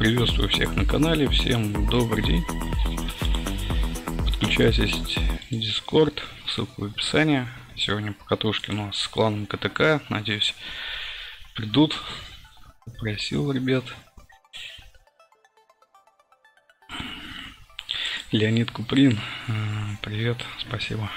Приветствую всех на канале, всем добрый день. Подключайтесь в Discord, ссылка в описании. Сегодня покатушки у нас с кланом КТК, надеюсь придут. Попросил ребят. Леонид Куприн, привет, спасибо.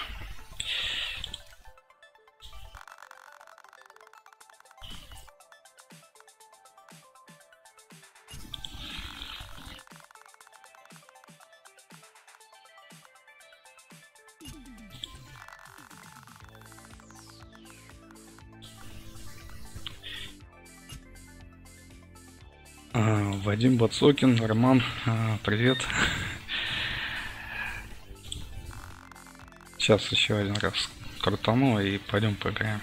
Вадим Бацокин, Роман, привет. Сейчас еще один раз крутану и пойдем поиграем.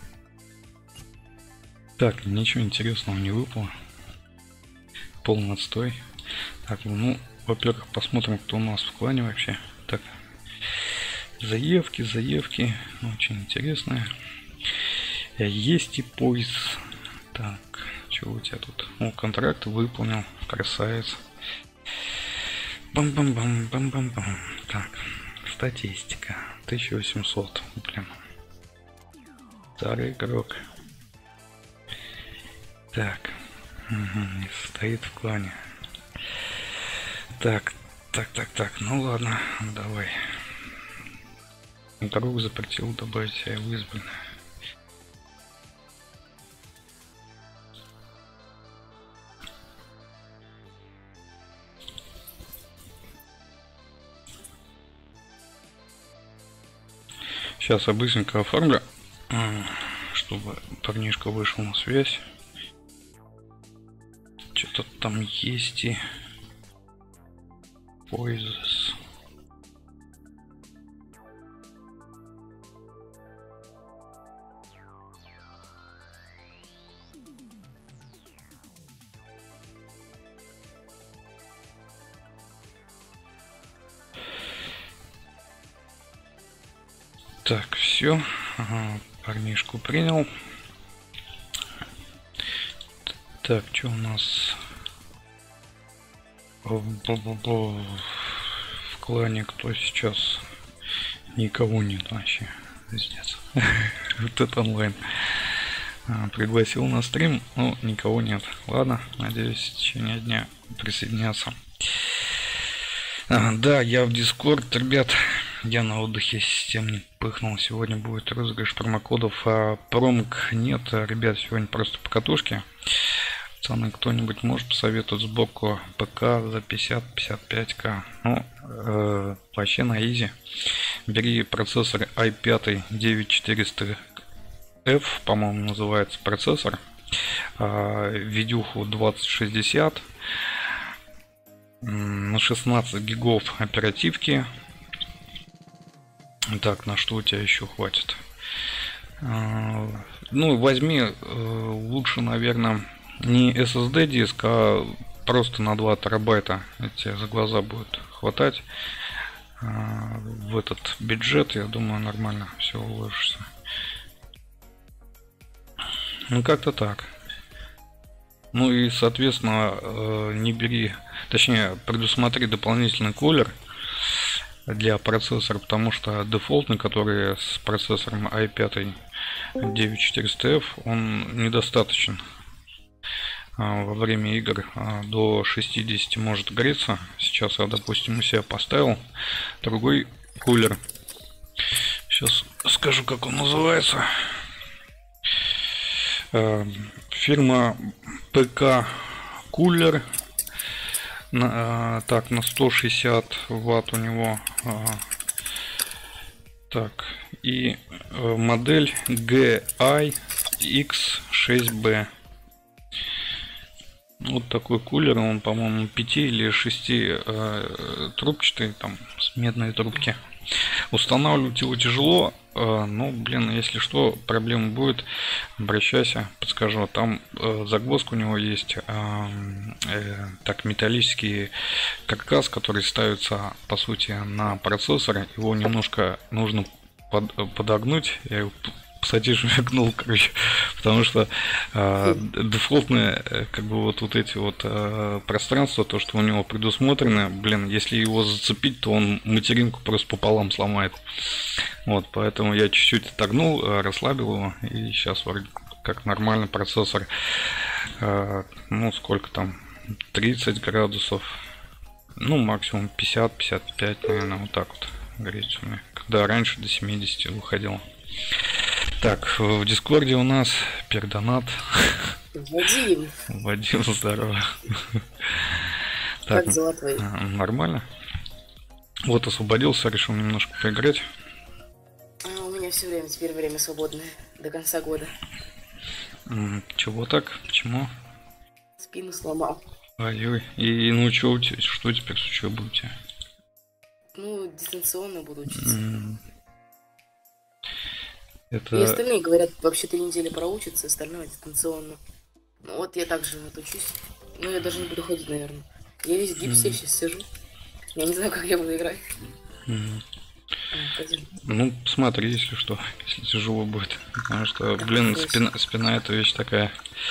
Так, ничего интересного не выпало. Полный отстой. Так, ну, во-первых, посмотрим, кто у нас в клане вообще. Так, заявки, очень интересные. Есть и пояс. Так, что у тебя тут? О, контракт выполнил, красавец. Бам-бам-бам. Так, статистика 1800, блин. Старый игрок. Так, не состоит в клане. Так, ну ладно, давай. Друг запретил добавить себя в избранное. Сейчас я быстренько оформлю, чтобы парнишка вышел на связь. Что-то там есть и поиск. Так, все, парнишку принял. Так, что у нас в клане, кто сейчас? Никого нет вообще, пиздец. Вот это онлайн. Пригласил на стрим, но никого нет. Ладно, надеюсь, в течение дня присоединяться. Да, я в Discord, ребят. Я на отдыхе, систем не пыхнул. Сегодня будет розыгрыш промокодов, а промок нет. Ребят, сегодня просто покатушки. Пацаны, кто-нибудь может посоветовать сборку ПК за 50-55к? Ну, вообще на изи. Бери процессор i5 9400F, по-моему, называется процессор. Видюху 2060 на 16 гигов оперативки. Так, на что у тебя еще хватит? Ну, возьми лучше, наверное, не SSD диск, а просто на 2 терабайта. Тебе за глаза будет хватать. В этот бюджет, я думаю, нормально все уложишься. Ну, как-то так. Ну и, соответственно, не бери, точнее, предусмотри дополнительный кулер для процессора, потому что дефолтный, который с процессором i5 9400F, он недостаточен во время игр. До 60 может греться. Сейчас я, допустим, у себя поставил другой кулер. Сейчас скажу, как он называется. Фирма ПК Кулер. Так, на 160 ватт у него. Так, и модель GI-X6B. Вот такой кулер, он, по-моему, 5 или 6 трубчатый, там, с медной трубки. Устанавливать его тяжело, но, блин, если что, проблема будет, обращайся, подскажу. Там загвоздка у него есть, так, металлический каркас, который ставится, по сути, на процессор. Его немножко нужно подогнуть. Я его пассатижи гнул, короче, потому что дефолтные, как бы вот эти вот пространства, то, что у него предусмотрено, блин, если его зацепить, то он материнку просто пополам сломает. Вот, поэтому я чуть-чуть отогнул, расслабил его, и сейчас вроде как нормально процессор, ну, сколько там, 30 градусов, ну, максимум 50-55, наверное, вот так вот греется у меня, когда раньше до 70 выходил. Так, в Дискорде у нас пердонат. Вадим, здорово. Так, как дела твои? Нормально. Вот освободился, решил немножко поиграть. У меня все время, теперь время свободное, до конца года. Чего так? Почему? Спину сломал. Ой-ой. И ну что теперь с учебой у тебя? Ну, дистанционно буду учиться. Это... И остальные говорят, вообще 3 недели проучиться, остальное дистанционно. Ну вот я также отучусь. Ну я даже не буду ходить, наверное. Я весь в гипсе сейчас сижу. Я не знаю, как я буду играть. Ну, смотри, если что, если тяжело будет. Потому что, блин, спина это вещь такая.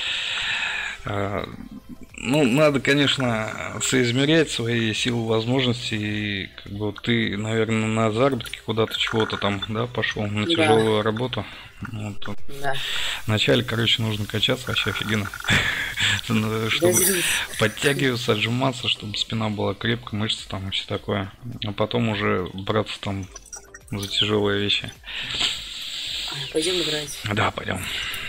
Ну, надо, конечно, соизмерять свои силы, возможности. И как бы ты, наверное, на заработки куда-то чего-то там, да, пошел на тяжелую работу. Вот. Да. Вначале, короче, нужно качаться вообще офигенно. Чтобы подтягиваться, отжиматься, чтобы спина была крепкая, мышцы там и все такое. А потом уже браться там за тяжелые вещи. Пойдем играть. Да, пойдем.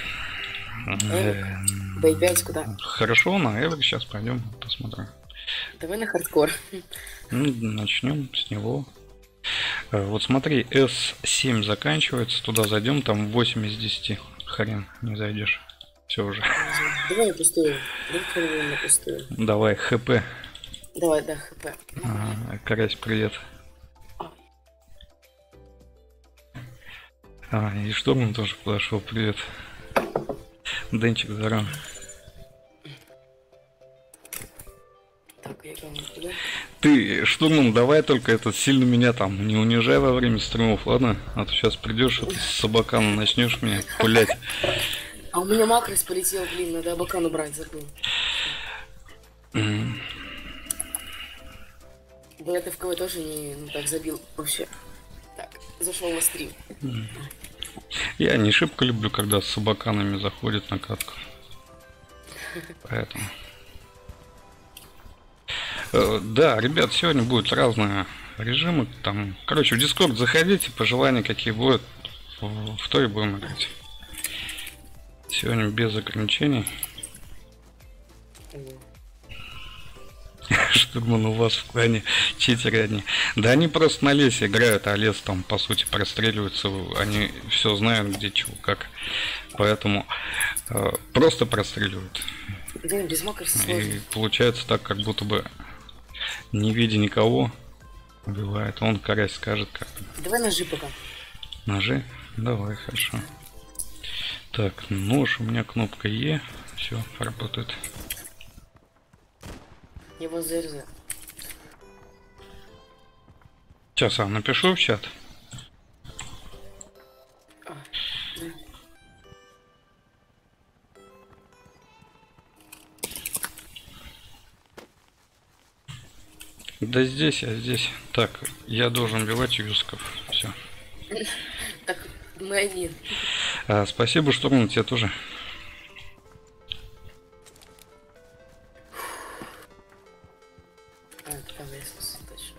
Б5 куда? Хорошо, на Эвер сейчас пойдем, посмотрим. Давай на хардкор. Ну, начнем с него. Вот смотри, S7 заканчивается, туда зайдем, там 8 из 10. Хрен не зайдешь. Все уже. Давай я пустую. Давай на пустую. Давай, ХП. Давай, да, ХП. Карась, привет. И Штурман тоже подошел, привет. Денчик, здорово. Так, я говорю, куда? Ты, Штурман, давай только этот сильно меня там не унижай во время стримов, ладно? А то сейчас придешь, с Абакана начнешь меня пулять. А у меня макрос полетел, блин, надо Абакану брать, забыл. Да это в КВ тоже не так забил вообще. Так, зашел на стрим. Я не шибко люблю, когда с Абаканами заходит на катку. Поэтому. Да, ребят, сегодня будут разные режимы. Там, короче, в Discord заходите, пожелания какие будут, в то и будем играть. Сегодня без ограничений. Штурман, у вас в клане читеры одни. Да они просто на лесе играют, а лес там по сути простреливаются. Они все знают, где чего, как. Поэтому просто простреливают. Да, без макроса сложно. И получается так, как будто бы не видя никого, убивает. Он карась скажет как. Давай ножи пока. Ножи? Давай, хорошо. Так, нож, у меня кнопка Е. Все, работает. Его ЗРЗ. Сейчас я напишу в чат. Да здесь, а здесь. Так, я должен убивать юзков. Все. Так, мы один. Спасибо, Штурман, тебе тоже. Точно.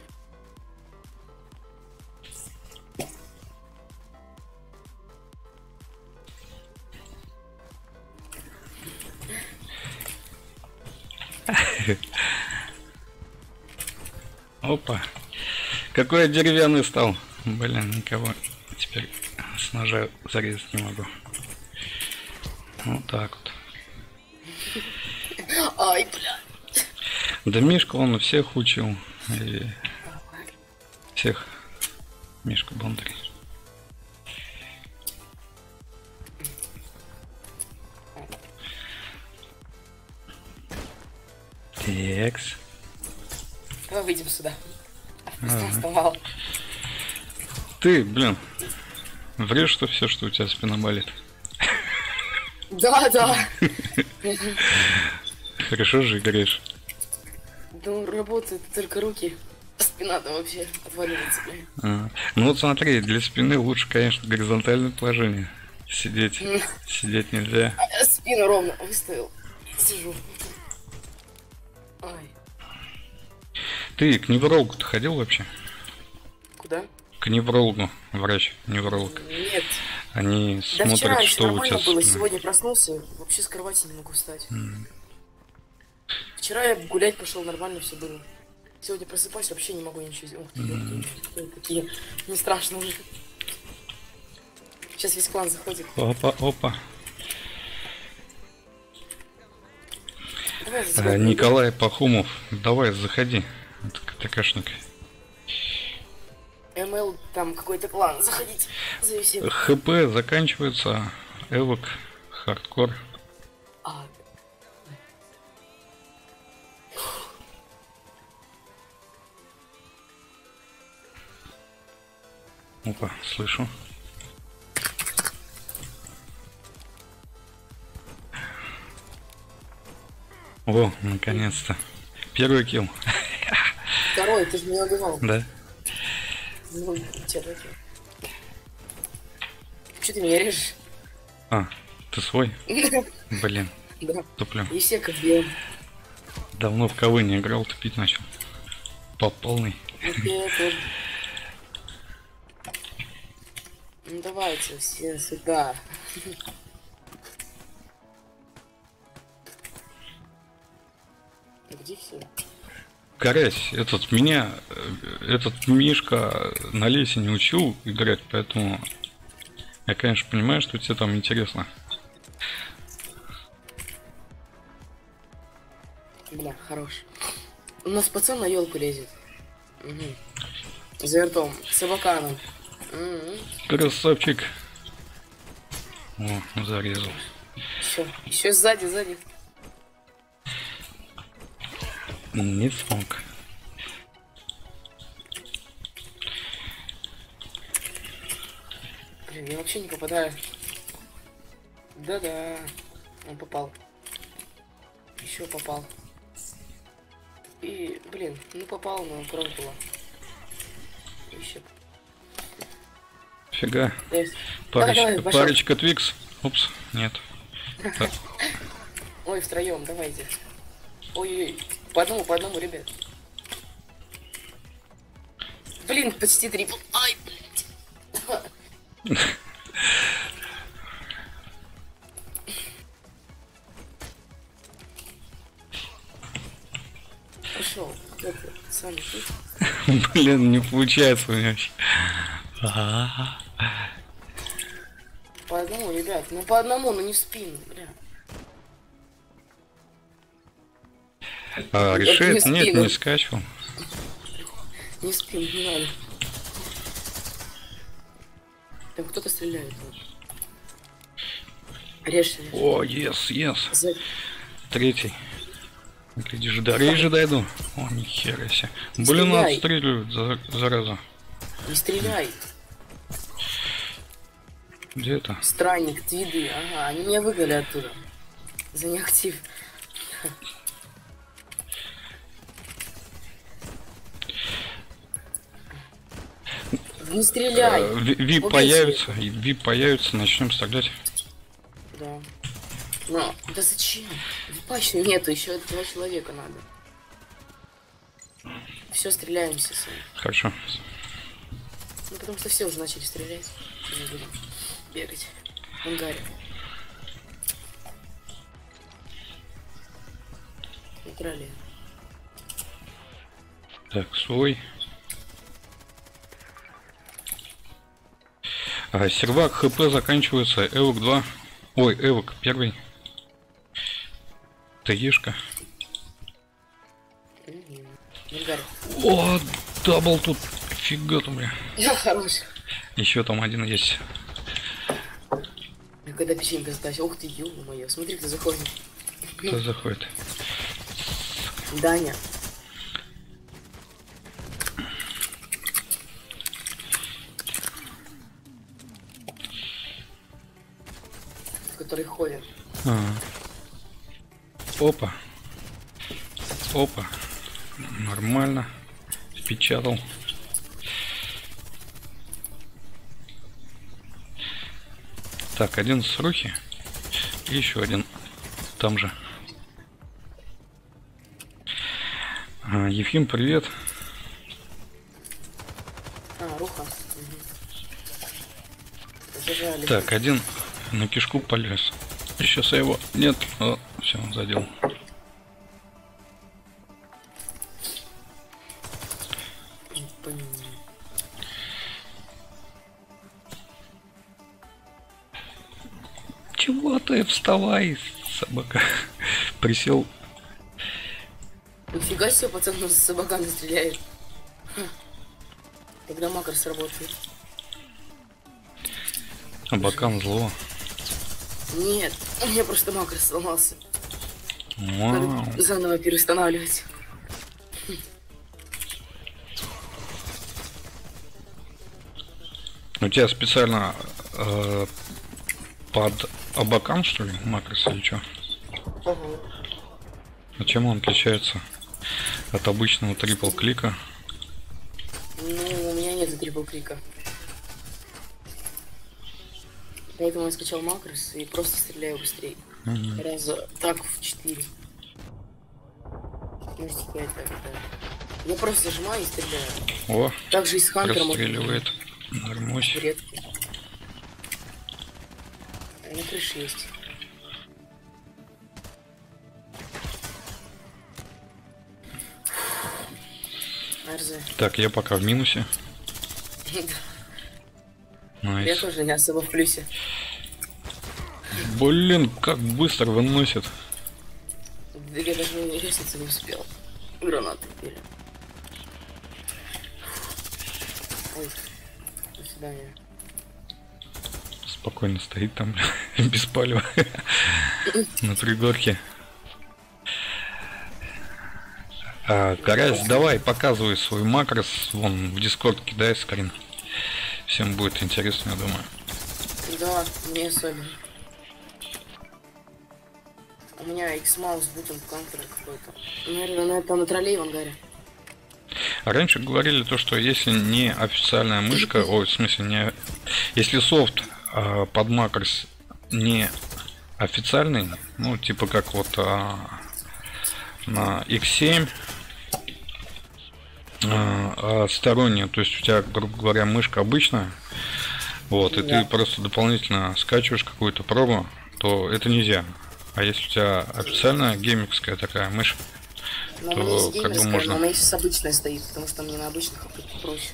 Опа. Какой я деревянный стал. Блин, никого теперь с ножа зарезать не могу. Вот так вот. Ай, бля. Да Мишка, он всех учил. И всех. Мишка Бондарь. Текс. Давай выйдем сюда. Вставал. Ты, блин. Врешь, что все, что у тебя спина болит. Да, да. Хорошо же играешь. Ну, работают только руки. Спина-то вообще отваливается, блин. Ну вот смотри, для спины лучше, конечно, горизонтальное положение. Сидеть. Сидеть нельзя. А я спину ровно выставил. Сижу. Ай. Ты к неврологу-то ходил вообще? Куда? К неврологу, врач-невролог. Нет. Они Да вчера смотрят, еще что у нормально тебя было, с спиной. сегодня проснулся, вообще с кровати не могу встать. Вчера я гулять пошел, нормально все было. Сегодня просыпаюсь, вообще не могу ничего сделать. Ух ты, ёпта, какие. Не страшно уже. Сейчас весь клан заходит. Опа, опа. Давай за тебя пойду. Николай Пахомов, давай, заходи. Это ТКшник. МЛ, там какой-то клан, заходите. Зависит. ХП заканчивается. Эвок, хардкор. А, Опа, слышу. О, наконец-то. Первый килл. второй, ты же меня убивал. Да. Ну, тебя такие. Че ты меня режешь? А, ты свой? Блин, Да. туплю. И все как бьем. Давно в КВ не играл, тупить начал. По полный. Ну давайте все сюда. Где все? Карась, этот Мишка на лесе не учил играть, поэтому я, конечно, понимаю, что тебе там интересно. Бля, хорош. У нас пацан на елку лезет. Угу. За ртом, с абаканом. Красавчик. О, зарезал. Все, еще сзади. Не смог. Блин, я вообще не попадаю. Да-да. Он попал. Еще попал. И, блин, ну попал, но кровь была. Еще. Фига. Давай, пошел. Парочка Твикс. Упс, нет. Ой, втроем, давайте. Ой-ой-ой. По одному, ребят. Блин, почти 3. Ай, блядь. Пошел. Сам ты. Блин, не получается у меня вообще. По одному, ребят. Ну по одному, но не в спину, бля. Решает? не Нет, спину. не скачивал. Не в спину, не надо. Там кто-то стреляет. Вот. Режь. О, ес. Сзади. Третий. Глядишь, до рейжа дойду. О, нихера себе. Блин, Стреляй. отстреливают, зараза. Не стреляй. Где это? Странник, твиды. Ага, они меня выгнали оттуда. За неактив. Не стреляй. Вип появится, начнем стрелять. Да. Но, да зачем? Випа еще нету, еще 2 человека надо. Все, стреляемся с вами. Хорошо. Ну потому что все уже начали стрелять. Мы будем бегать. В ангаре. Играли. Так, свой. Сервак ХП заканчивается. Эвок 2. Ой, Эвок 1. ТЕшка. В ангаре. О, дабл тут. Фига там, бля. Я хорош. Еще там один есть. Когда печенька сдать. Ух ты, ё-моё. Смотри, кто заходит. Кто заходит? Даня. которые ходят. Опа. Опа. Нормально. Впечатал. Так, один с рухи. И еще один там же. Ефим, привет. Руха. Угу. Так, один на кишку полез. Сейчас я его... Нет. О, все, задел. Чего ты? Вставай, собака. Присел. Нифига себе, пацан нас с собаками стреляет. Когда макар сработает. Абакан зло. Нет, у меня просто макар сломался. Вау. Надо заново переустанавливать. У тебя специально под абакан, что ли, макрос или что? Ага. А чем он отличается от обычного трипл-клика? Ну, у меня нет трипл-клика. Поэтому я скачал макрос и просто стреляю быстрее. Раза так в 4. Может, 5 так, да. Я просто зажимаю и стреляю. О, также и с хантером. расстреливает. Нормось. Редкий. А на крыше есть. РЗ. Так, я пока в минусе. Я Найс. тоже не особо в плюсе. Блин, как быстро выносит. Да я даже не лестницы не успел. Гранаты пили. Ой, до свидания. Спокойно стоит там, без палева. На пригорке. Карась, давай, показывай свой макрос. Вон в дискорд кидай скрин. Всем будет интересно, я думаю. Да, мне особенно. У меня X-Mouse бутом контр какой-то. Наверное, это на троллей в ангаре. Раньше говорили то, что если не официальная мышка, ой, в смысле, не, если софт под макрос не официальный, ну, типа как вот на X7, сторонняя, то есть у тебя, грубо говоря, мышка обычная, вот, и ты просто дополнительно скачиваешь какую-то пробу, то это нельзя. А если у тебя официальная геймерская такая мышь, но то у меня есть как бы геймерская, можно. но у меня сейчас обычная стоит, потому что мне на обычных проще.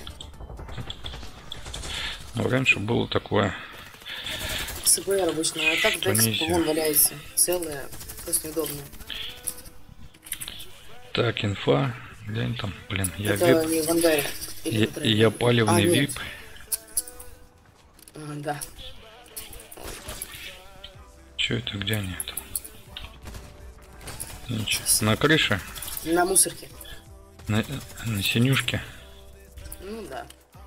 Ну, раньше было такое. СПР обычная, а так Что нельзя. вон валяется. Целая, просто неудобно. Так, инфа. Глянь там, блин, я Это вип. не в ангаре. Или на троллее. Я палевный нет. вип. Да. Че это, где они это? Ничего. На крыше? На мусорке. На синюшке? Ну да.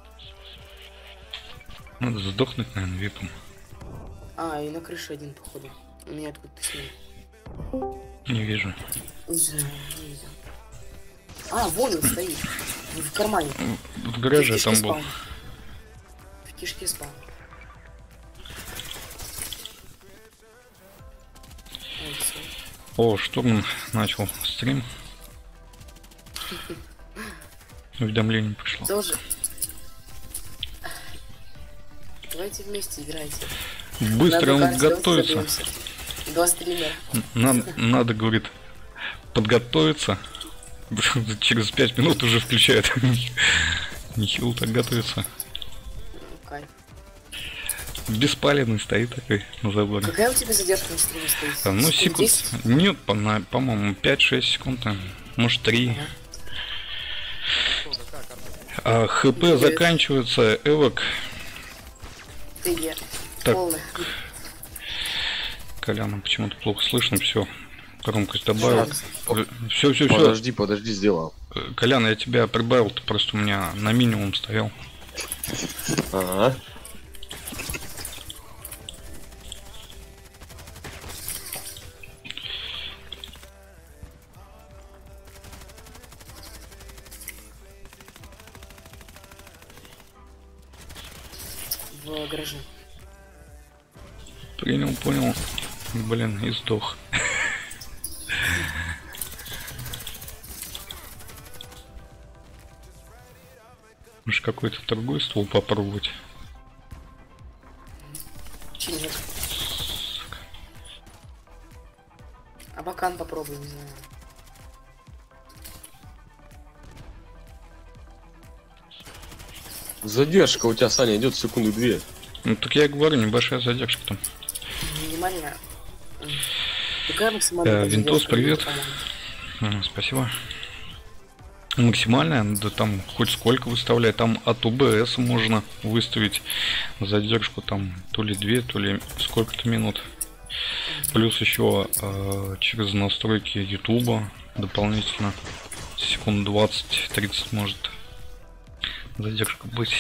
Надо сдохнуть, наверное, випом. И на крыше один, походу. У меня откуда-то с ним. Не вижу. Не знаю, не видел. Вон он стоит. В кармане. В гараже В там кишке был. спал. В кишке спал. Ой, всё. О, штурм начал стрим. Уведомление пришло. Тоже. Давайте вместе играйте. Быстро он каждый готовится. соберемся. 2 стримера. Надо, говорит, подготовиться. Через 5 минут уже включает. Нехило так готовится. Кайф. Беспалевный стоит такой на заборе. Какая у тебя задержка на стриме стоит? Ну, секунд. 10? Нет, по-моему, 5-6 секунд, может 3. ХП заканчивается, эвок. ТГ. Так. Полный. Коляна почему-то плохо слышно, все. Громкость добавил. Все. Подожди, сделал. Колян, я тебя прибавил, ты просто у меня на минимум стоял. Ага. гараже. Принял, понял. Блин, и сдох. Может какой-то другой ствол попробовать? Че нет? Абакан попробуй, не знаю. Задержка у тебя, Саня, идет секунду 2. Ну так я говорю, небольшая задержка там. Минимально. Какая максимальная Винтос, задержка? привет. Спасибо. Максимальная, да там хоть сколько выставляет. Там от УБС можно выставить задержку там то ли 2, то ли сколько-то минут. Плюс еще через настройки Ютуба дополнительно секунд 20-30 может задержка быть.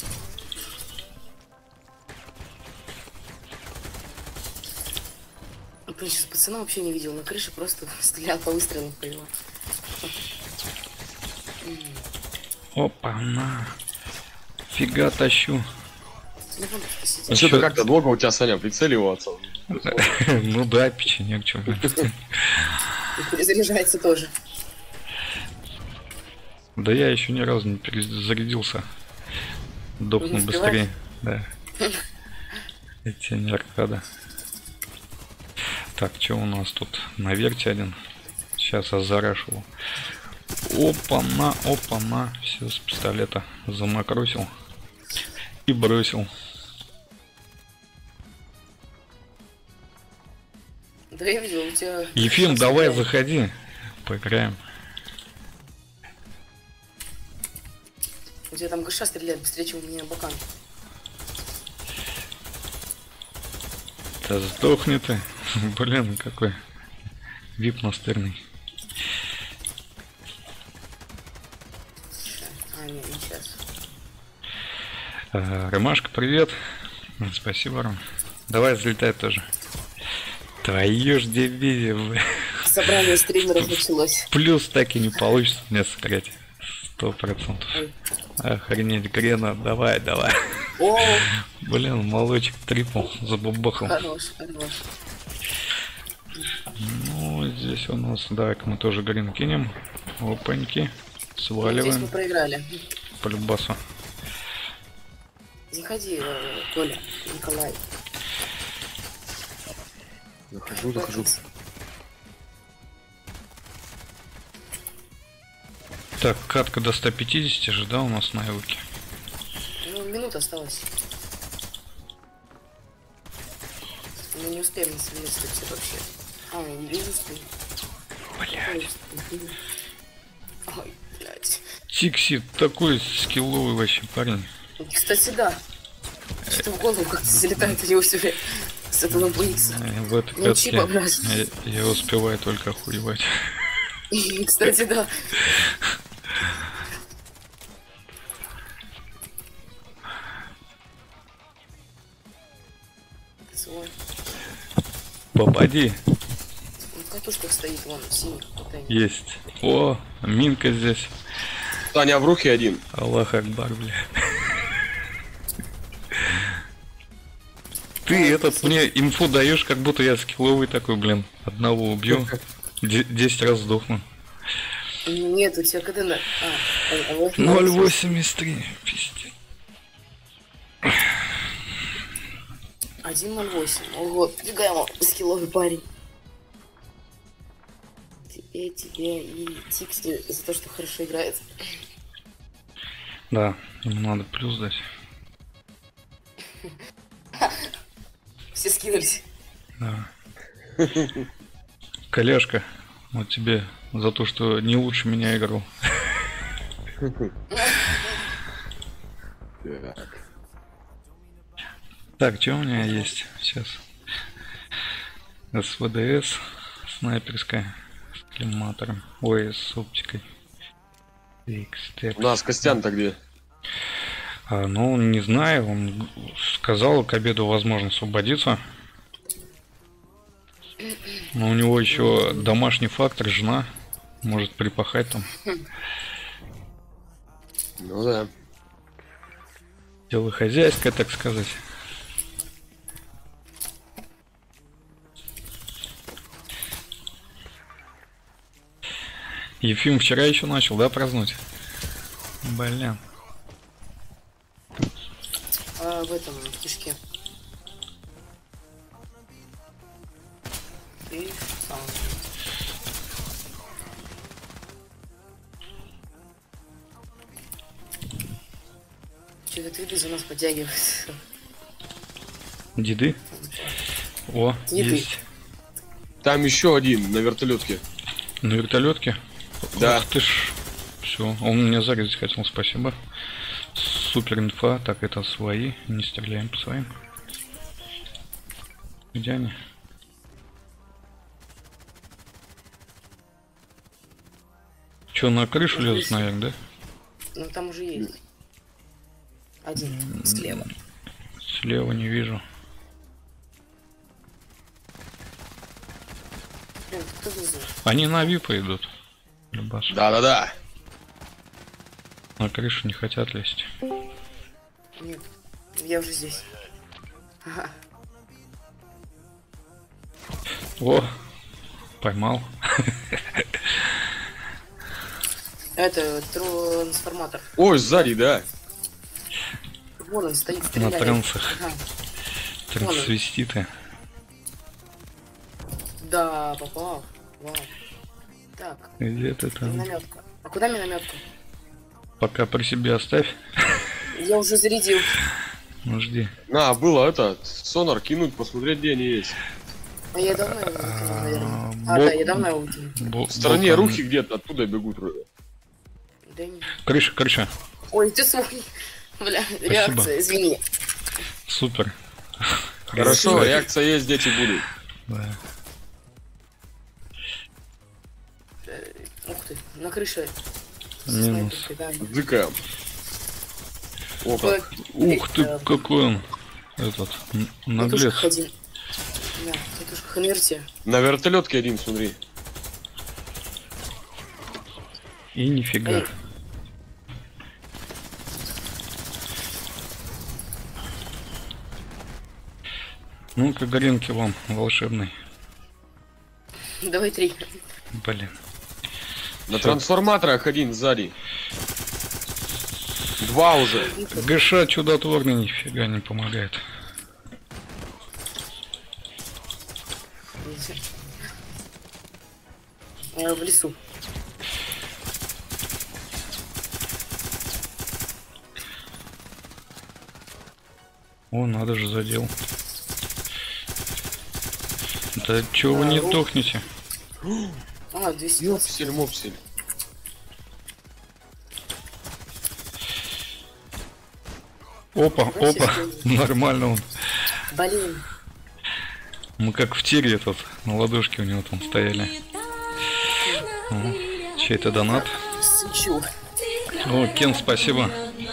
Я сейчас пацана вообще не видел на крыше, просто стрелял по выстрелам по его. Опа, на. Фига тащу. А что-то как-то долго у тебя, Саня, прицеливаться. Ну да, печенек, чё. Перезаряжается тоже. Да я еще ни разу не перезарядился. Дохну быстрее. Да. Эти не аркада. Так, что у нас тут? На верте один. Сейчас озарашивал. Опа-на, опа-на. Все с пистолета замокросил. И бросил. Да я видел, у тебя... Ефим, давай заходи. Поиграем. У тебя там ГШ стреляет быстрее, чем у меня Абакан. Да сдохни ты. Блин, какой вип настырный. А, нет, не сейчас. Ромашка, привет. Спасибо, Ром. Давай взлетай тоже. Твою ж дивизию. Собрание стримеров началось. Плюс так и не получится мне сыграть. 100%. Охренеть, Грена, давай, давай. О, Блин, молочек трипл забабахал. хорош, хорош. Ну, здесь у нас, давай-ка мы тоже Грен кинем. Опаньки. Здесь Сваливаем мы проиграли. по любасу. Заходи, Коля, Николай. Захожу. Так, катка до 150 же, да, у нас на Эвоке? Ну, минута осталась. Мы не успеем не совместиться вообще. А, не успеем. Блядь. Ой, блядь. Тикси такой скилловый вообще парень. Кстати, да. Что в голову как-то залетает у него все время с этого БХ. В этой Ну, чип катке образно. я успеваю только охуевать. Кстати, да. Свой. Попади. Он в катушках стоит, вон, в синих. Есть. О, минка здесь. Саня, в руки один. Аллах Акбар, бля. Ты мне инфу даешь, как будто я скилловый такой, блин. Одного убью, 10 раз сдохну. Нет, у тебя когда на... 0.83, пиздец. 1.08. Ого, фига ему, скилловый парень. Тебе и Тикси за то, что хорошо играет. Да, ему надо плюс дать. Все скинулись. Да. Коляшка, вот тебе за то, что не лучше меня играл. Так, что у меня есть сейчас? СВДС, снайперская, с климатором, ой, с оптикой. У нас Костян-то где? Ну, не знаю, он сказал, к обеду возможно освободиться. Но у него еще домашний фактор, жена может припахать там. Ну да. Дело хозяйское, так сказать. Ефим вчера еще начал, да, праздновать? Блин. В этом в кишке. И сам. Что-то твиты за нас подтягиваются. Деды? О, Деды. есть. Там еще один на вертолетке. На вертолетке? Да. Ах ты ж. Все, он меня зарезать хотел, спасибо. Супер инфа, так это свои, не стреляем по своим. Где они? Че, на крышу лезут наверх, да? Ну там уже есть. Один слева. Слева не вижу. Блин, кто внизу? Они на випа идут. Любаш. Да-да-да. На крышу не хотят лезть. Нет, я уже здесь. Ага. О, поймал. Это трансформатор. Ой, сзади, да. Вон он стоит, На стреляет. трансах. Ага. Трансвеститы. Да, попал. Вау. Так, Где ты там? минометка. А куда минометка? Пока при себе оставь. Я уже зарядил. Ну жди. На, было это, сонар кинуть, посмотреть, где они есть. А я давно его выкинул, наверное. Бо- Да, я давно его выкинул. В стороне рухи где-то, оттуда бегут вроде. Да не... Крыша, крыша. Ой, ты свой. Бля, реакция, извини. Супер. Хорошо, реакция есть, дети будут. Да. Ух ты, на крыше. Минус. Снайперкой, да. Зыкаем. О, как. Ух ты, какой он. Этот, наглец. Один. Да, тетушка Хамерти. На вертолетке один, смотри. И нифига. Эй. Ну-ка, горенки вам волшебный. Давай 3. Блин. На трансформаторах один сзади. Два уже. ГШ чудотворный нифига не помогает. В лесу. О, надо же, задел. Да чего вы не тухнете? А, 200. Ёпсель, мопсель. Опа, опа, нормально он. Блин. Мы как в тире этот, на ладошке у него там стояли. О, чей-то донат. Сычу. О, Кен, спасибо.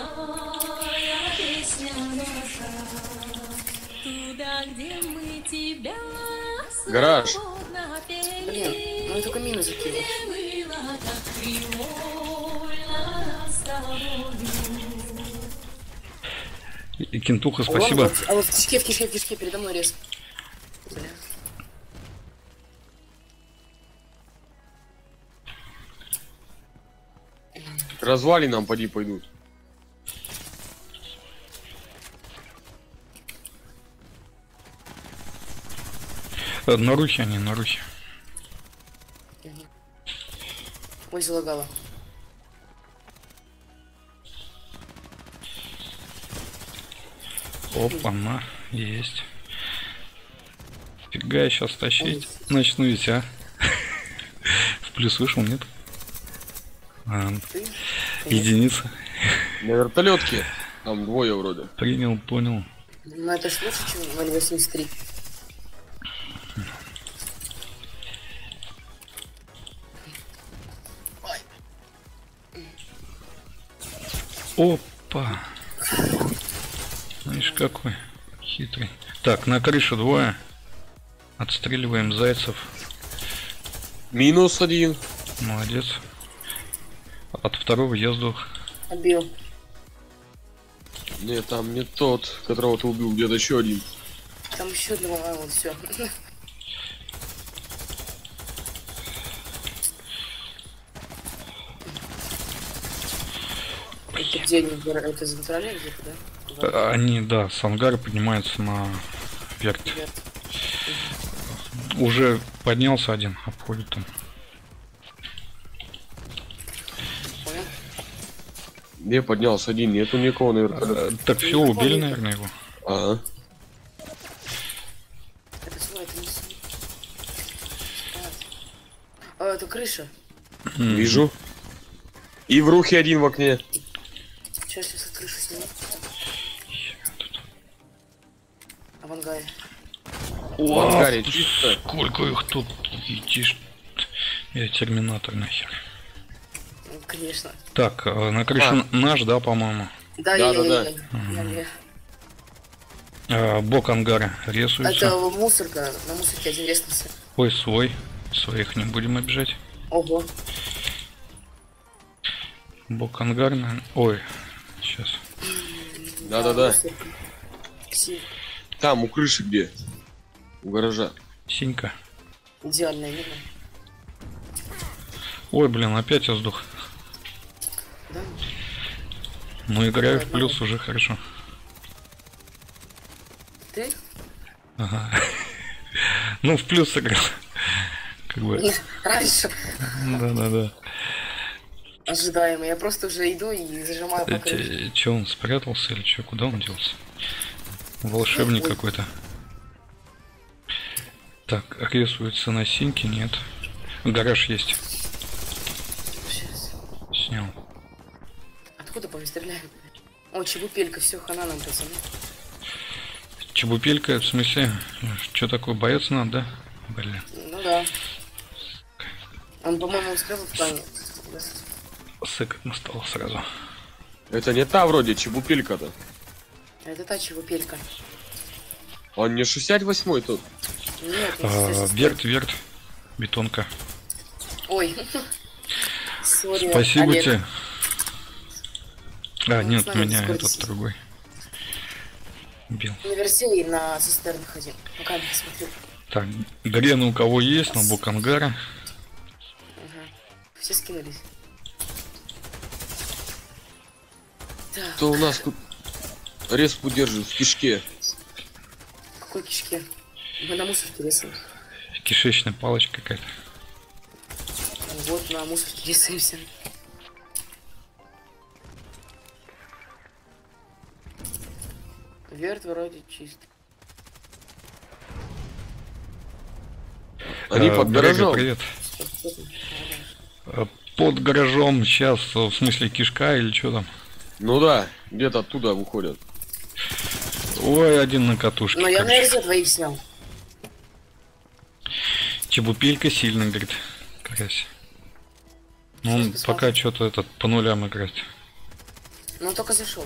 Гараж. Блин, ну я только минус закинул. И Кентуха, спасибо. А вот в кишке, передо мной рез. Бля. Развали нам поди пойдут. На рухе они, на рухе. Ой, залагала. Опа, на, есть. Фига, я сейчас тащить. Начну ведь, а? В плюс вышел, нет? А, единица. На вертолетке. Там двое вроде. Принял, понял. Ну это ж лучше, чем 0.83. Опа. Знаешь, какой хитрый. Так, на крышу двое. Отстреливаем зайцев. Минус один. Молодец. От второго я сдох. Отбил. Нет, там не тот, которого ты убил, где-то еще один. Там еще одного, а вот все. Это где они? Это за троллей где-то, да? Они, да, с ангара поднимаются на верт. Верт. Уже поднялся один, обходит там. Понял? Не поднялся один, нету никого наверное. Так все, убили, наверное, его. Ага. Это свой, это не свой. Это крыша. Вижу. И в рухе один в окне. Сейчас крышу сниму. А в ангаре. В ангаре чисто. Сколько их тут, идишь. Я терминатор нахер. Ну, конечно. Так, на крыше наш, да, по-моему? Да. Бок ангара рисуется. Это мусорка. На мусорке один реснулся. Ой, свой. Своих не будем обижать. Ого. Бок ангарный. Ой, сейчас. Да. Там, у крыши где? У гаража. Синька. Идеально, видно. Ой, блин, опять я сдох. Да? Ну, играю в плюс уже хорошо. Ты? Ага. Ну, в плюс играл. Как бы. Раньше. Да. Ожидаемо. Я просто уже иду и зажимаю по крыше. Че, он спрятался или что? Куда он делся? Волшебник какой-то. Так, рисуется на синьке, нет. Гараж есть. Сейчас. Снял. Откуда по мне стреляют? О, чебупелька, все, хана нам, пацаны. Чебупелька, в смысле? Что такое, боец надо, да? Блин. Ну да. Он, по-моему, успел в плане. Сыкотно стало сразу. Это не та вроде чебупелька-то. Это та чебупелька. Он не 68-й тут. Нет, Верт. Бетонка. Ой. Сори, Спасибо Олег. тебе. Ну, нет, знаю, меня сколько этот здесь. другой бил. На Версии на цистерн ходил. Пока не смотрю. Так, грены у кого есть, на бок ангара. Ага. Все скинулись. Так, Кто у нас тут респу держит в кишке? в какой кишке? Мы на мусорке рисуем. Кишечная палочка какая-то. Вот на мусорке рисуемся. Верт вроде чист. Они под Брега, гаражом. привет. Под гаражом сейчас, в смысле кишка или что там? Ну да, где-то оттуда выходят. Ой, один на катушке. Но я на короче. РЗ двоих снял. Чебупелька сильно, говорит, карась. Ну, он Сейчас пока посмотрим. что-то этот по нулям играть. Ну он только зашел.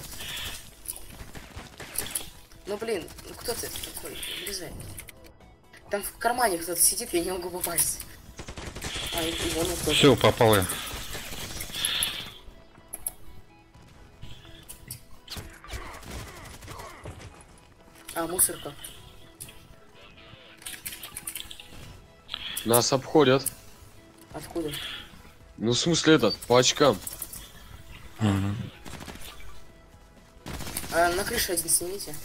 Ну блин, ну кто ты такой? Влезай. Там в кармане кто-то сидит, я не могу попасть. А, и вон он тоже. Все, попал я. А, мусорка. Нас обходят. Откуда? Ну в смысле этот, по очкам. Ага. А, на крыше один снимите.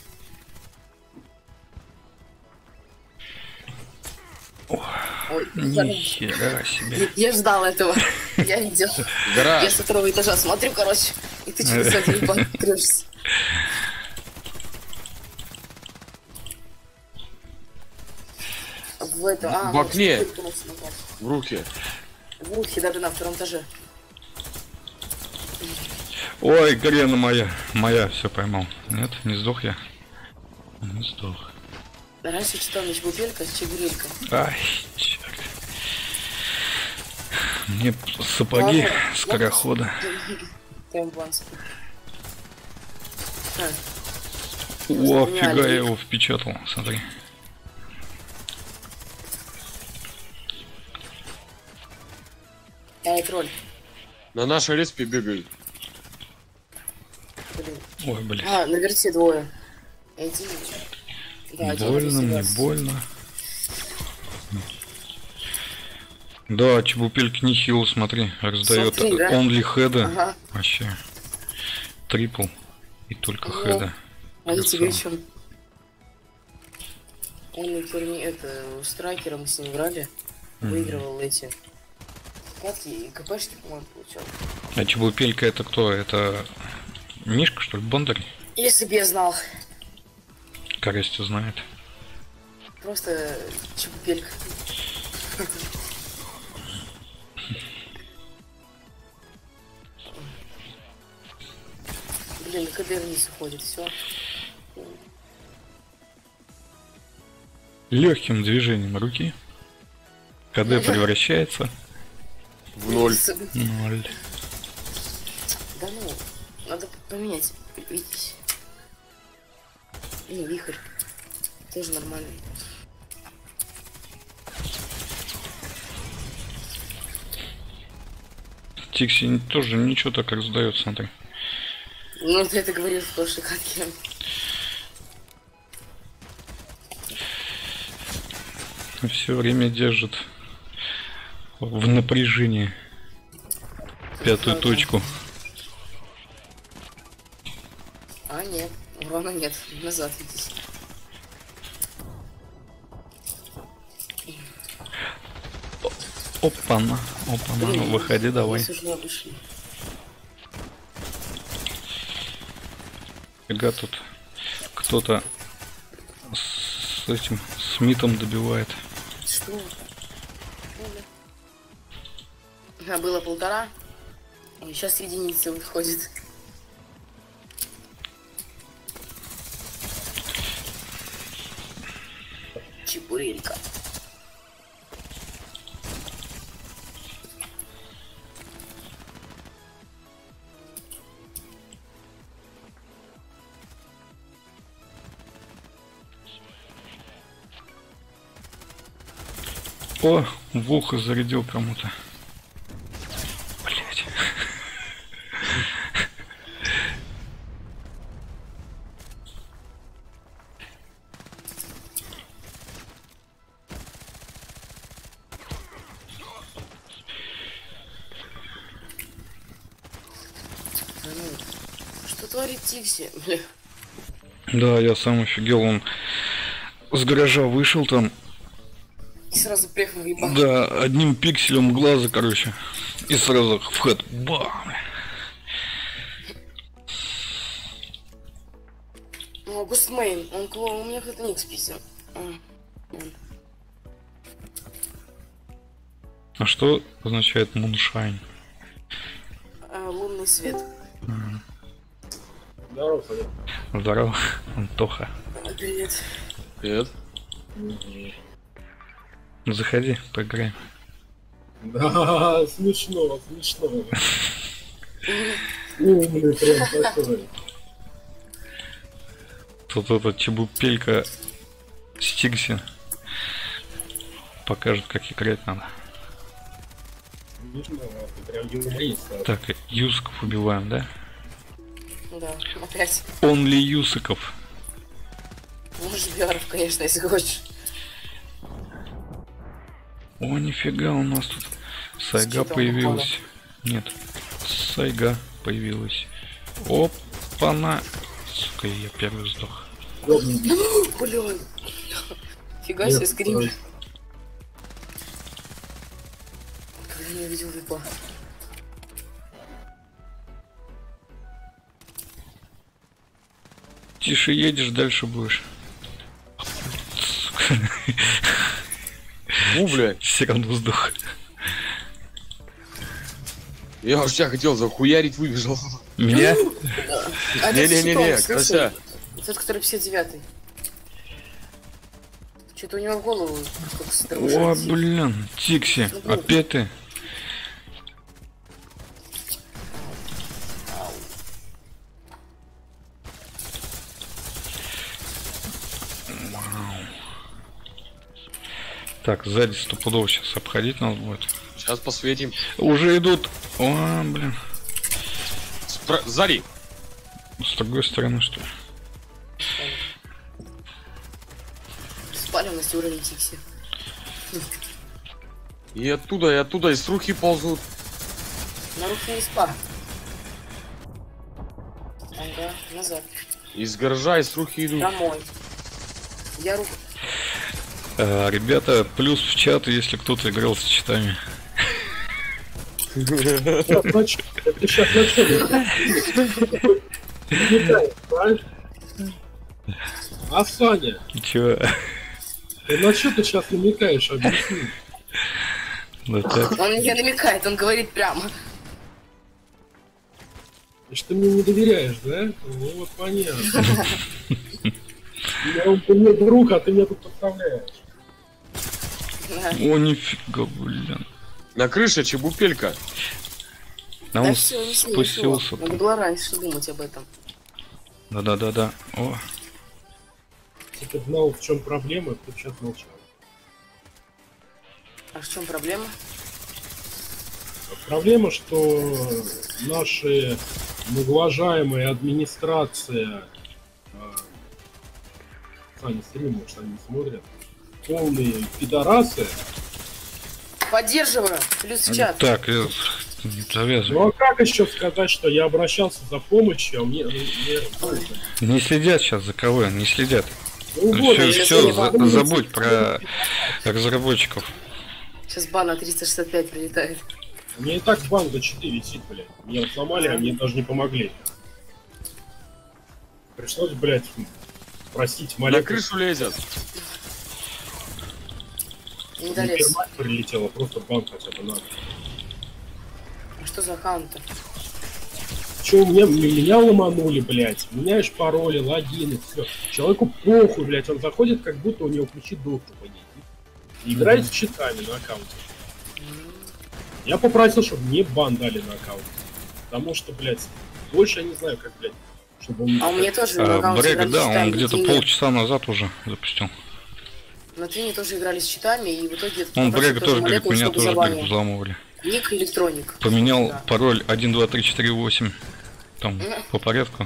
Ой, Нихера себе. я ждал этого. Я видел. Я Гараж. с второго этажа смотрю, короче, и ты через один подкрываешься. В этом, В окне. вот, В руке. в рухе, даже на втором этаже. Ой, Грена моя, все поймал. Нет, не сдох я. Не сдох. Раньше читал на чебупелька, чебурелька. Ай, черт. Мне сапоги Ладно, скорохода. Прям банс. Так, О, Меня фига я Олег. его впечатал, смотри. я и тролль. На нашей респе бегают. Блин. Ой, блин. А, на верте двое. Эти. Да, один Больно здесь мне, раз. больно. Да, чебупельки нехило, смотри, раздает Смотри, да? only head. Ага. Вообще. трипл и только Ну, хеда. А я тебе о Красава. чем? Он на турнире, это, с тракером с ним играли, выигрывал эти катки и КПшки, по-моему, получал. А Чебупелька это кто? Это Мишка, что ли? Бондарь? Если бы я знал, Коростю знает. просто чебупелька. Блин, КД вниз уходит, все. Легким движением руки КД превращается В ноль. в 0. Да ну, надо поменять. Видите. Ну, вихрь. Тоже нормальный. Тикси тоже ничего так раздает, смотри. Ну, ты это говорил в прошлой катке. Все время держит в напряжении пятую точку. А, нет. Урона нет. Назад идите. Опа-на, опа-на, Блин, выходи давай. нас уже обошли. Фига тут кто-то с этим Смитом добивает. Что? А, было 1,5. Сейчас единица выходит. Чебурелька. О, в ухо зарядил кому-то. Блять. Да ну, что творит Тикси? Бля. Да, я сам офигел, он с гаража вышел там, И сразу приехал ебать. да, одним пикселем глаза, короче, и сразу в хэт, бам! Ну, Густмейн, он у меня кто-то ник списал. А что означает муншайн? Лунный свет. Здорово, Саня. Здорово, Антоха. Привет. Привет. Заходи, поиграем. Да, смешно, смешно. Умный прям такой. Тут этот Чебупелька Стикси покажет, как играть надо. Смешно, ты прям юморист. Так, Юсиков убиваем, да? Да, опять. Онли Юсиков. Можешь биаров, конечно, если хочешь. О, нифига, у нас тут Сайга читом появилась. Нет, Сайга появилась. Опа-на. Сука, я первый сдох. Блин. Фига себе скрим. Когда не увидел випа. Тише едешь, дальше будешь. Сука. Блядь. Все равно сдох. Я уж тебя хотел захуярить, выбежал. Меня? А Не-не-не, слушай, Кося. тот, который 59-й. Что-то у него в голову как О, стружит. блин, Тикси, опять ты? Вау. Так, сзади стопудово сейчас обходить надо будет. Сейчас посветим. Уже идут. О, блин. Сзади. С другой стороны, что ли? Спаленность уровень Тикси. И оттуда, из руки ползут. На руки не спа. Ага, назад. Из гаража, из руки идут. Домой. Я руку... Ребята, плюс в чат, если кто-то играл с читами. Ты сейчас начал. А Саня, Чего? ты на что ты сейчас намекаешь, объясни? Да так. Он не намекает, он говорит прямо. Значит, ты мне не доверяешь, да? Ну вот понятно. Ты мне друг, а ты меня тут подставляешь. Да. О, нифига, блин. На крыше чебупелька. А Да он все, не смешно. спустился. Надо было раньше думать об этом. Да-да-да-да. О, Если ты знал, в чем проблема, ты сейчас молчал. А в чем проблема? Проблема, что наши многоуважаемая администрация, Саня, стрим, может, они смотрят, полные пидорасы. Поддерживаю. Плюс в чат. так, не завязывай. Ну а как еще сказать, что я обращался за помощью, а мне... Не следят сейчас за кого, не следят. Ну, вот, Все, я сейчас все, не могу. забудь про разработчиков. Сейчас бан на 365 прилетает. Мне и так бан до 4 висит, блядь. Меня сломали, а мне даже не помогли. Пришлось, блядь, просить На молекулу. крышу лезет. Не долез. Германия прилетела, просто бан хотя бы надо. А что за аккаунт-то? Че, меня ломанули, блядь. Меняешь пароли, логины, все. Человеку похуй, блядь. Он заходит, как будто у него ключи доступа нет. И играет с читами на аккаунте. Я попросил, чтобы мне бан дали на аккаунт. Потому что, блядь, больше я не знаю, как, блядь, чтобы он... А у меня тоже на аккаунте Брек, играли с да, он читами, где-то и полчаса назад уже запустил. На Твине тоже играли с читами, и в итоге... Он попросил Брек тоже говорит, молекулу, меня чтобы тоже забанил. говорит, взламывали. Ник электроник. Поменял Да. пароль 1, 2, 3, 4, 8. Там, по порядку.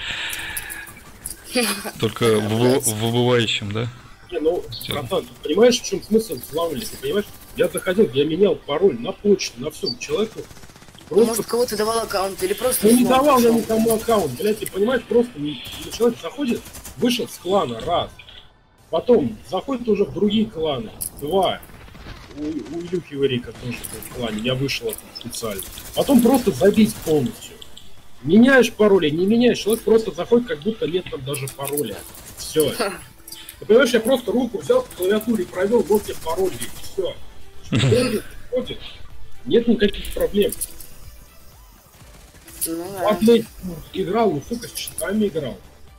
Только в выбывающем, да? Не, ну, братан, ты понимаешь, в чем смысл взламывали? Ты понимаешь? Я заходил, я менял пароль на почту, на всем. Человеку просто... Может, кого-то давал аккаунт, или просто... Ну не снова давал я пришел. никому аккаунт, блядь, ты понимаешь, просто человек заходит, вышел с клана, раз. Потом заходит уже в другие кланы, два. У Илюхи Варика тоже был в клане, я вышел оттуда специально. Потом просто забить полностью. Меняешь пароли, не меняешь, человек просто заходит, как будто нет там даже пароля. Все. Ты понимаешь, я просто руку взял по клавиатуре, провел, вот тебе пароль, все. Ходит, нет никаких проблем. Ну А, да. блядь, играл, ну сука, с читами играл.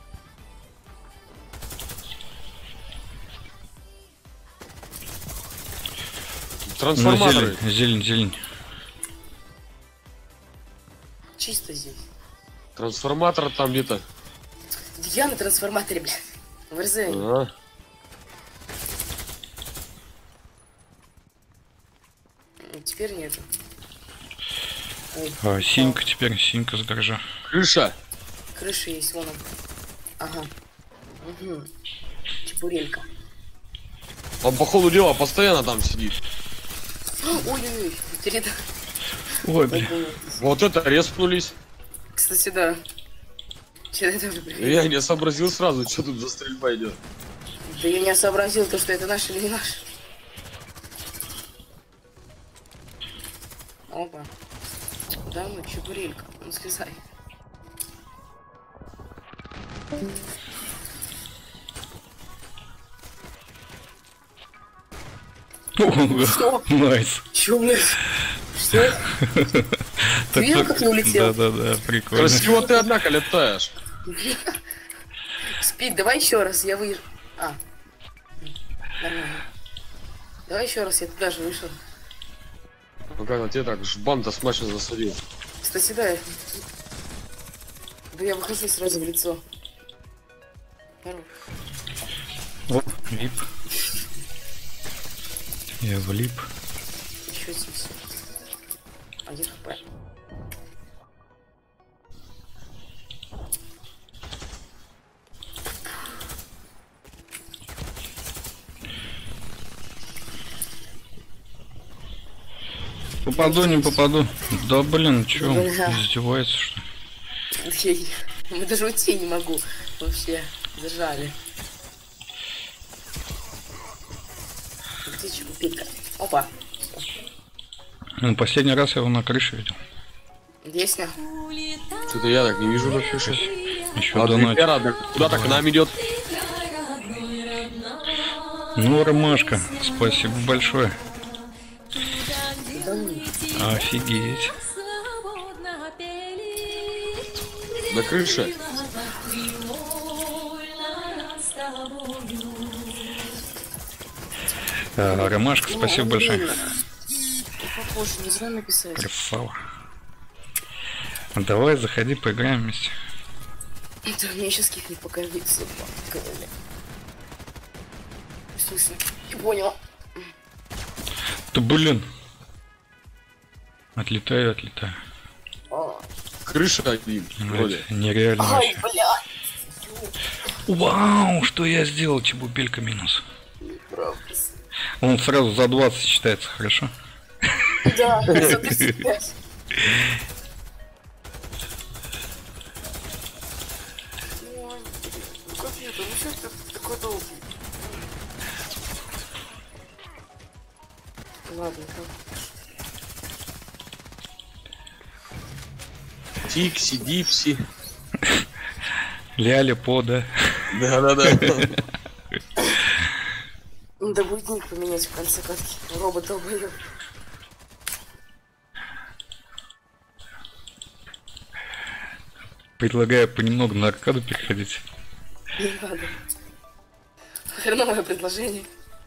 Ну, Трансформаторы. зелень. Чисто здесь. Трансформатор там где-то. Я на трансформаторе, блядь. В РЗ. А, Теперь нету. Ой, Синька теперь, синька с гаража. крыша. крыша есть, вон он. Ага. Угу. Чебурелька. Он по ходу дела постоянно там сидит. Ой-ой-ой, перед... Ой, бля. Вот это респнулись. Кстати, да. Че это уже приходит? Я не сообразил сразу, что тут за стрельба идет. Да я не сообразил то, что это наш или не наш. Опа. Да, ну, чебурелька. Ну, слезай. Что? Найс. Чё, блядь? Что? Ты видел, как я улетел? Да, прикольно. Красиво ты, однако, летаешь. Спид, давай еще раз, я выйду. А. Нормально. Давай еще раз, я туда же вышел. Ну как, тебе так жбан-то смачно засадил. Кстати, да. Да я выхожу сразу в лицо. Хорош. О, вип. Я влип. Еще здесь. 1 хп. Попаду, не попаду. Да блин, чё, Бля. издевается что ли? Мы даже уйти не могу. Вообще, зажали. Где чебупелька? Опа. Ну, последний раз я его на крыше видел. Десня. Что-то я так не вижу на крыше. Еще А донат. куда-то к нам идет. Ну, Ромашка, спасибо большое. Офигеть. На крыше. Ромашка, спасибо большое. Похоже, не зря написать. Красава. Давай, заходи, поиграем вместе. Да, мне сейчас кикнет, пока видится. В смысле? Не понял. Да блин. Отлетаю. Крыша один. Вроде. Это нереально. Ай, бля. Вау, что я сделал, чебупелька минус. Правда. Он сразу за 20 считается, хорошо? Да, за 35. Ой, компьютер, ну что ты такой долгий? Ладно, Тикси, Дипси. Ляля пода. Да. да будет ник поменять в конце катки. Робот долбоёб. Предлагаю понемногу на аркаду переходить. Не надо. Хреновое предложение.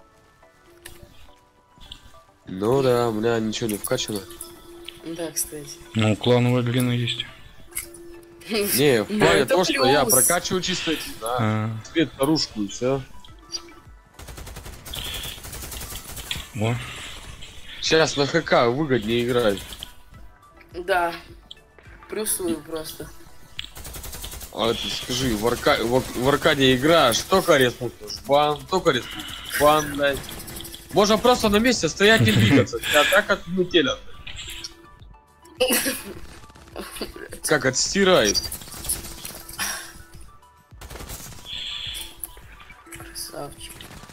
Ну да, у меня ничего не вкачано. Да, кстати. Ну, клановая глина есть. Не, в Ну, плане это того, что я плюс. прокачиваю чисто эти, да, А, цвет наружку и все. О, Сейчас на ХК выгоднее играть. Да. Плюсую просто. А ты скажи, в аркаде играешь, только респунктов, бан, только респунктов, бан, блядь. Можно просто на месте стоять и двигаться, тебя так отметелят. Как отстирает. Красавчик.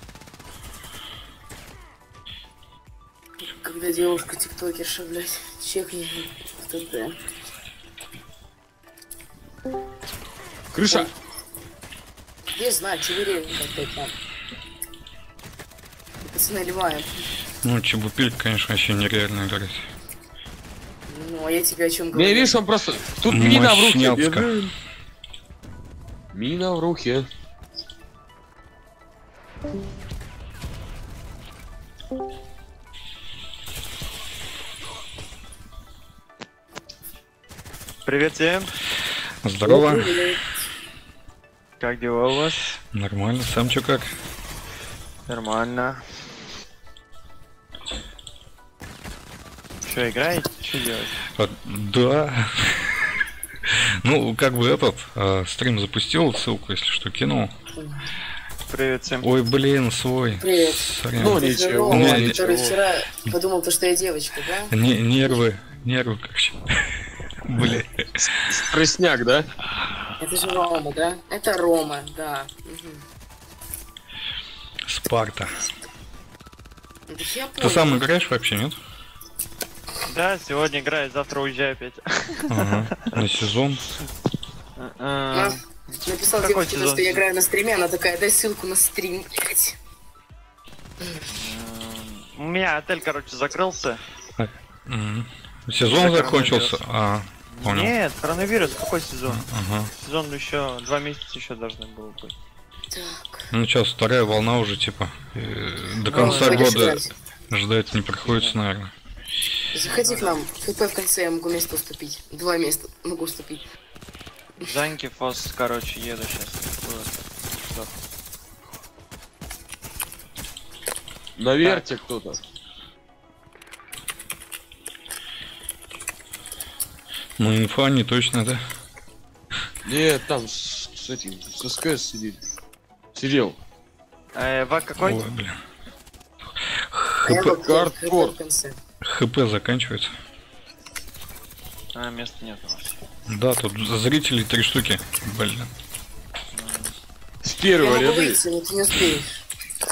Когда девушка тиктокерша, блядь, чекни в ТТ. Крыша. Не знаю, чеверей опять там. Пацаны ливаем. ну, чебупелька, конечно, вообще нереально играть. Ну, а я тебе о чем говорю? Не, видишь, он просто... Тут мина в руке. Мощняцка. бежит. Мина в руке. Привет всем, Здорово. Привет. как дела у вас? Нормально. Сам чё как? Нормально. Что, играете? Что делать? Да. Ну, как бы этот стрим запустил, ссылку, если что, кинул. Привет всем. Ой, блин, свой. Привет. Сорян. Ну, Это же ничего, Рома, не, который ничего. вчера подумал, то, что я девочка, да? Нервы, короче. Блин. Пресняк, да? Это же Рома, да? Это Рома, да. Угу. Спарта. Да я Ты понял. сам играешь вообще, нет? Да, сегодня играю, завтра уезжаю опять. Ага. На сезон. А, написал Какой девочке, то, сезон? что я играю на стриме, она такая, дай ссылку на стрим, блять. У меня отель, короче, закрылся. Мгм. Сезон закончился. А, понял. Нет, коронавирус, какой сезон? Ага. Сезон еще 2 месяца еще должны было быть. Так. Ну сейчас вторая волна уже типа до конца Хочешь года играть? ждать не приходится, наверное. Заходи к нам, ХП в конце я могу место уступить. 2 места могу уступить. Заньки, Фос, короче, еду сейчас. Наверьте кто-то. Ну инфа не точно, да? Нет, там с этим, с СКС сидит. Сидел. Вак какой? Ой, блин. А я ХП, вот хардкор. ХП в конце. ХП заканчивается. Места нет у вас. Да, тут зрителей 3 штуки. Блин. С Я первого могу ряда. выйти, но ты не успеешь.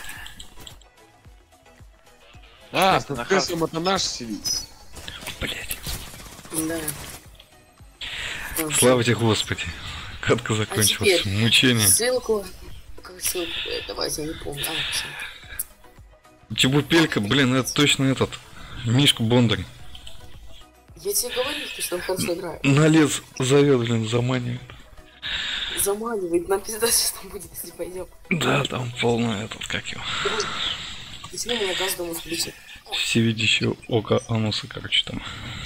А, На ФПСом это наш сидит. Блять. Да. Ну, Слава тебе, Господи. Катка закончилась. теперь Мучение. ссылку. Как ссылку? Давайте, я не помню. Чебупелька, блин, это точно этот. Мишка Бондарь. Я тебе говорю, что он хорошо играет. На лес зовет, блин, заманивает. Заманивает, нам пиздец, что будет, если пойдем. Да, там полно этот, как его. Если меня газ дома включит. Всевидящее око ануса, короче, там.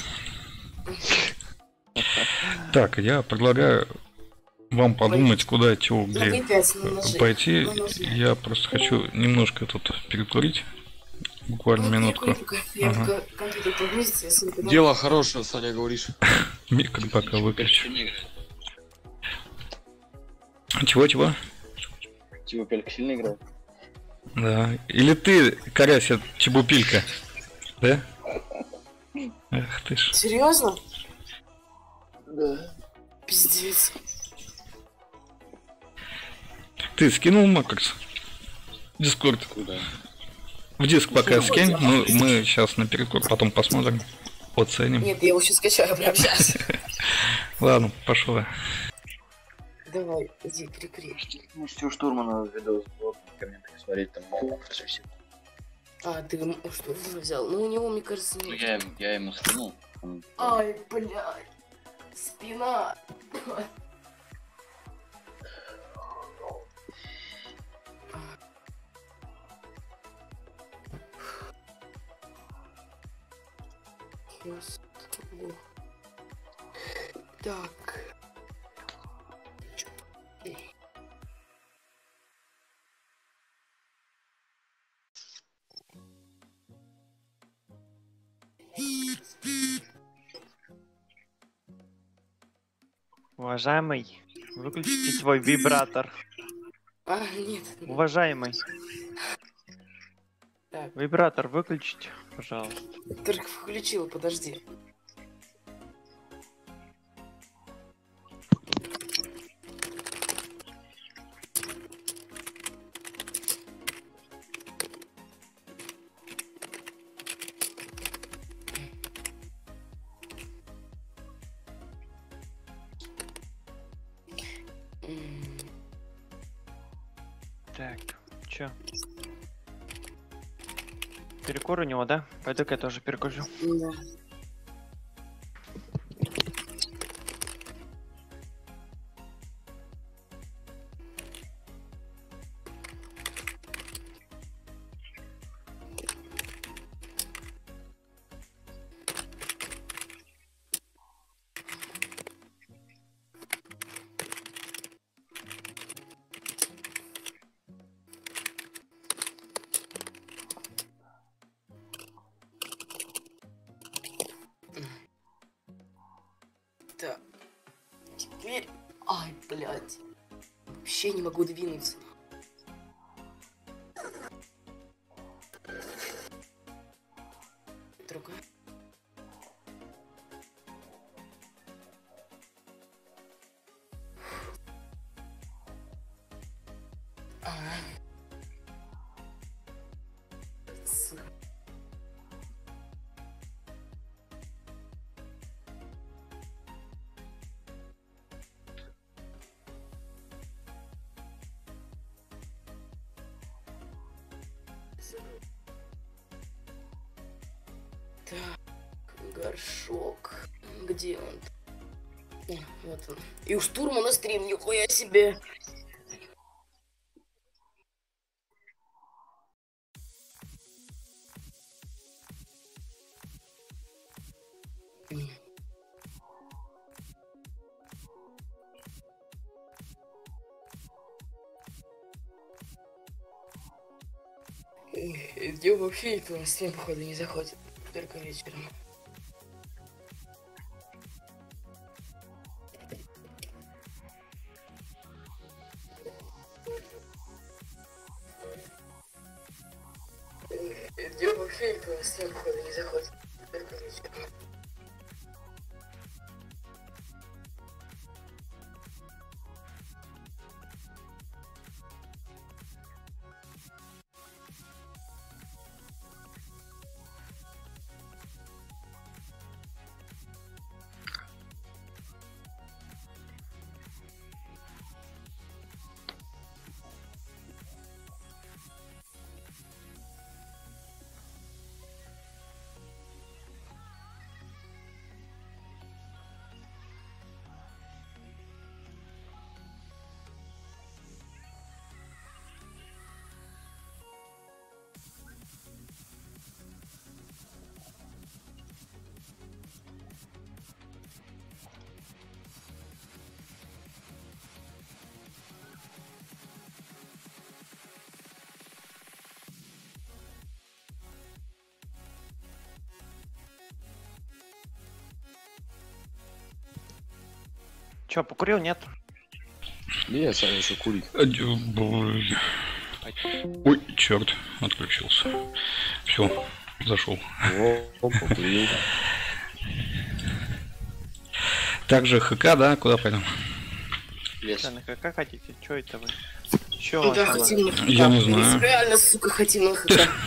Так, я предлагаю вам подумать, куда, чего, где пойти. Я просто хочу немножко тут перекурить. Буквально минутку. Ага. Дело хорошее, Саня, говоришь. Микро пока выключу. Чего? Чебупелька сильно играет? Да. Или ты, Карася, Чебупилька? Да? Эх ты ж. Серьезно? Да. Пиздец. Ты скинул Макарс? Дискорд. Куда? В диск пока скинь. Мы сейчас на перекур потом посмотрим. Оценим. Нет, я его сейчас скачаю прямо сейчас. Ладно, пошла. Давай, иди, перекури. Ну, Стю Штурмана видос в комментах смотреть, там много все. А, ты что взял? Ну, у него, мне кажется, Ну, нет. я ему скинул. Ай, блядь. Спина. Так. Уважаемый, выключите свой вибратор. А, нет. Уважаемый, Так, вибратор выключите, пожалуйста. только включил, подожди. Так, чё? Перекур у него, да? Пойду-ка я тоже перекурю. Да. Так. Теперь... Ай, блядь. Вообще не могу двинуться. Другая. Сука. Так, горшок. Где он? Вот он. И у штурмана стрим, нихуя себе. Днем вообще никто на стрим, походу, не заходит. Только вечером. Днем вообще никто на стрим, походу, не заходит. Только вечером. Чё, покурил, нет? Не, сам еще курить. Ой, черт, отключился. Все, зашел. О, покурил. Также ХК, да? Куда пойдем? Лес. Как хотите? Чё это вы? Чё Ну да, вас хотим на ХК. Я не знаю. Реально, сука, хотим на ХК.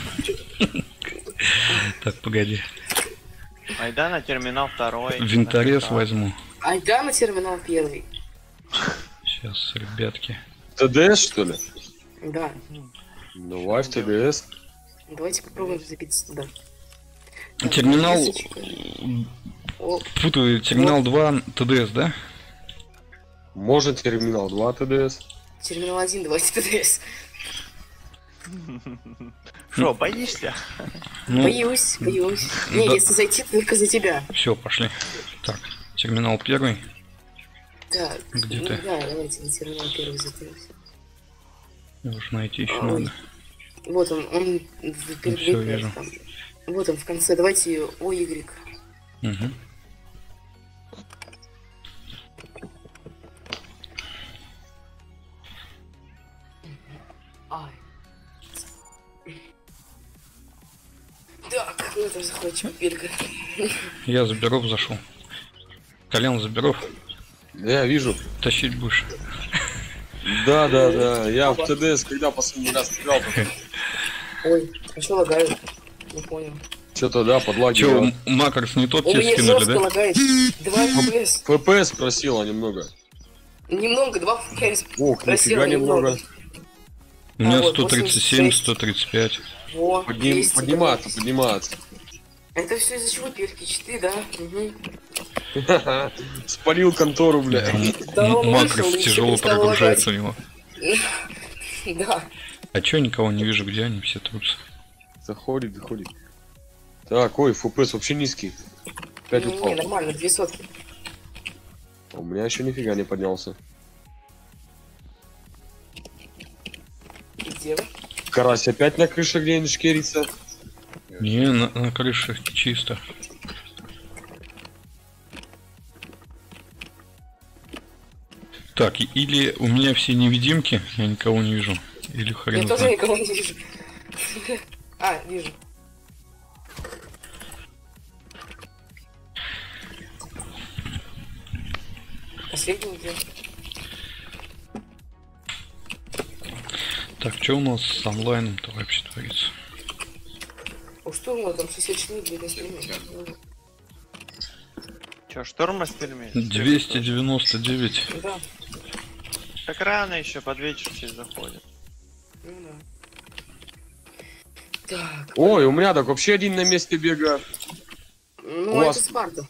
Так, погоди. Айда на терминал 2. Винторез возьму. Айда на терминал 1. Сейчас, ребятки. ТДС, что ли? Да. Давай в ТДС. Давайте попробуем забиться туда. Терминал... Лисочка. О, Путаю, терминал 2 ТДС, да? Можно терминал 2 ТДС. терминал 1, давайте ТДС. Шо, боишься? Ну, Боюсь. Не, да. если зайти, то только за тебя. все, пошли. Так, терминал 1. Так, Где ну ты? да, давайте на терминал 1 затаемся. Нужно найти еще Ой. надо. Вот он перед всё, выходом вижу. там. Вот он в конце, давайте OY. Угу. Ай. Так, ну там захватим Бельга. Я Заберов зашел. Колян Заберов, Я вижу. тащить будешь. Да. Я в ТДС, когда последний раз играл, Ой, а что лагаю? Не понял. что-то, да, Че, подлагивал. Макрос не тот У тебе меня скинули, жестко да? лагает. 2 FPS. ФПС просила немного. Немного, 2 FPS. Ох, Просила нифига немного. У меня вот, 137, 86. 135. Во, 200, Подниматься. Это все из-за чего перки 4, да? Угу. Спалил контору, бля. Да, он Макрос вышел, и тяжело ещё перестал прогружается у него. Да. А чё никого не вижу, где они все трутся? Заходит. Так, ой, ФПС вообще низкий. 5 Не, упал. нормально, 2 сотки. У меня еще нифига не поднялся. Где вы? Карась опять на крыше где-нибудь шкерится. Не, на крыше чисто. Так, или у меня все невидимки, я никого не вижу. Или хрен Я тоже знает. никого не вижу. А, вижу. Последний где? Так, что у нас с онлайном-то вообще творится? О, что у нас там 64 для достижения? Чё, шторм распильми? 299. Да, Так рано еще, под вечер все заходят. ну да. Так, Ой, у меня так вообще один на месте бегает. ну У это вас- Спарта.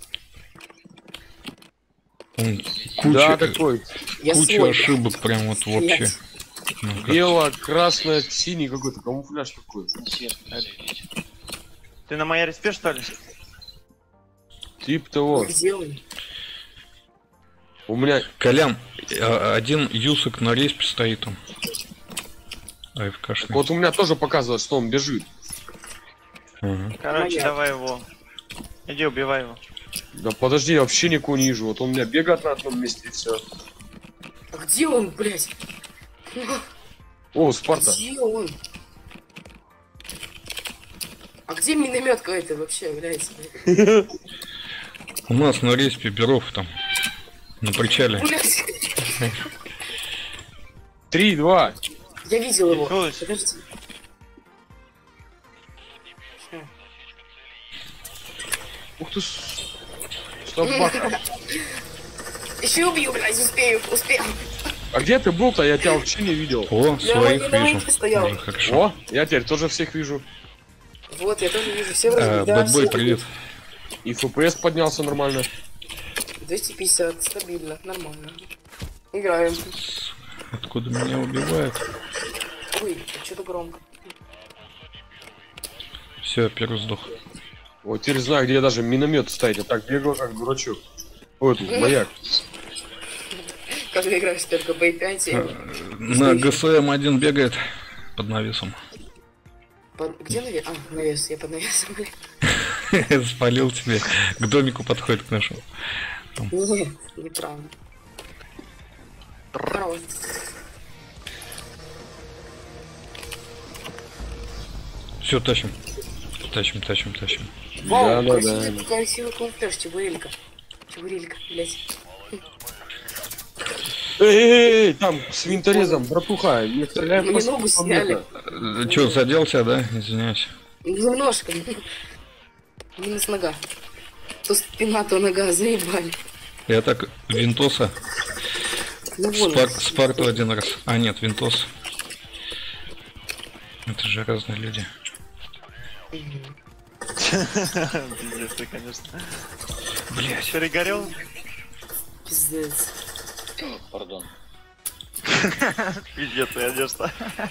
Он Да, куча, такой. Я куча свой. ошибок прям вот вообще. Блядь. Ну, как- Бело, красное, синий какой-то камуфляж такой. Ты на моей респе, что ли? Тип того. Где он? У меня Колян, один юсок на респе стоит там. АФКшный. вот у меня тоже показывает, что он бежит. Ага. Короче, Моя. давай его. Иди, убивай его. Да подожди, я вообще никого не вижу. Вот он у меня бегает на одном месте и все. А где он, блядь? О, Спарта. Где он? А где миномет какой-то вообще является? У нас на респе Беров там. На причале. Блядь, 3-2. я видел его. Николыч. Подожди. Ух ты ж. Собака. Еще убью, блядь, успею. А где ты был-то? Я тебя вообще не видел. О, Я своих на вижу. лавке стоял. Уже хорошо. О, я теперь тоже всех вижу. Вот, я тоже вижу. Все вроде, да, Бэтбой, все привет. И ФПС поднялся нормально. 250, стабильно, нормально. Играем. Откуда меня убивают? Ой, что-то громко. Все, первый сдох. Вот теперь знаю, где даже миномет ставить, а так бегал как дурачок. Вот тут маяк. Когда играешь только B5, На ГСМ-1 бегает под навесом. Где навес? А, навес, я под навесом, блин. Спалил тебе. К домику подходит к нашему. Нет, неправда. Хорош. Все, тащим. Тащим. Вау, Да. красивый камуфляж, чебурелька. Чебурелька, блядь. Эй, там с винторезом, братуха, не стреляй Мне просто ногу по сняли. мне-то. Че, заделся, да? Извиняюсь. Немножко. Минус нога. То спина, то нога, заебали. Я так Винтоса. Ну вон. Спарту один раз. А, нет, Винтос. Это же разные люди. Пиздец, ты, конечно. Блять. Перегорел? Пиздец. Пардон. Пиздец, конечно.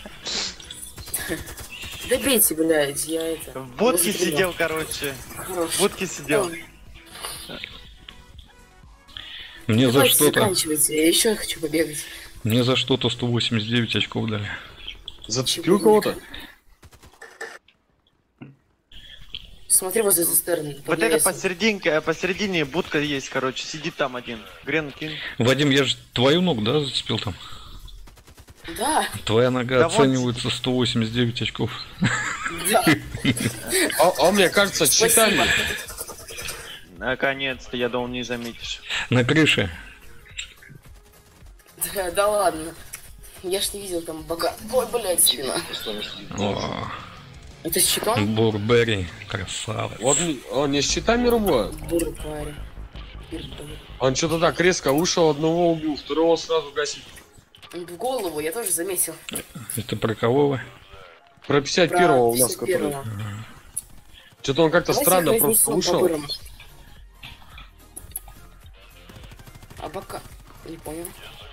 Да бейте, блядь, я это... В будке Возле сидел, короче. Хорош. В будке сидел. Мне за Давайте что-то. заканчивайте, я еще хочу побегать. Мне за что-то 189 очков дали. Зацепил кого-то? Смотри возле цистерны. под Вот это навесом. посередине будка есть, короче. Сидит там один. Грен кинь. Вадим, я же твою ногу, да, зацепил там? Да, Твоя нога Да вот. оценивается 189 очков. да. А мне кажется, с Спасибо. щитами. Наконец-то, я думал, не заметишь. На крыше. Да ладно. Я ж не видел там бога. Ой, блядь, спина. О, Это с щитом? Бурберри, красавец. Вот он не с щитами рубает. Дура, парень. Он что-то так резко ушел, одного убил, второго сразу гасит. В голову, я тоже заметил. Это про кого вы? Про 51-го у нас, 51-го. который. Что-то он как-то Давайте странно их просто разнесем ушел. по-бырому. А бока... Не понял.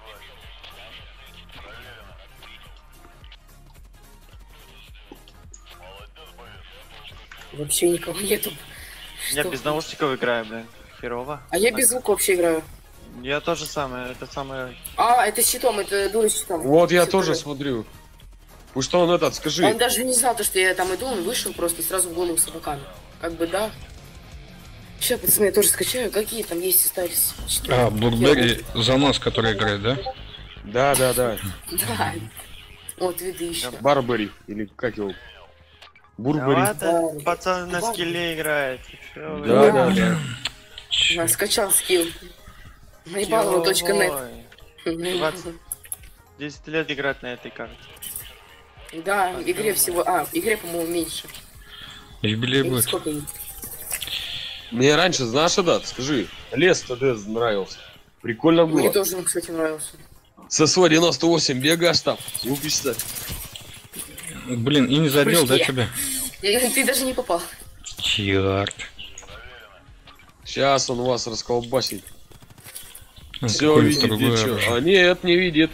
Вообще никого нету. Я Что? без наушников играю, блин. Херово. А я без звука вообще играю. Я тоже самое, это самое... А, это с щитом, это дура с щитом. Вот я Щит тоже играет. смотрю. Потому что он этот, скажи. Он даже не знал, то, что я там иду, он вышел просто и сразу в голову с собаками. Как бы, да. Сейчас, пацаны, я тоже скачаю. Какие там есть остались? А, Бурберри за нас, который играет, да? Да. Да. Вот, виды еще. Барбари, или как его? А Бурбари. это Да. пацан на скилле играет. Чё вы? Да. Я скачал скилл. Наебалово.нет. Чё? 10 лет играть на этой карте. Да, в игре всего... А, в игре, по-моему, меньше. Юбилей Или будет. сколько ей? Мне раньше, знаешь, да, скажи, лес ТД нравился. Прикольно Мне было. тоже он, кстати, нравился. Со СВ 98 бегаешь там, лупишься. Блин, и не задел, да, Прыжки. тебя? Ты даже не попал. Черт. Сейчас он вас расколбасит. Ну, Все какое-нибудь видит, другое ничего. оружие. А нет, не видит.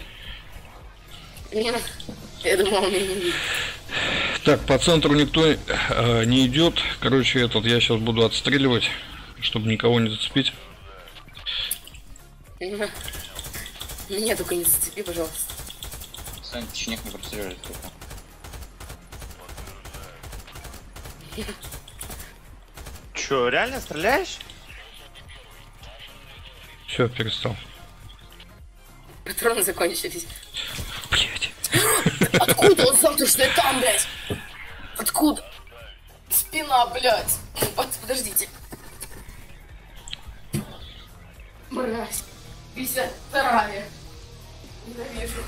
Я думал, он меня не видит. Так, по центру никто не идет. Короче, этот я сейчас буду отстреливать, чтобы никого не зацепить. Меня только не зацепи, пожалуйста. Сань, течник не простреливает только. Чё, реально стреляешь? Все, перестал. Патроны закончились. Блять. Откуда он знал, что я там, блядь? Откуда? Спина, блядь. Подождите. Мразь. 52-я. Ненавижу.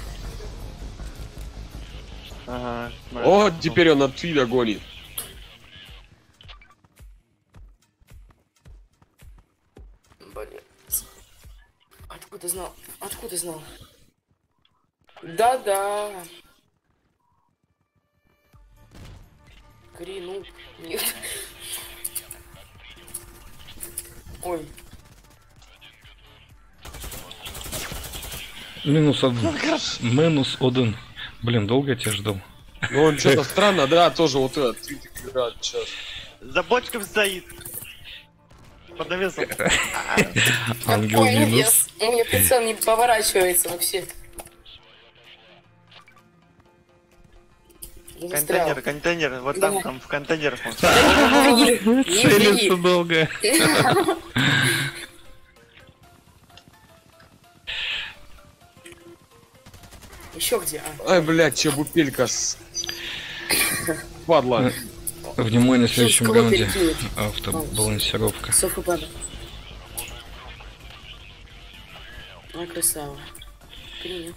Ага. Вот теперь он от Твида гонит. Блядь. Откуда знал? Откуда знал? Да-да. Крину. Нет. Ой. Минус один. Минус один. Блин, долго я тебя ждал. Ну он что-то странно, да, тоже вот этот Твид играет сейчас. За бочком стоит. Под навесом. Ангел Какой минус. вес? У меня прицел не поворачивается вообще. Я застрял. Контейнер, контейнер. Вот Давай. там в контейнерах. он. Не беги, не Целится беги. долго. Еще где? А, Ай, блядь, чебупелька падла. Внимание, в следующем кого раунде. перекинуть? Автобалансировка. сов упада. Ой, красава. Принял.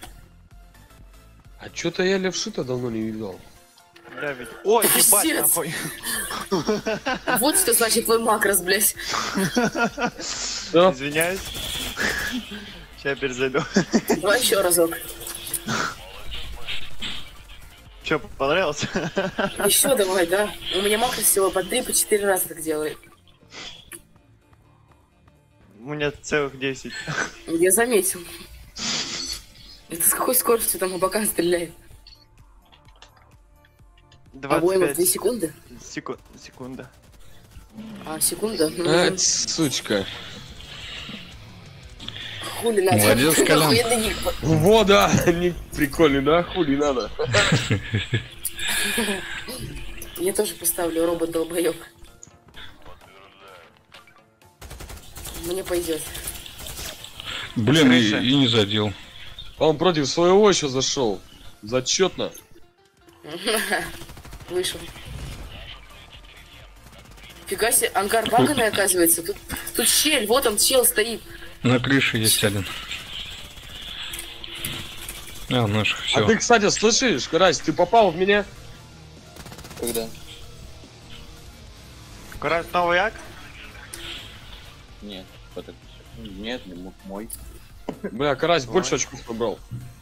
А чё-то я левши-то давно не видел. Бля, ведь. Ой, ебать, Пиздец. нахуй. Вот что значит твой макрос, блядь. Да? Извиняюсь. Сейчас перезайду. Давай еще разок. Че, понравилось? Еще давай, да? У меня макрос всего по 3-4 раза так делает. У меня целых 10. Я заметил. Это с какой скоростью там Абакан стреляет? Обоим в 2 25 секунды? секунда. А, секунда? А, сучка. Хули надо. Молодец, Колян. Охуенный ник. Во, да, не прикольный, да? Хули надо. Я тоже поставлю робот-долбоёб. Мне пойдет. Блин, Крыша. и не задел. Он против своего еще зашел. Зачетно. Вышел. Фига себе, ангар баганый оказывается. Тут щель, вот он, чел стоит. На крыше есть один. А, наш, А все. ты, кстати, слышишь, Карась, ты попал в меня? Когда? Карась новый як? Нет. Нет, не мог мой. Бля, Карась больше очков набрал.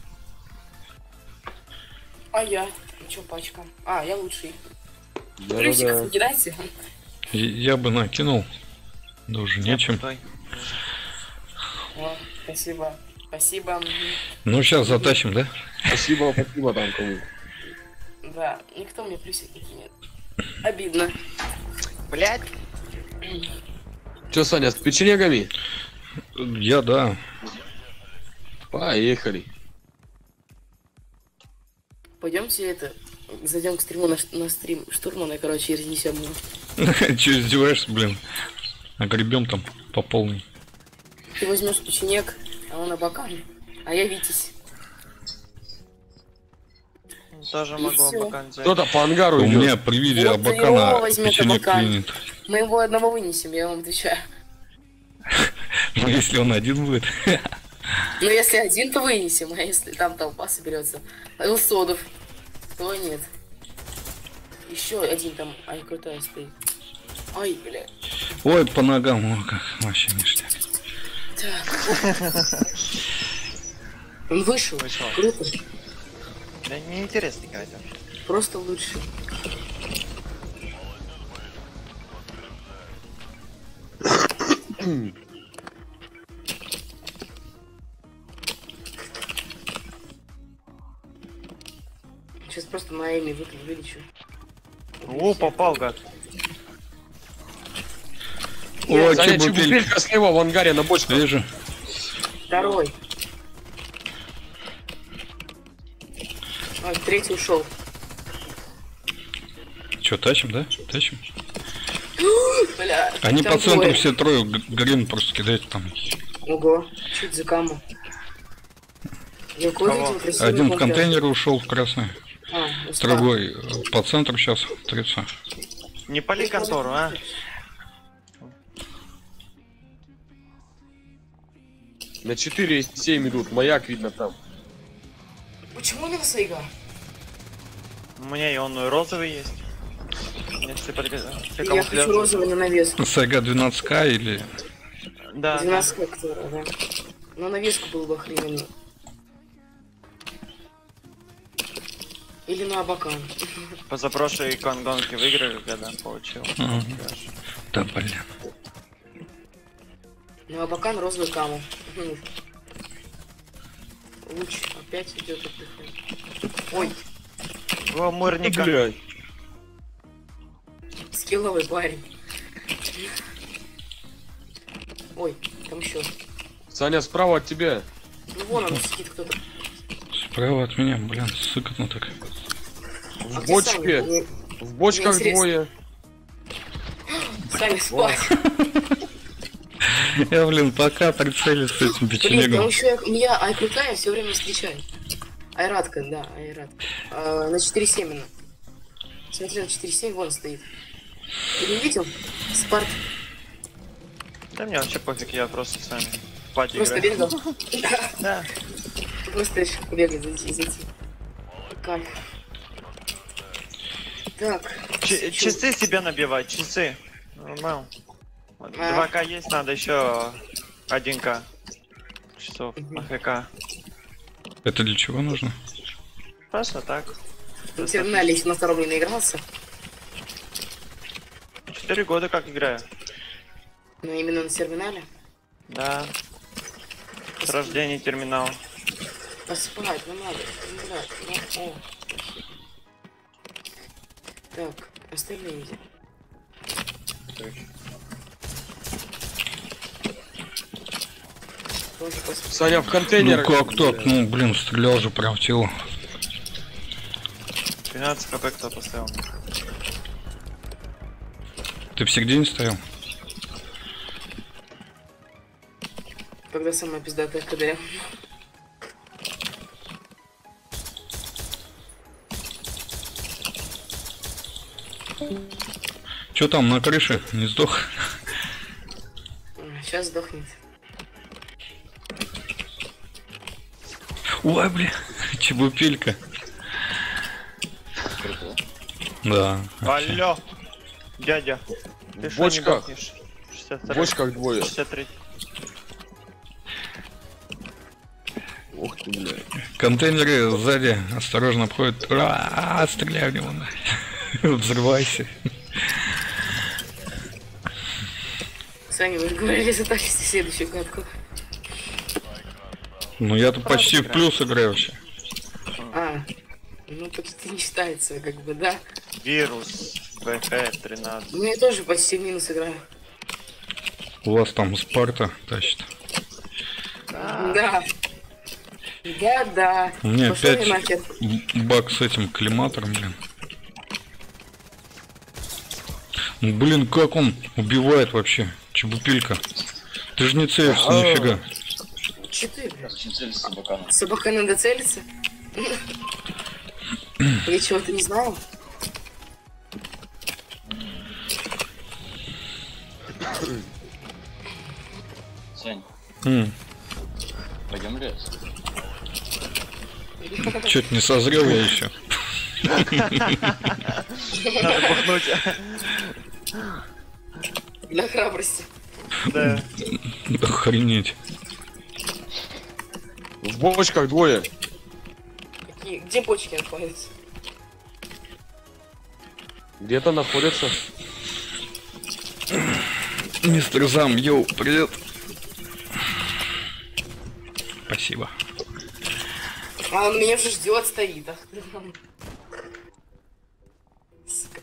А я? Чё, пачка? А, я лучший. Да-да-да. Плюсик кидайте. Я бы накинул. Да уже нечем. Стой. О, спасибо. Спасибо. Ну, сейчас затащим, да? Спасибо, спасибо там кому. Да, никто мне плюсик не кинет. Обидно. Блять. Че, Саня, с печенегами? Я, да. Поехали. Пойдемте это. Зайдем к стриму на стрим штурмана и, короче, и разнесем его. Че, издеваешься, блин? Огребем там по полной. Ты возьмешь печенек, а он Абакан. А я Витязь. Тоже И могу всё. Абакан взять. Кто-то по ангару У идет. меня при виде Вот его Абакана возьмет печенек Абакан. клинит. Мы его одного вынесем, я вам отвечаю. Ну, если он один будет. Но если один, то вынесем, а если там толпа соберется. Элсодов, то нет. Еще один там, ай, крутая стоит. Ай, бля. Ой, по ногам, о, как вообще ништяк. Так. Он вышел. Вышел. Круто. Да неинтересно играть вообще. Просто лучше. Сейчас просто на Эми вылечу. О, попал, гад. О, Саня, чебупель. чебупелька слева в ангаре на бочке. Вижу. Второй. Ой, третий ушел. Че, тащим, да? Тащим. Бля. Они там по центру двое. все трое грин просто кидают там. Ого, чуть за каму. Я Кого? видел красивый Один в компьютер. контейнер ушел в красный. А, устал. Другой по центру сейчас трется. Не пали контору, а? На 4,7 идут, маяк видно там. Почему не Сайга? У меня и он розовый есть. Если Я хочу розовый на навеску. Сайга 12к или... Да, 12 как-то, да. Но навеску было бы охрененно. Или на Абакан. позапрошлой гонки выиграли, когда получил. Ага. Да, блин. На Абакан розовый каму. Луч опять идет отдыхать. Ой, О, мырника. Блядь. Скилловый парень. Ой, там еще. Саня, справа от тебя. Ну вон он сидит кто-то. Справа от меня, блин, сыкотно так. А В где бочке. Саня? Мне- В бочках Мне интересно. двое. Саня, спать. Я, блин, пока прицелюсь с этим Блин, там печенегом. еще меня Айкрутая все время встречает. Айратка, да, Айратка. На 4.7 она. Смотри, на 4.7 вон стоит. Ты не видел? Спарт Да мне вообще пофиг, я просто с вами в пати просто играю. бегал. Да. Просто решил побегать, зайти. Кайф. Так. Часы себе набивать, часы. Нормально. Вот 2К есть, надо еще 1К. Часов АФК. Это для чего нужно? Просто так. На терминале еще на втором не наигрался. 4 года как играю. Но именно на терминале. Да. С рождения терминала. Поспать, ну надо. Ну, о. Так, остальные где? Тоже поспать. Саня в Ну контейнерах. как так? Ну, блин, стрелял же прям в тело. 12 хп кто поставил. Ты в середине стоял? Когда самая пиздатая КД. Чё там на крыше? Не сдох? Сейчас сдохнет. Ой, бля, чебупелька. Да. Алло! Дядя! Ты В что не бочках. дохнешь? В 62. бочках двое. 63. Ух ты, бля. Контейнеры сзади осторожно обходят. Стреляй в него. Взрывайся. Саня, вы же говорили, затащите следующую катку. Ну я тут почти в плюс играю вообще. Ну почти не считается, как бы, да. Вирус. ВХ 13. Ну я тоже почти в минус играю. У вас там Спарта тащит. Да. Да. У меня Пошёл опять я нахер. баг с этим коллиматором, блин. Ну, блин, как он убивает вообще, чебупелька. Ты же не целишься нифига. Че ты, блядь? Очень цель собака. Собака надо целиться? Я чего-то не знаю. Сань, пойдем в лес. Чё-то не созрел я еще. Надо бухнуть. Для храбрости. Да. Охренеть. В бочках двое. Какие? Где бочки находятся? Где-то находятся. Мистер Зам, йоу, привет. Спасибо. А он меня уже ждет, стоит. Ах ты. Сука.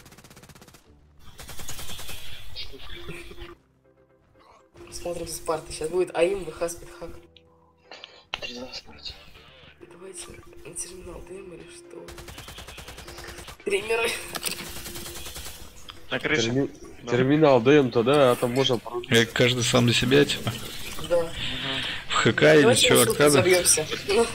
Смотрим за Спартой. Сейчас будет АИМ, ВХ, Спидхак. 3-2 спорте. Давайте на терминал ДМ или что? Триммеры. На крыше. Терминал ДМ-то, да, а там можно порубить. Каждый сам за себя, типа. Да. В ХК или Давайте чё, на шутку аркада? забьемся. Ну,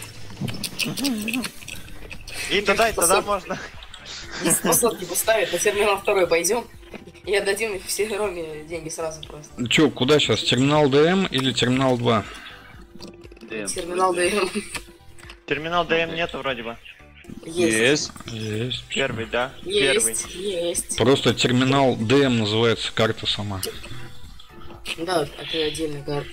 И тогда можно. способки поставить, на терминал второй пойдем. И отдадим все Роме деньги сразу просто. Чё, куда сейчас? Терминал ДМ или терминал 2? Терминал ДМ. Терминал ДМ нету вроде бы. Есть. Есть. Первый, да? Первый. Есть. Просто терминал ДМ называется карта сама. Да, это отдельная карта.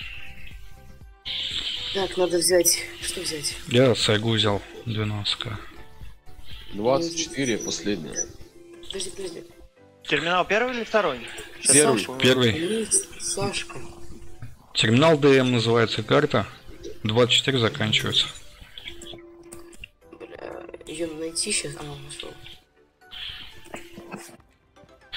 Так, надо взять... Что взять? Я Сайгу взял 12к. 24, последняя. Подожди. Терминал первый или второй? Сейчас Первый. Сашку- Первый. Сашка. Терминал ДМ называется карта. 24 заканчивается. Бля, ее найти сейчас. А, нашел.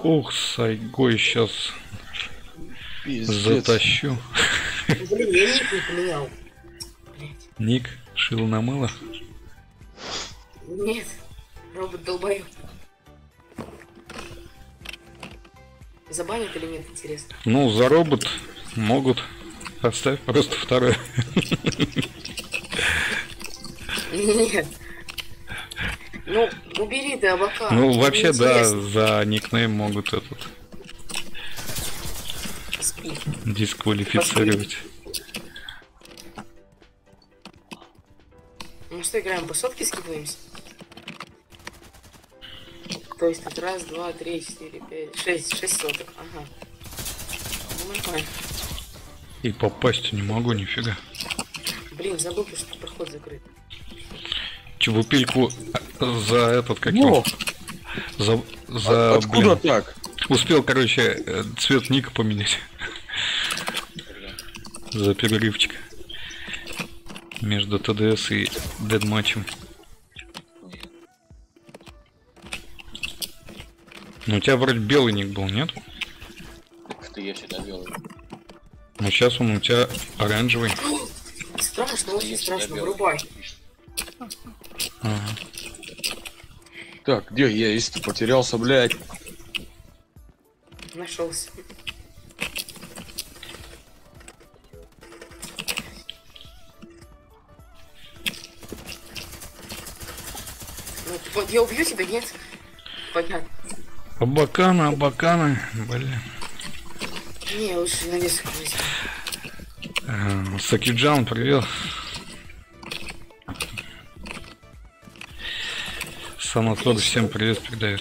Ух, Сайгой сейчас Пиздец. затащу. Блин, я ник не поменял. Блять. Ник, шил на мыло. Нет. Робот долбоёб. Забанят или нет, интересно? Ну, за робот могут. Оставь просто второй. Нет. Ну, убери ты облака. Ну, Мне вообще, да, интересно. за никнейм могут этот Спи. дисквалифицировать. Ну что, играем по сотке, скидываемся? То есть тут раз, два, три, четыре, пять, шесть соток. Ага. Ну, нормально. И попасть не могу, нифига. Блин, забыл, что проход закрыт. Чебупельку за этот, как Во! его? За, Откуда блин, так? успел, короче, цвет ника поменять. За перерывчик. Между ТДС и дедматчем. Ну, у тебя вроде белый ник был, нет? Ты я всегда белый. Ну, сейчас он у тебя оранжевый. Страшно, очень Я страшно, всегда вырубай. Ага. Так, где я есть? Потерялся, блядь. Нашелся. Ну, вот я убью тебя, нет? Понятно. Абакана, блин. Не, лучше на вес возьму. Сакиджан, привет. Санатор всем привет передает.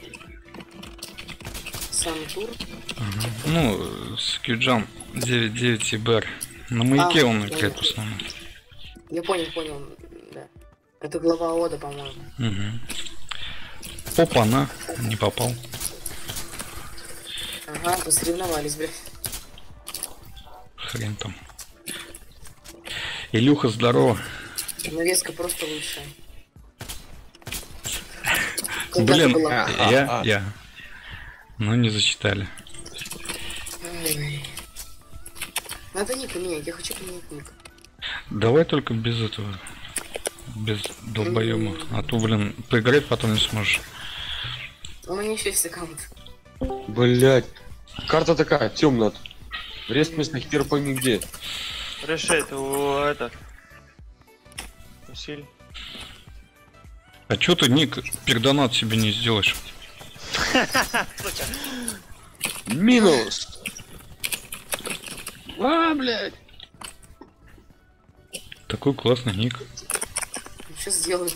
Сам тур. Ну, Сакиджан 99 ИБР. На маяке он играет в основном. Я понял, да. Это глава Ода, по-моему. Угу. Опа-на, не попал. Ага, посоревновались, блядь. Хрен там. Илюха, здорово. Навеска просто лучшая. Блин, Когда-то была. я. Ну, не зачитали. Ай. Надо ник поменять, я хочу поменять ник. Давай только без этого. Без долбоема. А то, блин, поиграть потом не сможешь. У меня еще есть аккаунт. Блядь. Карта такая, темная. Рест местных хер пойми где. Решит у этот. Усиль. А чё ты ник пердонат себе не сделаешь? Минус. А, блядь. Такой классный ник. Сейчас сделаю.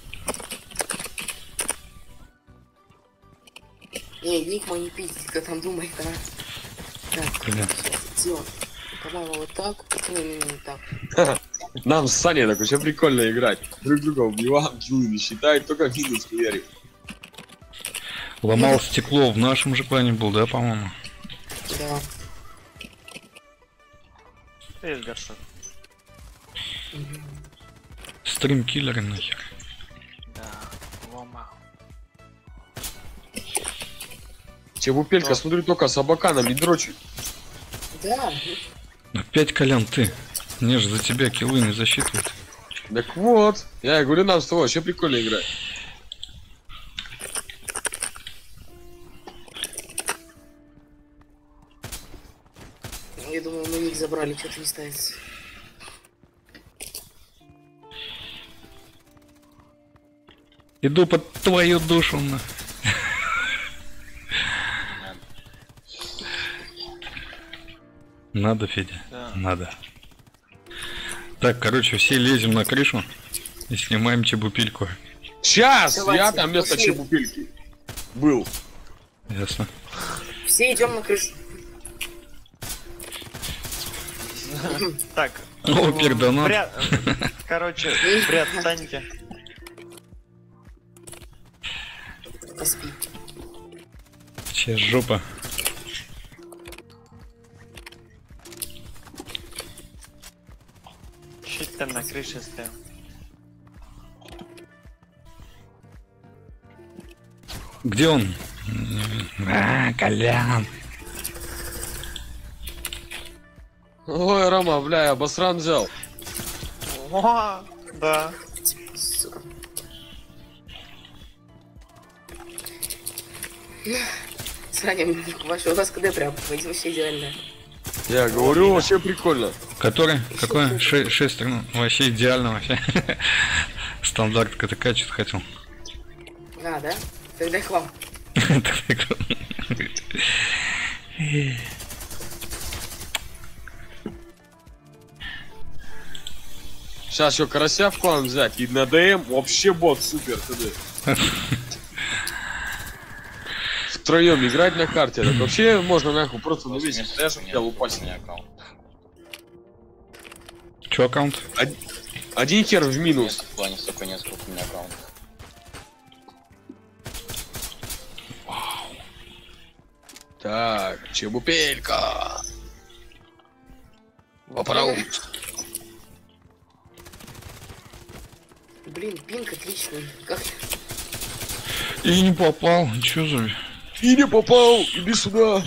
Не, ник мой не пиздит, как там думает, а. Так, Блин. сделаем. По-моему, вот так. Не так. Нам с Саней так вообще прикольно играть. Друг друга убиваем, киллы не считают, только минус хуярим. Ломал стекло в нашем же клане был, да, по-моему? Да. Есть горшок. Стримкиллеры нахер. Да, ломал. Чебупелька, смотрю, только собака не дрочит. Да. Опять, Колян, ты. Мне же за тебя киллы не засчитывают. Так вот, я говорю, нам с тобой вообще прикольно играть. Я думал, мы ник забрали, что-то не ставится. Иду под твою душу, на. Надо, Федя, Да. надо. Так, короче, все лезем на крышу и снимаем чебупельку. Сейчас! Давайте, Я там вместо пошли. чебупельки был. Ясно. Все идем на крышу. Так. О, пердонат. Короче, бред, встаньте. Поспи. Сейчас жопа. Щит там на крыше стоял. Где он? Колян. Ой, Рома, бля, обосран взял. О, да. Сука. Саня, ваше у вас КД прям, вообще идеально. Я говорю, вообще прикольно. Который? Какой? 6, ну, вообще идеально вообще. Стандарт КТК что-то хотел. А, да? Тогда к вам. Сейчас еще карася в клан взять и на ДМ вообще бот супер ТД. Втроем играть на карте, так вообще можно нахуй просто на месте стоишь, у тебя упасть. Че аккаунт? Один хер в минус. В плане, сука, несколько у меня аккаунтов. Так, чебупелька. Попробуй. Блин, пинг отличный. Как? И не попал. Чё за... И не попал, иди сюда.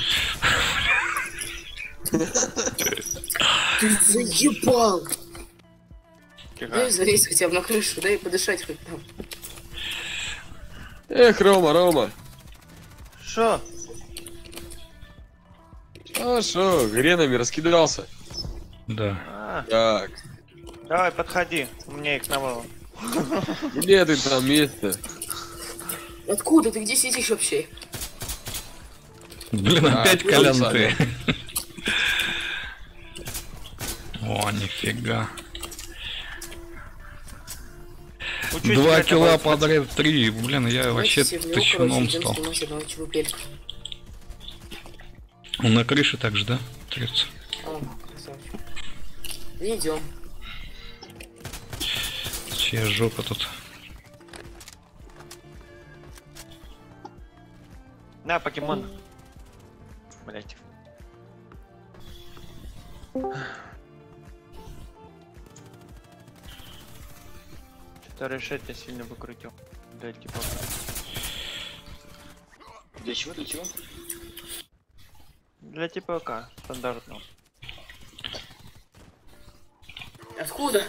Ты заебал! Тихо. Дай залезть хотя бы на крышу, дай подышать хоть там. Эх, Рома. Шо? А шо, гренами раскидался. Да. А, Так, давай, подходи. У меня их навало. где ты там место? Откуда ты где сидишь вообще? Блин, А, опять понял, Колян Саня. ты. О, нифига. Учусь 2 играть килла на подряд 3. Блин, я вообще Давайте все тащуном идем стал. снимать одного чебупелька. Он на крыше так же, да? Трется. О, красавчик. Идем. Чья жопа тут. На, покемон. Блять. Что-то решать я сильно выкрутил. Да, типа. Для чего, для чего? Для ТПК стандартного. Откуда?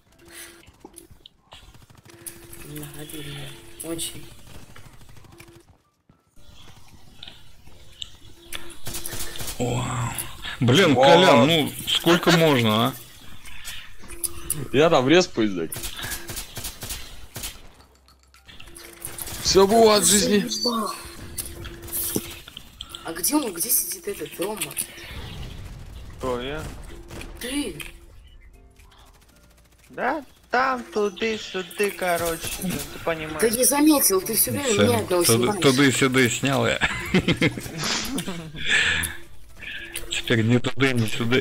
Обидно. Очень. Вау. Блин, Вау. Колян, ну сколько можно, а? Я там рез поездок. Все бывает в жизни. Заебал. А где он? Где сидит этот Рома? Кто я? Ты? Да? Там, туды-сюды, короче. Да, ты Да понимаешь. я заметил, ты все время меня одного снимаешь. Туды-сюда снял я. Теперь ни туда, ни сюда.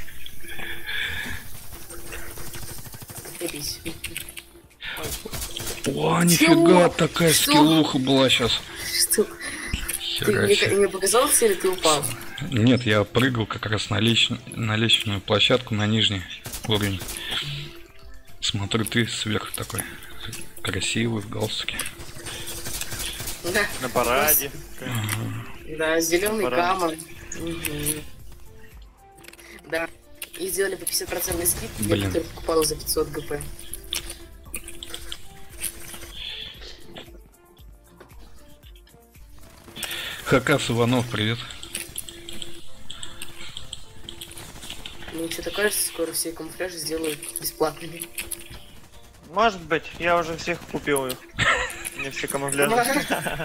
Заебись. О, нифига, такая Что? скиллуха была сейчас. Что? Ты Херачи. мне показалось, или ты упал? Нет, я прыгал как раз на личную площадку, на нижний уровень. Смотрю, ты сверху такой красивый в галстуке. Да. На параде. Да, зеленый Парад. камон. Мгм. Да. И сделали по 50% скидки, Блин. я который покупал за 500 ГП. Хакас Иванов, привет. Мне что-то кажется, скоро все камуфляжи сделают бесплатными. Может быть, я уже всех купил их. Мне все камуфляжи.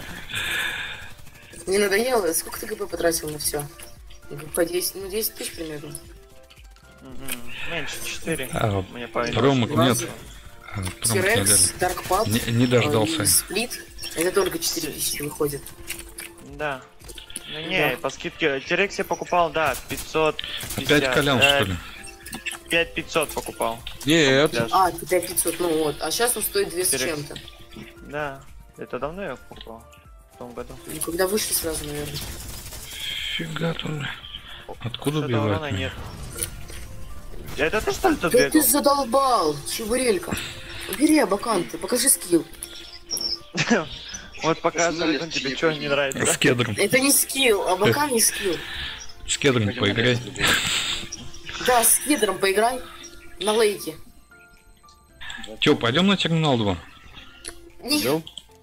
Не надоело? Сколько ты ГП потратил на все? ГП 10, ну 10 тысяч примерно. Меньше 4. А, Мне по промок нет. Промок не дали. Тирекс, Даркпад, Не дождался. Сплит. Это только 4000 выходит. Да. Ну не, по скидке. Терекс я покупал, да, 500. Опять Колян, что ли? 5500 покупал. Нет. Камуфляж. А, 5500, ну вот. А сейчас он стоит 2 с Тирекс. чем-то. Да. Это давно я покупал. В том году. Ну, когда вышли сразу, наверное. Фига тут. Откуда Что-то урона убивать? нет. Это ты что ли тут Да ты бегал? задолбал, чебурелька. Убери абаканты, покажи скилл. Вот показывает он тебе, что не нравится. С кедром. Это не скилл, АБК не скилл. С кедром поиграй. Да, с кедром поиграй. На лейке. Чё, пойдем на терминал 2? Не, Идем?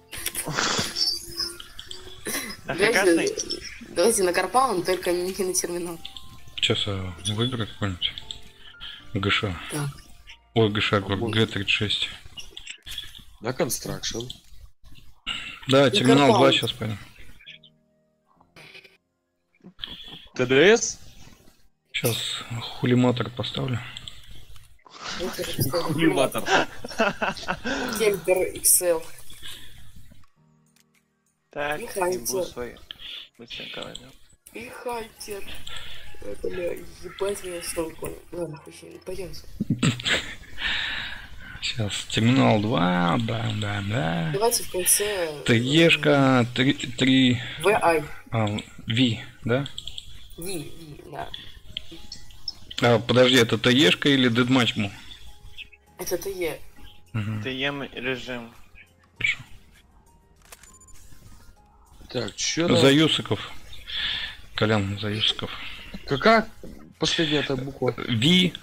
Красный. давайте на Карпаун, только не на терминал. Сейчас выберу какой-нибудь. ГШ. Так. Ой, ГШ, Г36. На Construction. Да, терминал Карпаун. 2 сейчас пойдем. ТДС? Сейчас хулиматор поставлю. Хулиматор. Кемпер XL. Так, Не не хайте. буду свой. Быстренько возьмем. И хайтер. Это, бля, ебать меня снова понял. Ладно, хуй, пойдемте. Сейчас терминал 2, да. Давайте в конце... ТЕшка 3... VI. V, да? V, да. Подожди, это ТЕшка или Deadmatch был? Это ТЕ. ТМ режим. Так, чё там? Заюсиков. Колян Заюсиков. Какая последняя эта буква? VI.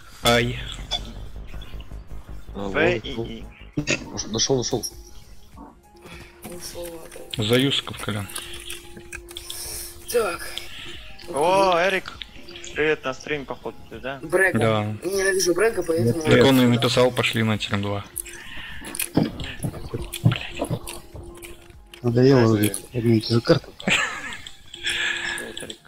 В и И. Нашел. Ну, слово, да. Заюсиков, Колян. Так. О, Эрик. Привет, на стрим, походу, ты, да? Брэга. Да. Ненавижу Брэга, поэтому... Так он и написал, пошли на терм 2. Надоело уже одни и те же карты. Привет, Эрик.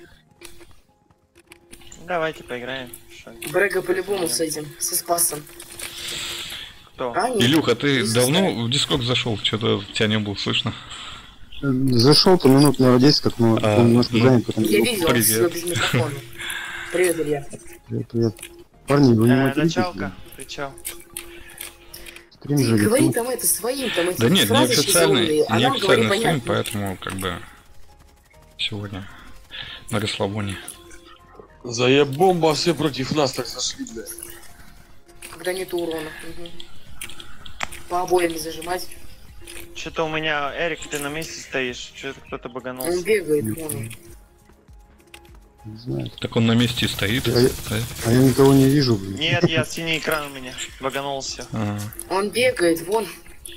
Давайте поиграем. Шо? Брэга по-любому с этим, со Спасом. Кто? А, нет. Илюха, ты Не давно знаю. в Дискорд зашел? Что-то тебя не было слышно. Зашел-то минут, наверное, 10, как мы А, он немножко ну, занят, потом... Я видел Привет. всё без микрофона. Привет, Илья. Привет. Парни, вы не материтесь? Началка. Причал. Стрим Ты же говори электронный. там это своим, там эти Да нет, фразочки неофициальный, заумные, а нам говори неофициальный стрим, понятно. поэтому как бы сегодня на расслабоне. Заебомба, все против нас так зашли, бля. Когда нет урона. Мгм. По обоям зажимать. Что-то у меня, Эрик, ты на месте стоишь. Что-то кто-то Он баганулся. бегает, вон. Не знаю. Так он на месте и стоит. Да? А я никого не вижу, блин. Нет, я синий экран у меня. Баганулся. Он бегает, вон.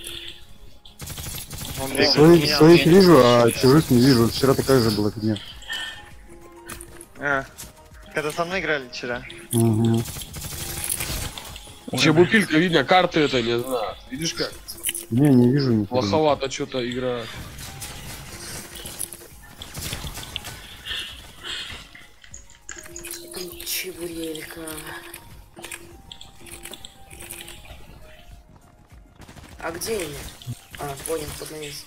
Он бегает. Своих вижу, а чужих не вижу. Вчера такая же была фигня. Когда со мной играли вчера. Угу. Чебупилька, видно, карты это, не знаю. Видишь как? Не вижу никого. Плоховато что-то игра. Чебурелька. А где они? А, понял, под навесом.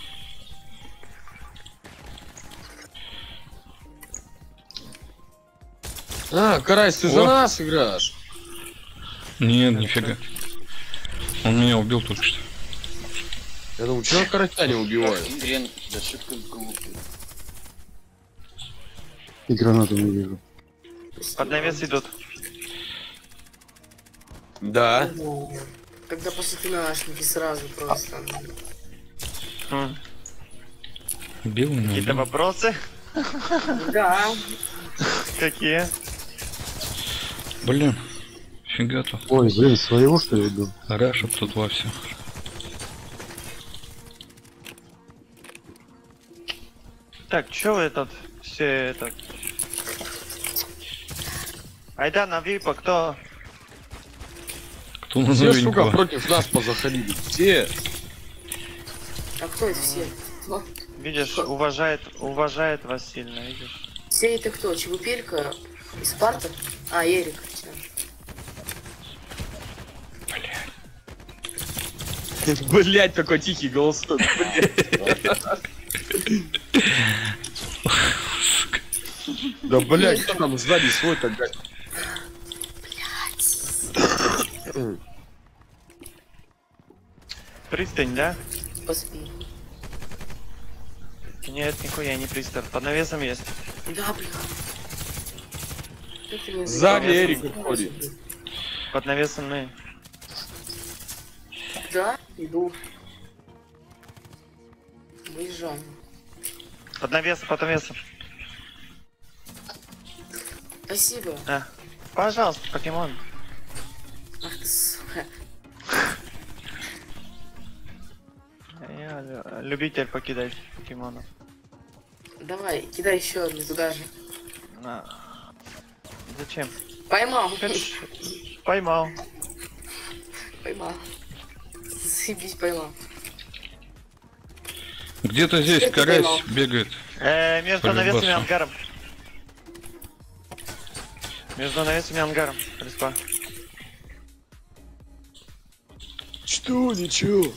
Карась, ты за О. нас играешь? Нет, нифига. Он меня убил только что. Я думаю, чего карася не убивают? И гранату не вижу. Под навес идут. Да. Когда после финашники сразу просто. Убил меня. Какие-то убил. вопросы? Да. Какие? Блин. Фига тут. Ой, блин, своего что ли убил? Рашат тут во все. Так, чё этот, все этот... Айда на випа, кто? Кто на Все, сука, новенького? против нас позаходили. Все. А кто это все? Кто? Видишь, уважает вас сильно, видишь? Все это кто? Чебупелька? И Спарта? А, Эрик. Всё. Блять, такой тихий голос. Блять. Да блять, кто там сзади свой так гать? Пристань, да? Поспи. Нет, нихуя не пристань. Под навесом есть. Да, бля. Как ты меня Сзади заебал? Эрик уходит. Под навесом мы. Да, иду. Выезжаем. Под навесом, под навесом. Спасибо. Пожалуйста, покемон. Ах ты сука. Я любитель покидать покемонов. Давай, кидай еще одну туда же. На. Зачем? Поймал. Поймал. Поймал. Заебись, поймал. Где-то здесь Что ты карась поймал? бегает. Между По навесом и любасу. ангаром. Между навесом и ангаром. Респа. Что, ничего?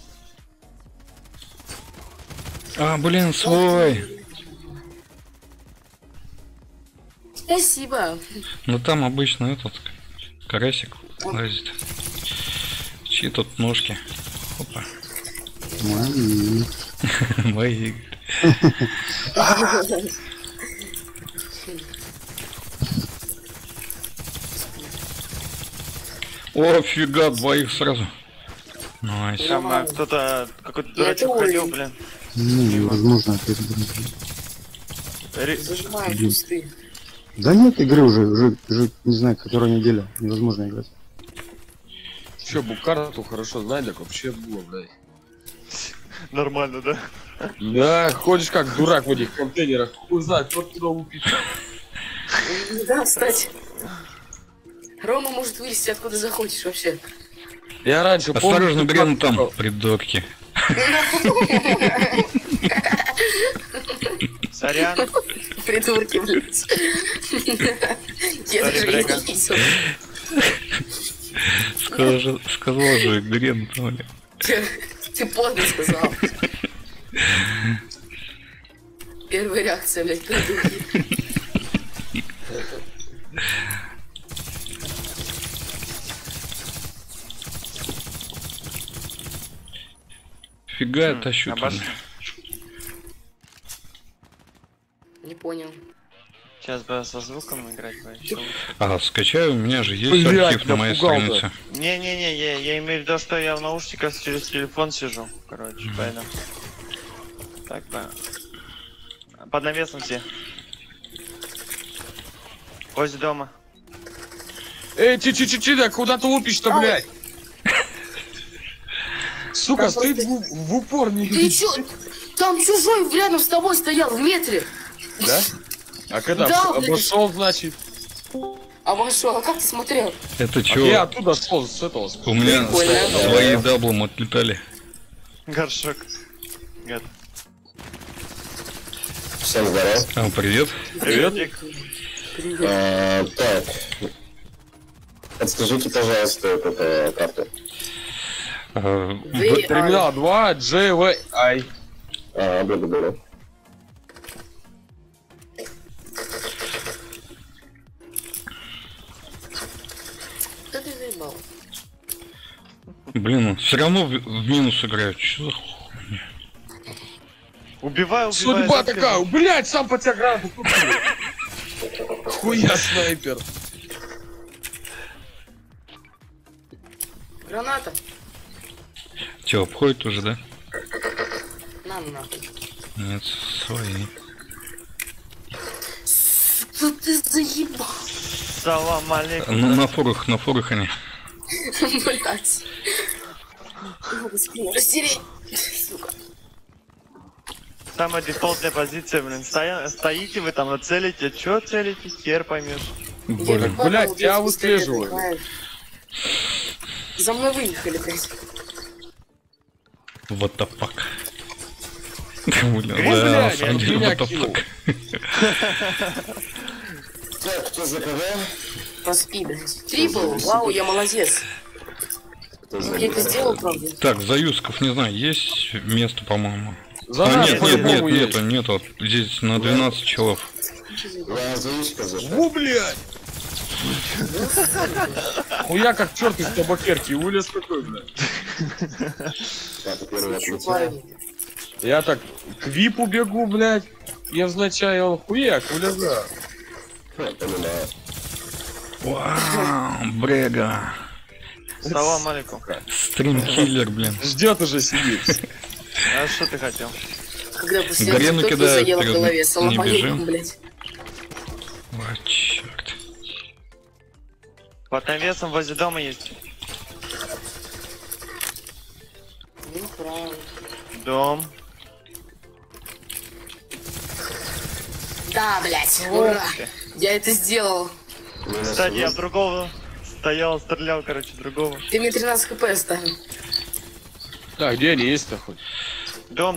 А, блин, свой. Спасибо. Ну там обычно этот карасик лазит. Чьи тут ножки? Опа. Мои. Мои. О, фига, двоих сразу. Найс. Там кто-то, какой-то это дурачок ходил, Оля. блин. Невозможно опять играть. Зажимаю кусты. Да нет игры уже не знаю, которая неделя. Невозможно играть. Че, Букарту хорошо знать, так вообще было, блядь. Нормально, да? Да, ходишь как дурак в этих контейнерах. Хуй знает, кто туда упить. Да, кстати. Рома может вылезти откуда захочешь вообще. Я раньше Осторожно, помню, Грен, как- там, придурки. Сорян. Придурки, блядь. Я даже не Брега. видел. Сказал же, Грен, там. Ты поздно сказал. Первая реакция, блядь, придурки. Фига я тащу туда. Обошли. Не понял. Сейчас бы со звуком играть бы еще лучше. А, скачаю, у меня же есть Блядь, архив на моей напугал-то. странице. Не-не-не, я имею в виду, что я в наушниках через телефон сижу. Короче, поэтому. Так, да. Под навесом все. Возле дома. Эй, чи-чи-чи-чи, да куда ты лупишь-то, блядь? Сука, стоит в упор не Ты видит. чё? Там чужой рядом с тобой стоял в метре. Да? А когда Да, блядь. обошел, значит. А вошел, а как ты смотрел? Это А чё? я оттуда шел с этого. У меня Прикольно. свои даблом отлетали. Горшок. Гад. Всем здоров. А, привет. Привет. Привет. Так. Подскажите, пожалуйста, эту карту. Вы- Терминал 2, JVI. Благодарю. Что ты заебал? Блин, все равно в минус играют. Что за хуйня? Убиваю. Судьба такая, блядь, сам по тебя гранату купил. Хуя снайпер. Граната? Че, обходит уже, да? На нахуй. Нет, свои. Что ты заебал? Салам алейкум. Ну, на форах они. Блять. Надо спину растереть. Сука. Самая дефолтная позиция, блин. Стоите вы там, целите. Чё целите? Хер поймешь. Блин. Блядь, я выслеживаю. За мной выехали, блядь. What the fuck. Блин, Блядь, да, на он самом деле, меня what the кинул. fuck. Так, кто за КВ? Поспи, блядь. Трипл, вау, я молодец. Кто за Я это сделал, правда. Так, за Юсков, не знаю, есть место, по-моему. За А, нас нет, по-любому есть. нету. Здесь на 12 челов. Я за Ишка за Фу, блядь. Хуя как черт из табакерки, вылез такой, блядь. Так, первый отлетел. Чупаю. Я так к випу бегу, блядь. Я взначай, он хуяк, вылезаю. Я понимаю. Вау, брега. Салам алейкум. Стримкиллер, блин. Ждет уже сидит. А что ты хотел? Когда после Грену TikTok кидают, заела в вперед голове, не салам бежим. алейкум, блядь. А, черт. Под навесом возле дома есть. Ну, правильно. Дом. Да, блядь, ура! Я это сделал. Кстати, я другого стоял, стрелял, короче, другого. Ты мне 13 хп оставил. Так, где они есть-то хоть? Дом.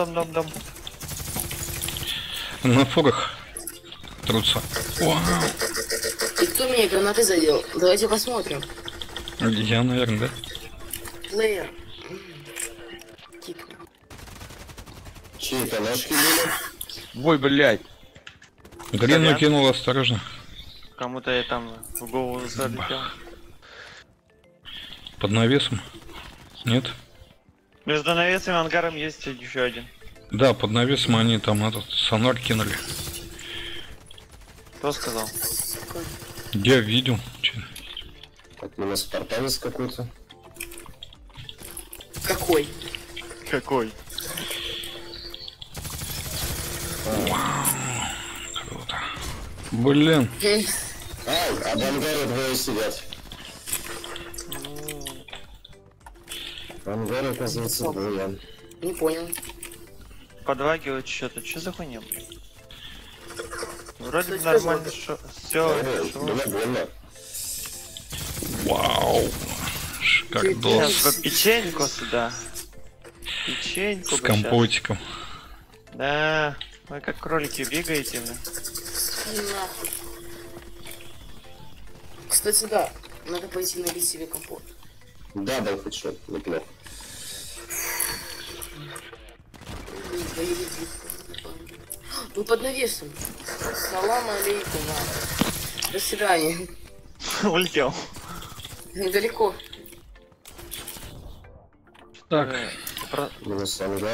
На форах трутся. Вау. И кто меня гранаты задел? Давайте посмотрим. Я, наверное, да? Плеер. Кик. Чьи-то ножки были? Ой, блядь. Грен Сорян. накинул, осторожно. Кому-то я там в голову залетел. Под навесом. Нет? Между навесом и ангаром есть еще один. Да, под навесом они там этот сонар кинули. Кто сказал? Я видел. Че? Так, у нас спартанец какой-то. Какой? Какой? Круто. Блин. Ай, а в ангаре двое сидят. В ангаре, оказывается, двое. Не понял. Подвагивает что-то. Что за хуйня? Вроде бы Что нормально, это? что... Все, Было больно. Вау. Шикардос. Сейчас бы печеньку сюда. Печеньку С бы щас. компотиком. Да, вы как кролики бегаете, бля. Нахуй. Кстати, да. Надо пойти налить себе компот. Да, дал хедшот, неплохо. Вы под навесом. Салам алейкум. До свидания. Улетел. Недалеко. Так, Минус ангар.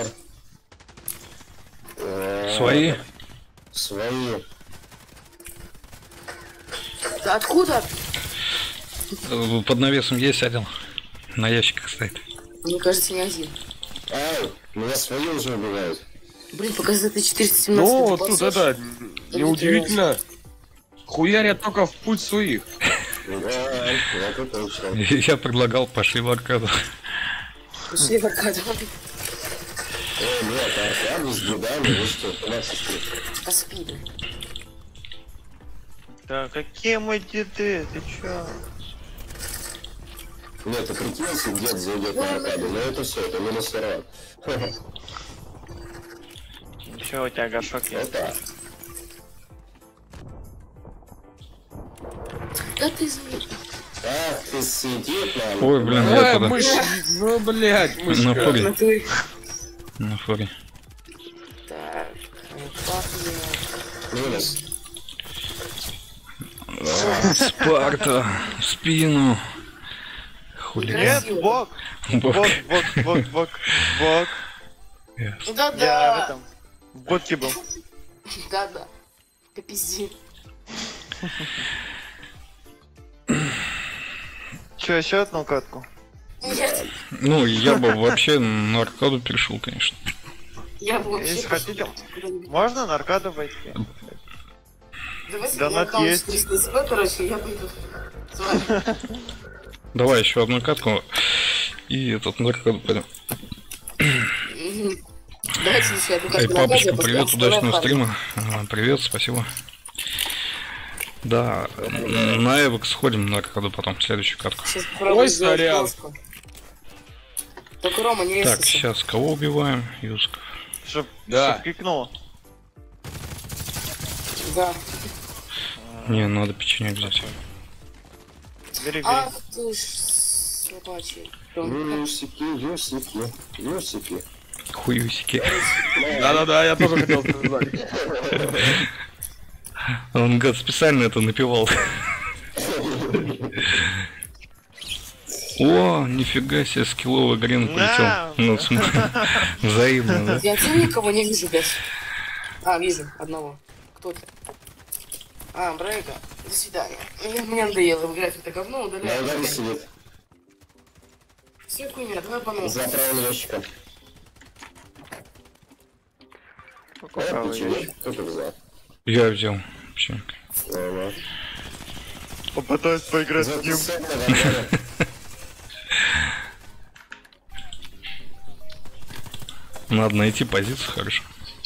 свои. Свои. Да откуда? Под навесом есть один. На ящиках стоит. Мне кажется, не один. Ай, меня свои уже убивают. Блин, показывает ты 417. Ну, ты тут ползёшь? это, неудивительно. Хуярят только в путь своих. Да, это точно. Я предлагал, пошли в аркаду. Пошли в аркаду. Нет, аркаду с бедами, вы что, классики. Поспи, блин. Да, какие мы деды, ты чё? Нет, ты прикинулся, дед зайдет на аркаду, но это все, это минус урон. Чё у тебя горшок есть? Это. Да ты знаешь. Ах, ты сидит нам. Ой, блин, я Ой, туда. мышь, ну, блядь, На мышка. форе. Натуре. На форе. Так, пахнет. Минус. Спарта. В спину. Хулиган. Нет, бок! Бок. Бок. Ясно. Я в Да-да. этом. В боке был. Да-да. Капизди. Чё, еще одну катку? Нет, Ну, я бы вообще на аркаду перешел, конечно. я бы вообще... Если хотите, можно на аркаду пойти? Давайте Донат аккаунт есть. 400 СП, короче, я пойду с вами. Давай еще одну катку. И этот на аркаду пойдем. Мгм. Давайте еще одну Эй, карту на папочка, базе, привет, после удачного остального стрима. Привет, спасибо. Да, на Эвокс сходим на аркаду потом, следующую катку. Сейчас попробую Ой, сделать сорян. полоску. Только Рома не Так, резался. сейчас кого убиваем? Юсков. Чтоб Да. кликнуло. Да. Не, надо печенье взять. Бери, бери. Ах ты ж собачий. Юсики, юсики, юсики. Хуюсики. Да-да-да, я тоже хотел сказать. Он, гад, специально это напевал. О, нифига себе, скилловый грен На. полетел. Ну, взаимно, да? Я вообще никого не вижу, блядь. А, вижу, одного. Кто ты? А, Брейка. До свидания. Мне надоело играть в это говно, На удаляю. ангаре сидит. Все хуйня, давай по новому. За правым ящиком. Пока ящик. Кто-то взял. Я взял. Чё? Ага. Попытаюсь поиграть с ним. Надо найти позицию хорошо.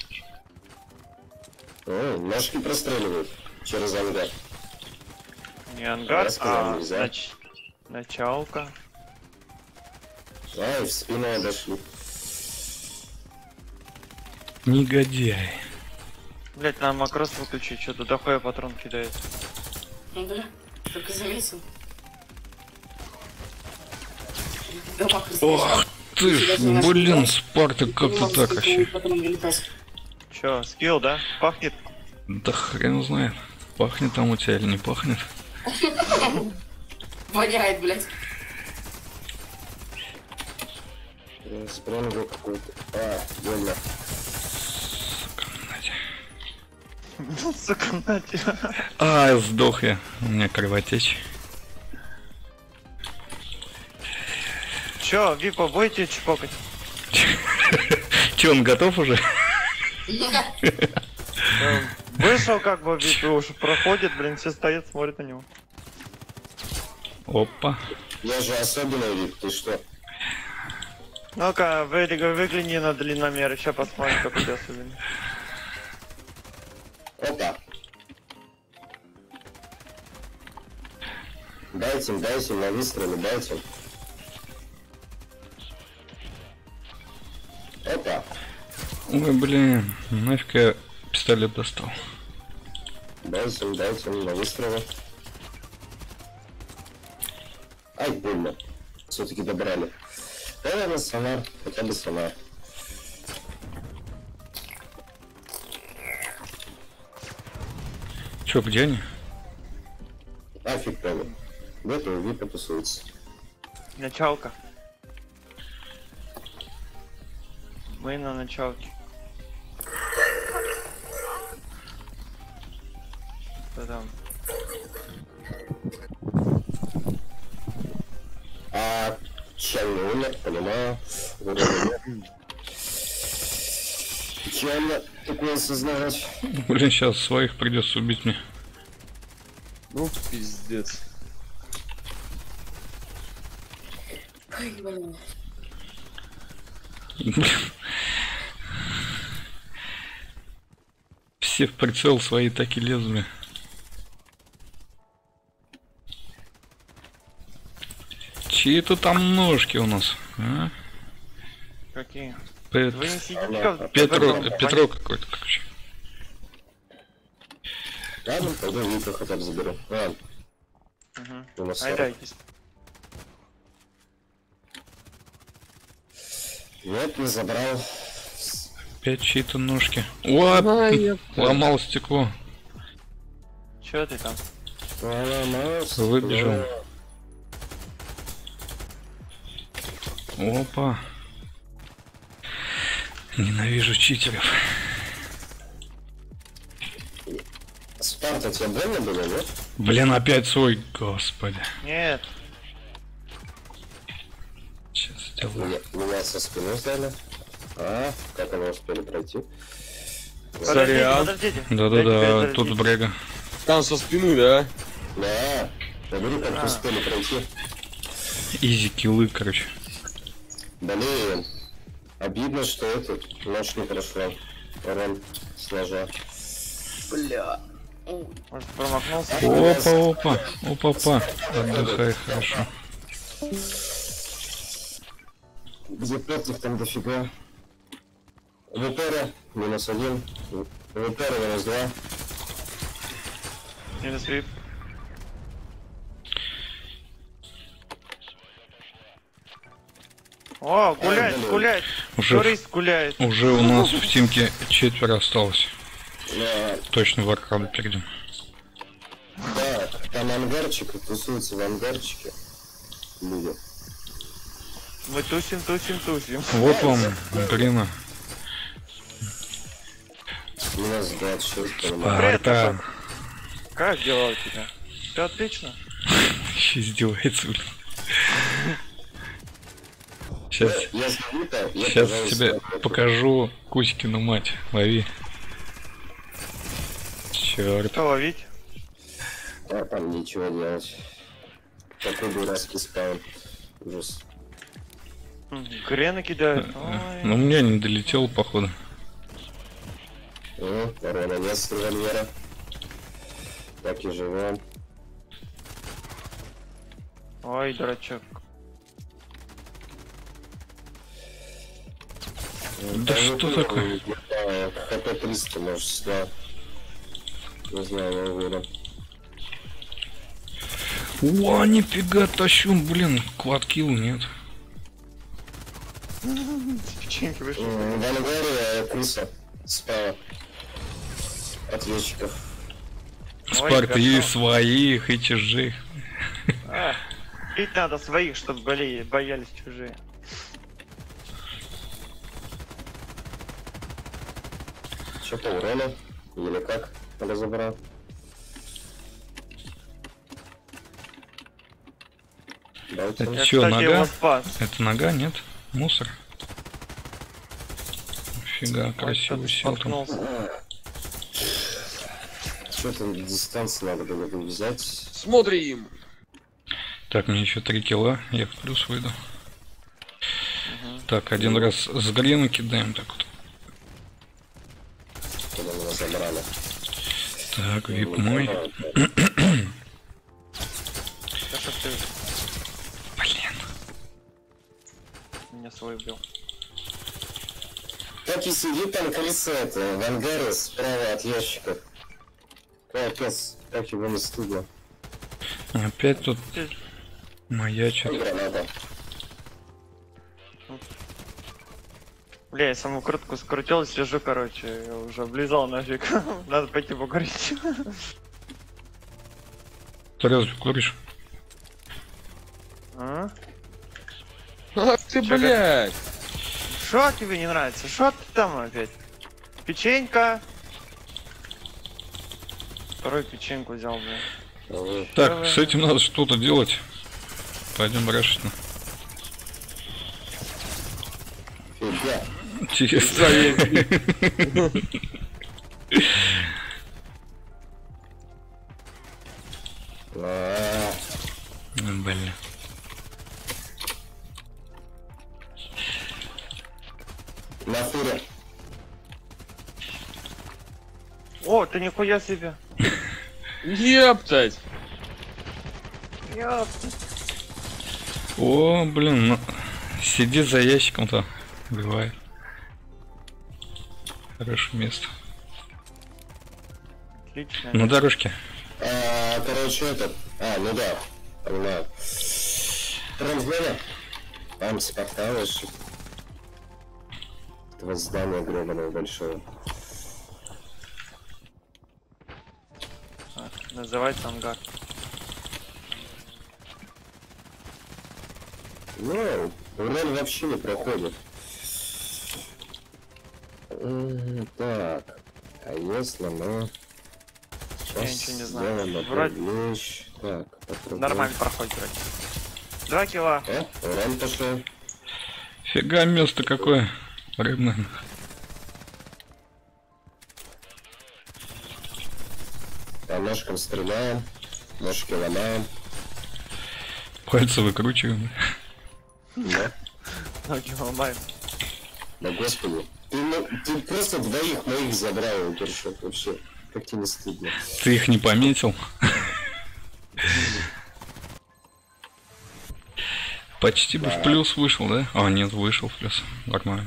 О, ножки простреливают через ангар. Не ангар, Я сказал, а нельзя. началка. А, и в спину отошли. Негодяй. Блять, надо макрос выключить, что-то дохуя патрон кидает. Ну да, только заметил. Да, макрос, Ох ты ж, блин, Спартак, как ты так вообще? Чё, скилл, да? Пахнет? Да хрен знает. Пахнет там у тебя или не пахнет? Воняет, блядь. Спрыгнул какой-то. А, больно. Сука, на тебя. А, сдох я. У меня кровотечь. Чё, Випа, будете чпокать? Че, он готов уже? Вышел как бы, Випа уже проходит, блин, все стоят, смотрят на него. Опа. Я же особенный вид, ты что? Ну-ка, выгляни на длинномер, сейчас посмотрим, как у тебя особенно. Опа. Дайте на выстрелы, дайте. Опа. Ой, блин, нафиг я пистолет достал. Дайте на выстрелы. Ай, больно. Все-таки добрали. Наверное, сонар, хотя бы сонар. Чё, где они? Нафиг того. В эту Випа тусуется. Началка. Мы на началке. Что там? А чем не умер, понимаю. Чем такое осознавать? Блин, сейчас своих придется убить мне. Ну, пиздец. Ой, блин. Все в прицел свои так и лезли. Чьи-то там ножки у нас, а? Какие? Вы не сидите Петро какой-то, короче. Ладно, пойду Випа хотя бы заберу. Ладно. У нас Айдайтесь. вот не забрал. Опять чьи-то ножки. О, ломал стекло. Чё ты там? Выбежал. Опа. Ненавижу читеров. Спарта, тебе больно было, нет? Блин, опять свой, господи. Нет. Сейчас сделаю. Меня со спины сдали. А, как они успели пройти? Подождите. Да-да-да, тут брега. Там со спины, да? Да, я говорю, как успели пройти. Изи киллы, короче. Блин, обидно, что этот ночь не прошла. Урон с ножа. Бля. Может, промахнулся? Опа. Отдыхай, хорошо. Где пятых там дофига. ВПР -1. ВПР -2. Минус вип. О, гуляет. Турист гуляет. Уже у нас в тимке 4 осталось. Да, Точно в аркаду перейдем. да, там ангарчик, тусуются в ангарчике. Люди. Мы тусим. Вот вам, блин. У нас 26, Спарта. Как дела у тебя? Все отлично. Еще издевается, блин. Сейчас Я тебе покажу Кузькину мать. Лови. Черт. Что ловить? Да, там ничего делать. Такой дурацкий спаун. Ужас. Грены кидают. Ой. Ну, мне не долетел, походу. Урона нет с револьвера. Так и живем. Ой, дурачок. Да что такое? ХП 300, может, сюда. Не знаю, не уверен. О, нифига тащу, блин, квадкилл нет. Печеньки вышли. В ангаре крыса справа. От летчиков. Спарта и готов. своих, и чужих. Пить надо своих, чтобы боялись чужие. Что по урону? Или как? Разобрал. Дайте. Это Я, чё, кстати, его нога? спас. Это нога, нет? Мусор. Фига, Ой, красиво что-то сел там. споткнулся. Что-то дистанцию надо было бы взять. Смотрим. Так, мне еще 3 кило, я в плюс выйду. Так, один раз с грены кидаем, так вот. Куда меня забрали. Так, вип мой. Да чтоб ты Блин. меня свой убил. Так и сидит там крыса это, в ангаре справа от ящика. Капец, как его не стыдно. Опять тут маячит. Граната. Бля, я саму крутку скрутил, сижу, короче, я уже облизал нафиг. Надо пойти покурить. Ты разве куришь? А? Ах ты, Чё, блядь! Шо тебе не нравится? Шо ты там опять? Печенька. Вторую печеньку взял, бля. Так, с этим надо что-то делать. Пойдем рашить. Фига. Интересно. Блин. На фуре. О, ты нихуя себе. Ептать! О, блин, ну, сиди за ящиком-то, убивает. Хорошее место. Отлично. На дорожке. Короче, этот. Ну да. Понимаю. Транзлена. Там спорталось. Этого здания гребаного большого. Называется ангар. Ну, урон вообще не проходит. Так. А если мы... Я ничего не знаю. сделаем Вроде- одну вещь. Так, попробуем. Нормально проходит вроде. 2 кило. Урон пошел. Фига, место какое. Рыбное. По ножкам стреляем. Ножки ломаем. Пальцы выкручиваем. Да. Ноги ломаем. Да господи. Ты просто двоих моих забрал, Гершот, вообще. Как тебе не стыдно? Ты их не пометил? Почти бы в плюс вышел, да? А, нет, вышел в плюс. Нормально.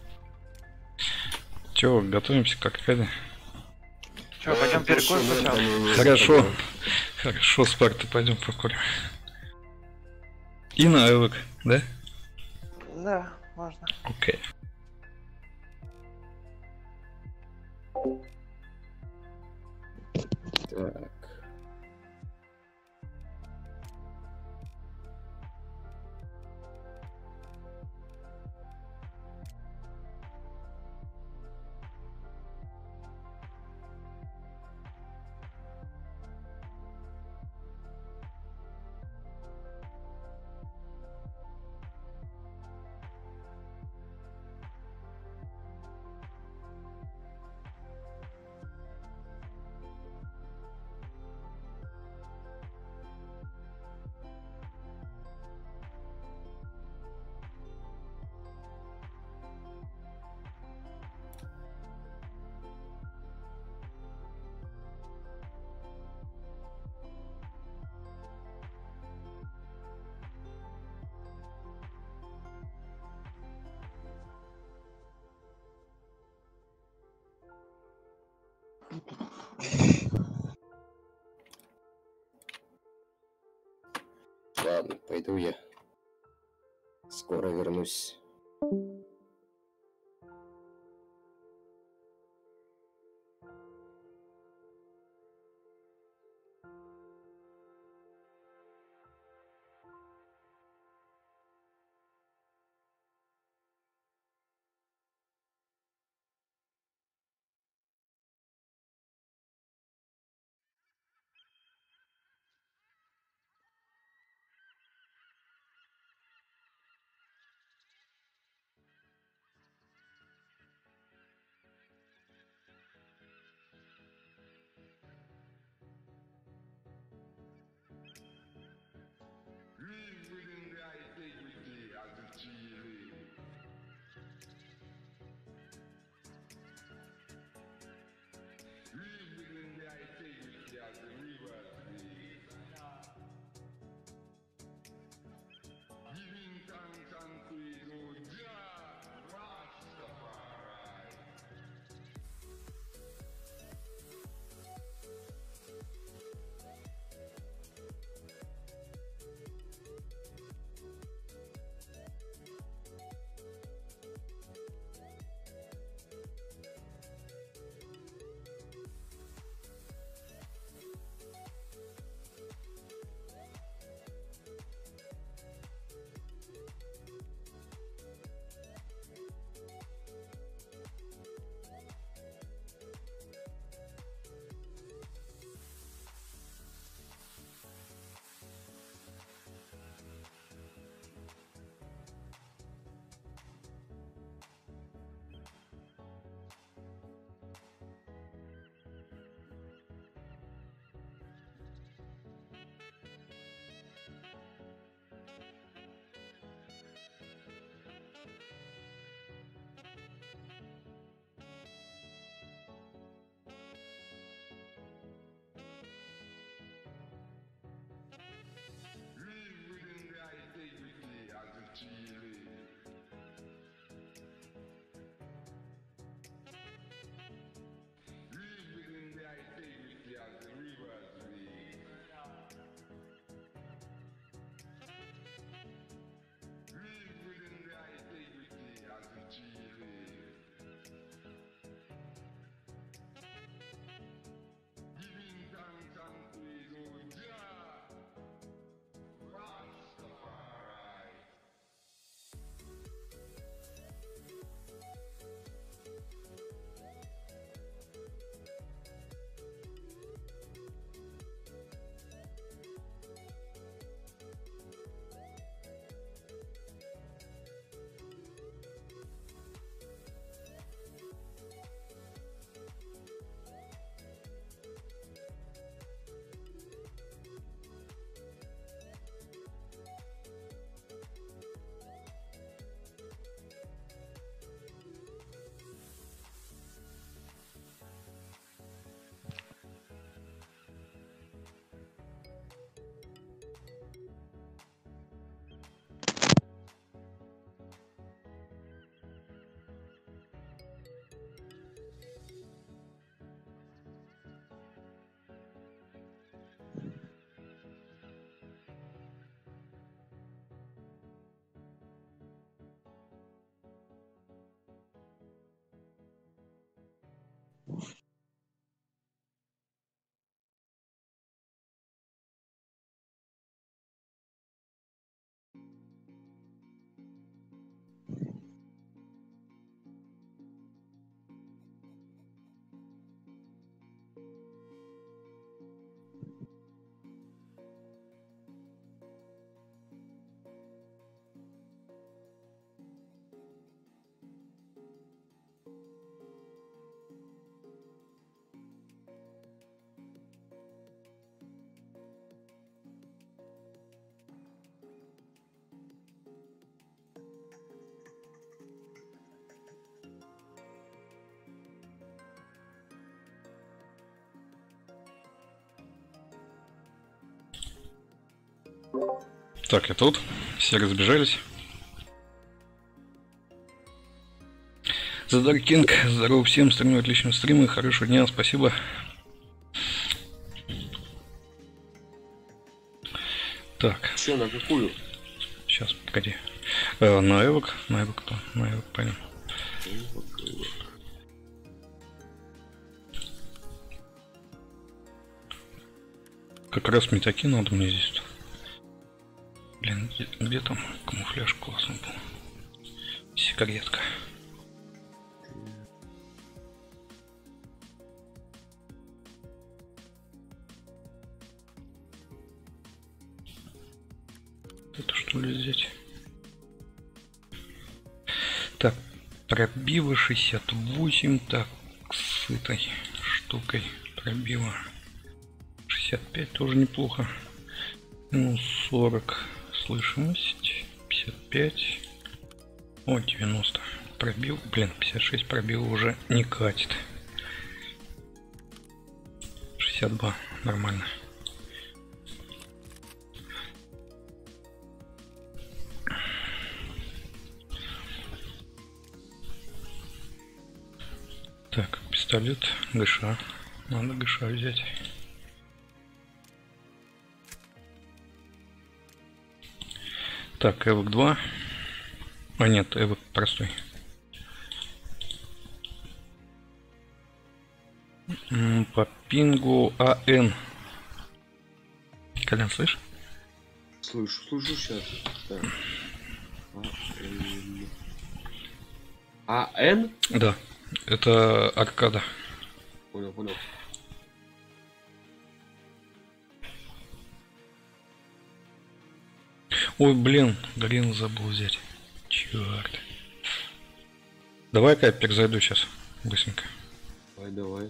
Че, готовимся как Кэдди? Че, пойдем перекус сначала? Хорошо. Хорошо, Спарта, пойдем покурим. И на эвок, да? Да, можно. Окей. Так. Ладно, пойду я. Скоро вернусь. Так, я тут. Все разбежались. Задаркинг, здорово всем, стримы, отличного стрима, хорошего дня, спасибо. Так. Че, на какую? Сейчас, погоди. На Эвок, кто? На Эвок, понял. Как раз метаки надо мне здесь. Блин, где там камуфляж классный был? Сигаретка. Это что ли взять? Так, пробива 68, так, с этой штукой пробива 65, тоже неплохо. Ну, 40 слышимость, 55, о, 90 пробил, блин, 56 пробил уже не катит. 62, нормально. Так, пистолет, ГШ. Надо ГШ взять. Так, Эвок 2. А нет, Эвок простой. По пингу АН. Колян, слышишь? Слышу сейчас. Так. АН? Да. Это аркада. Понял. Ой, блин, Грин забыл взять. Черт. Давай-ка я перезайду сейчас. Быстренько. Давай.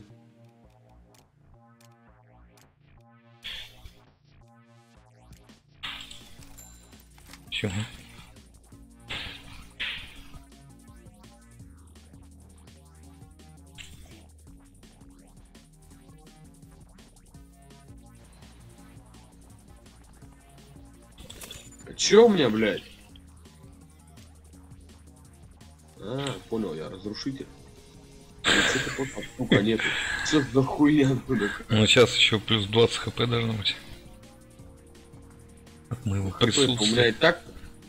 Все. Чё у меня, блядь? А, понял, я разрушитель. Сука, нету. Что за хуйня? Ну сейчас еще плюс 20 хп должно быть. От моего У меня и присутствия. так.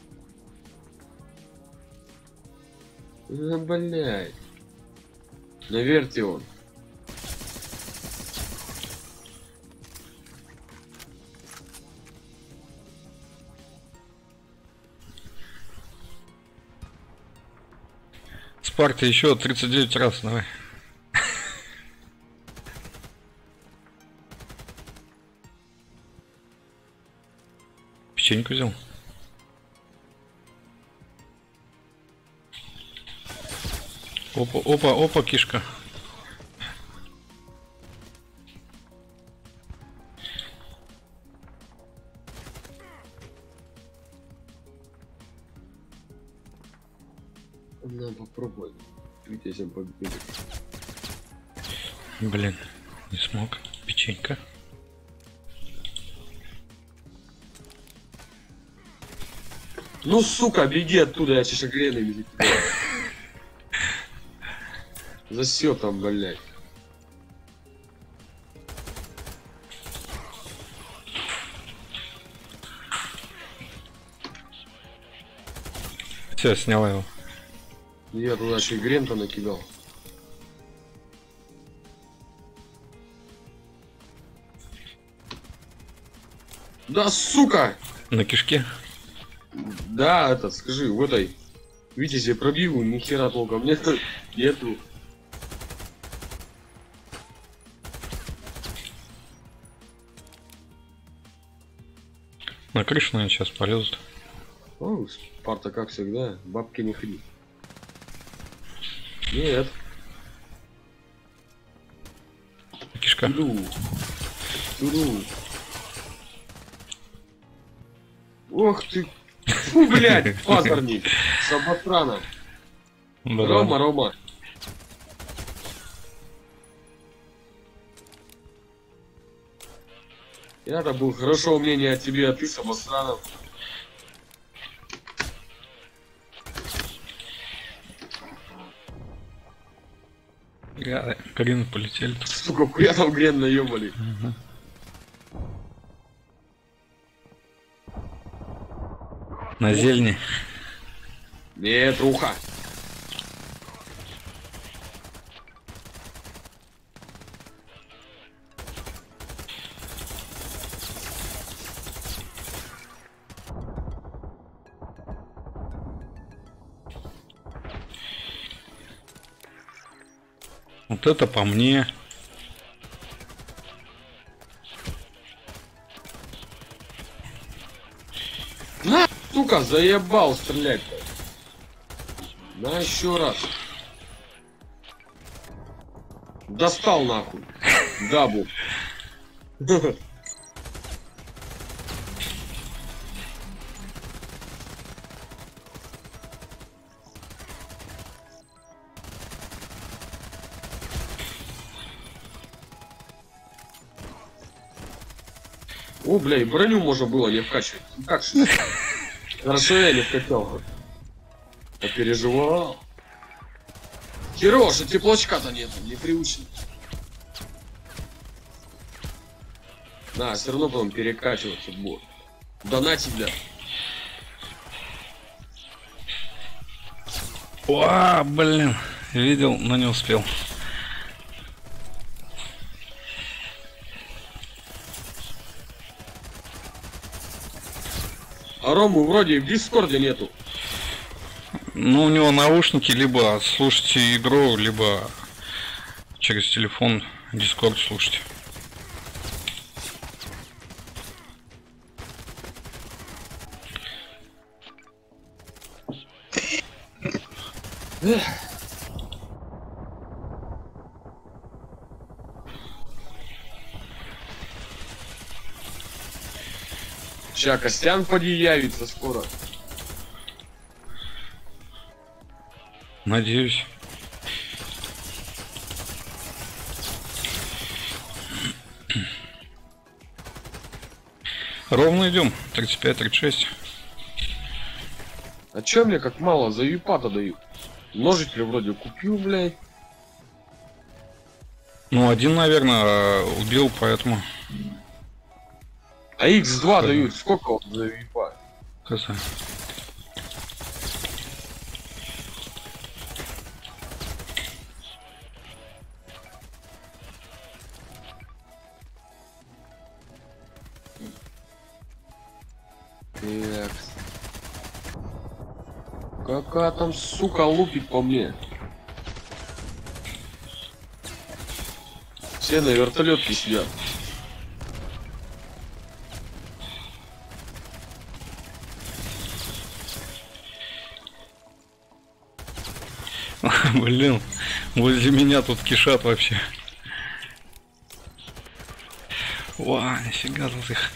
Блядь. Наверьте он. Спарта еще 39 раз, давай. Печеньку взял. Опа, кишка. Надо попробовать. Витязем победить. Блин, не смог. Печенька. Ну, сука, беги оттуда, я сейчас греными за тебя. Засел там, блядь. Все, сняла его. Я туда еще и грента накидал. Да, сука! На кишке. Да, это, скажи, в этой Витязе пробиву, ни хера толком нету. На крышу, наверное, сейчас полезут. О, Спарта, как всегда, бабки не ходи. Нет. Кишка. Туду. Ох ты. Фу, блядь, пазарник. Саботрана. Рома. Я-то был хорошего мнения о тебе, а ты самостранов. Грины полетели тут. Сука, хуя там грен наебали. На зелени. Нет, руха. Вот это по мне. На, сука, заебал стрелять-то. На еще раз. Достал нахуй. Дабу. О, бля, и броню можно было не вкачивать. Как же? Хорошо, я не вкачал. Я переживал. Херово, что теплочка-то нет, не приучен. На, все равно потом перекачиваться будет. Да на тебя. О, блин. Видел, но не успел. А Рому вроде в Дискорде нету. Ну, у него наушники, либо слушайте игру, либо через телефон Discord слушайте. Ща Костян поди явится скоро. Надеюсь. Ровно идем. 35-36. А чё мне как мало за юпа-то дают? Ножики вроде купил, блядь. Ну, один, наверное, убил, поэтому... А X2 дают. Сколько вот за юпа? Красавец. Так. Какая там сука лупит по мне? Все на вертолетке сидят. Блин, возле меня тут кишат вообще. Ва, нифига тут их.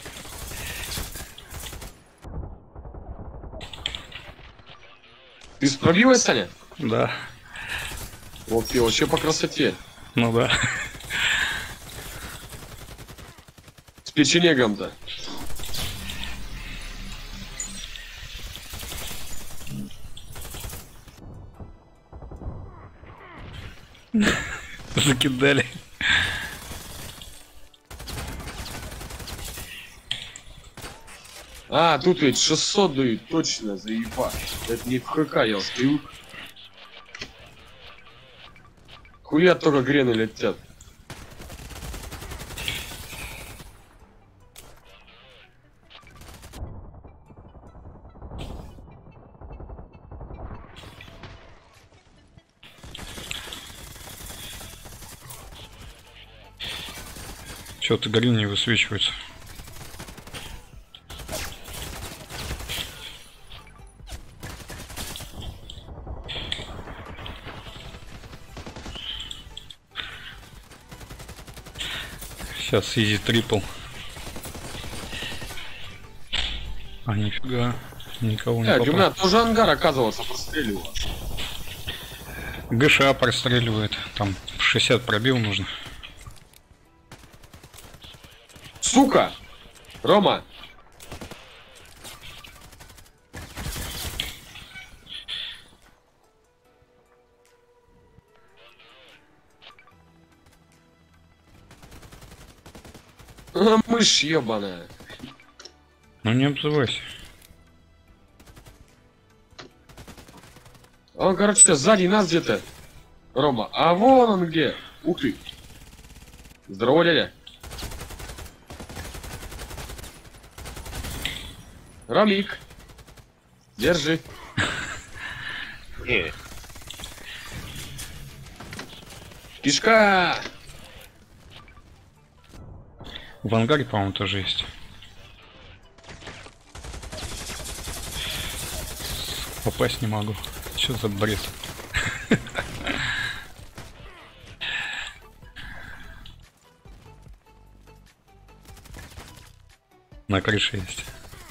Ты с пробивой, Саня? Да, Вот ты вообще по красоте. ну да. С печенегом-то. Закидали. А, тут ведь 600 дают, точно, за еба. Это не в ХК, я стою. Хуя только грены летят. Что-то грин не высвечивается. Сейчас изи трипл. А нифига, никого не У попал. меня тоже ангар, оказывается, простреливал. ГША простреливает. Там 60 пробил нужно. Сука! Рома! Мышь ебаная. Ну не обзывайся. Он, короче, сзади нас где-то. Рома, а вон он где. Ух ты. Здорово, дядя. Ромик. Держи. Кишка. В ангаре, по-моему, тоже есть. Попасть не могу. Что за бред? На крыше есть.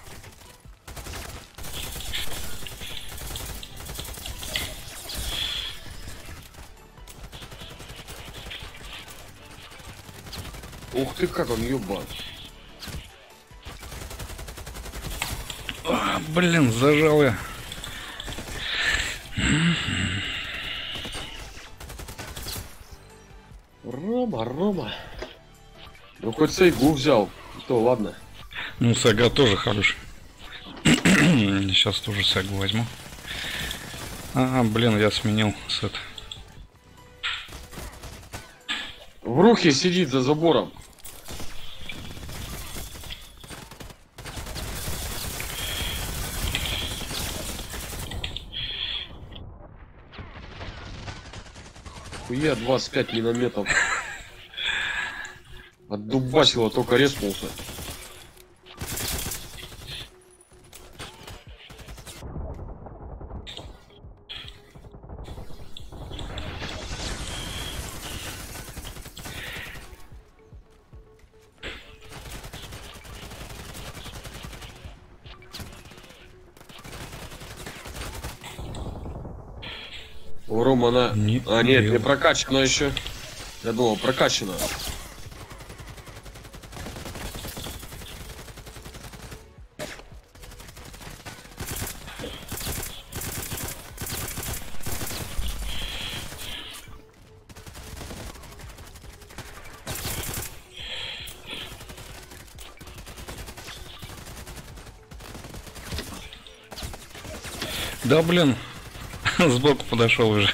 Ух ты, как он ебан. А, блин, зажал я. Рома. Ну хоть сейгу взял, то ладно. Ну, сага тоже хороший. Сейчас тоже сагу возьму. А, блин, я сменил сет. В рухе сидит за забором. Хуя 25 минометов. Отдубасило, только резнулся. У Рома она... Не А, нет, не делал. прокачана еще. Я думал, прокачана. Да, блин. Сбоку подошел уже.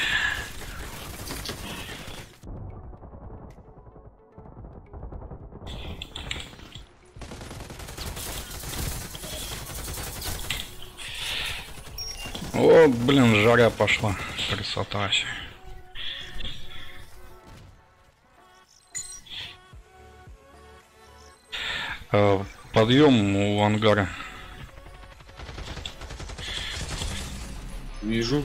О, блин, жара пошла. Красота вообще. Подъем у ангара. Вижу.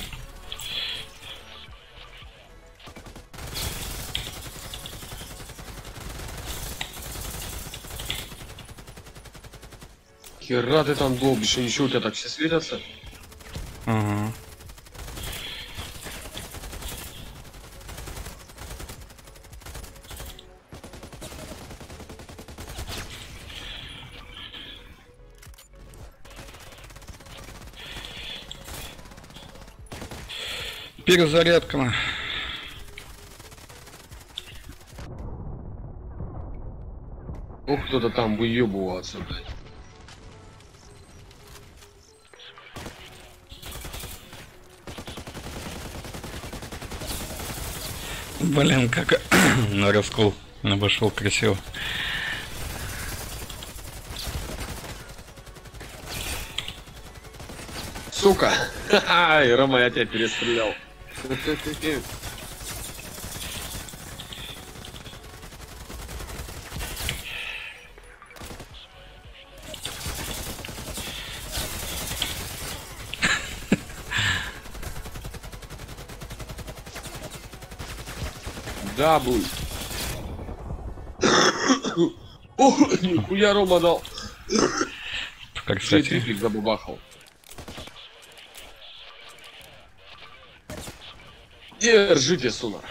Хера ты там долбишь, и ничего, у тебя так все светятся? Ага. Перезарядка. Ох, кто-то там выебывался, блядь. Блин, как на раскол обошел красиво. Сука! Ха-ха! И Рома, я тебя перестрелял. Дабл. Ох, нихуя Рома дал. Как, кстати, Триплик забабахал. Держите, Сунар.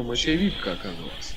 Там еще и випка оказалась.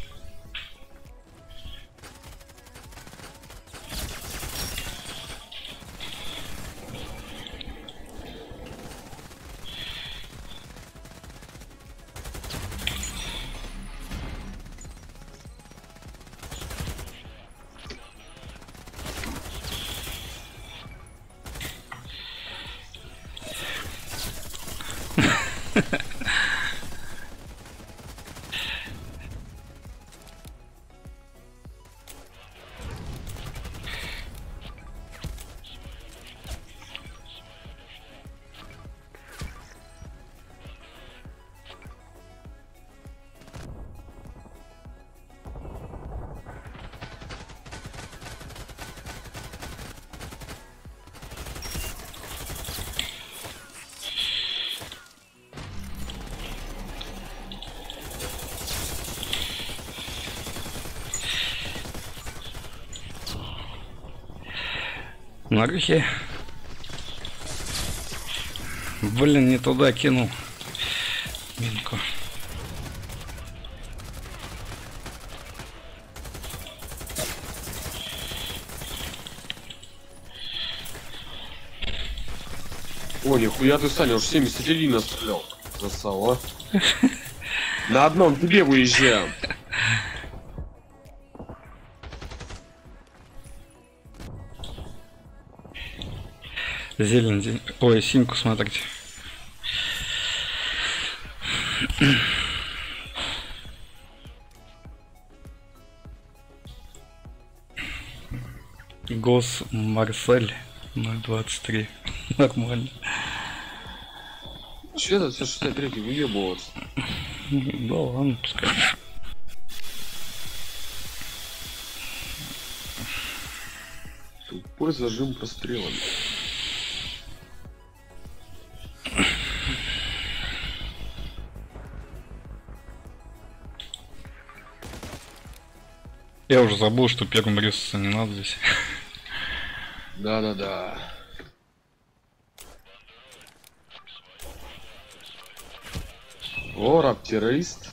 На рухе. Блин, не туда кинул. Минку. О, нихуя ты, Саня, уж 71 настрелял. Красава. На одном тебе выезжаем. Зелень. Ой, синьку смотрите. Гос Марсель 023. Нормально. Че это все 63 выебываться? Да ладно, пускай. Тупой зажим прострелами. Я уже забыл, что первым резаться не надо здесь. Да-да-да. О, рап-террорист.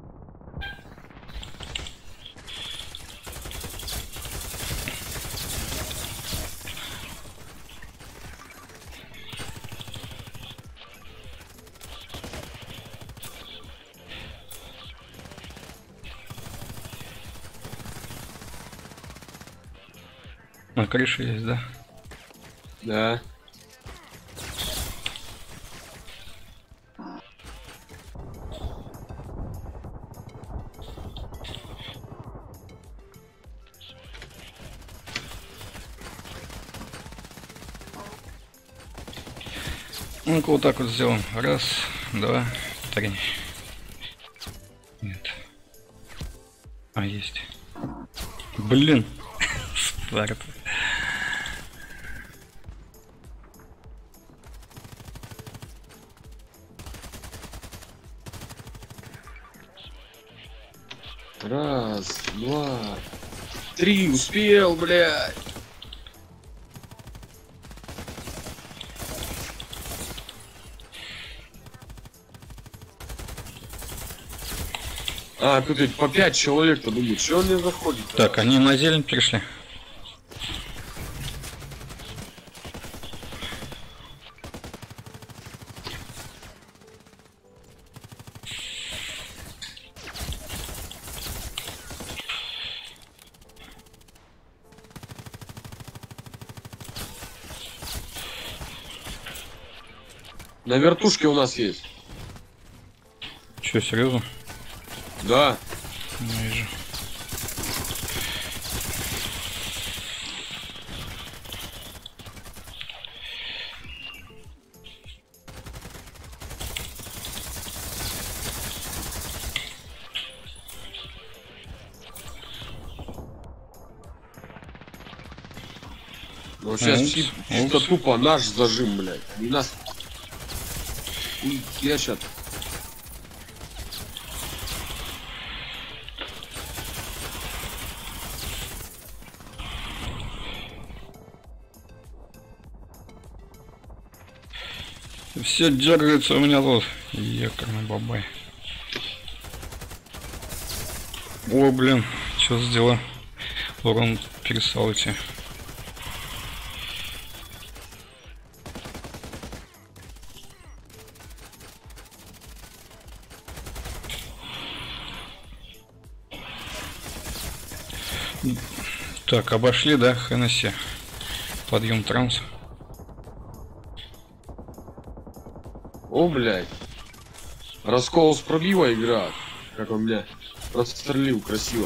На крыше есть, да? Да. Ну-ка вот так вот сделаем. Раз, два, три. Нет. А, есть. Блин. Спарта. Раз, два, три, успел, блядь. А, тут ведь по 5 человек-то думают, что он не заходит? Так, они на зелень пришли. На вертушке у нас есть. Че, серьезно? Да. Не вижу. Ну сейчас чисто тупо наш зажим, блядь. Не нас. Уй, я сейчас. Все дергается у меня тут. Ёкарный бабай. О, блин, что за дела? Урон перестал идти. Так, обошли, да, Хеннесси. Подъем транс. О, блядь. Раскол с пробива игра. Как он, блядь, прострелил красиво.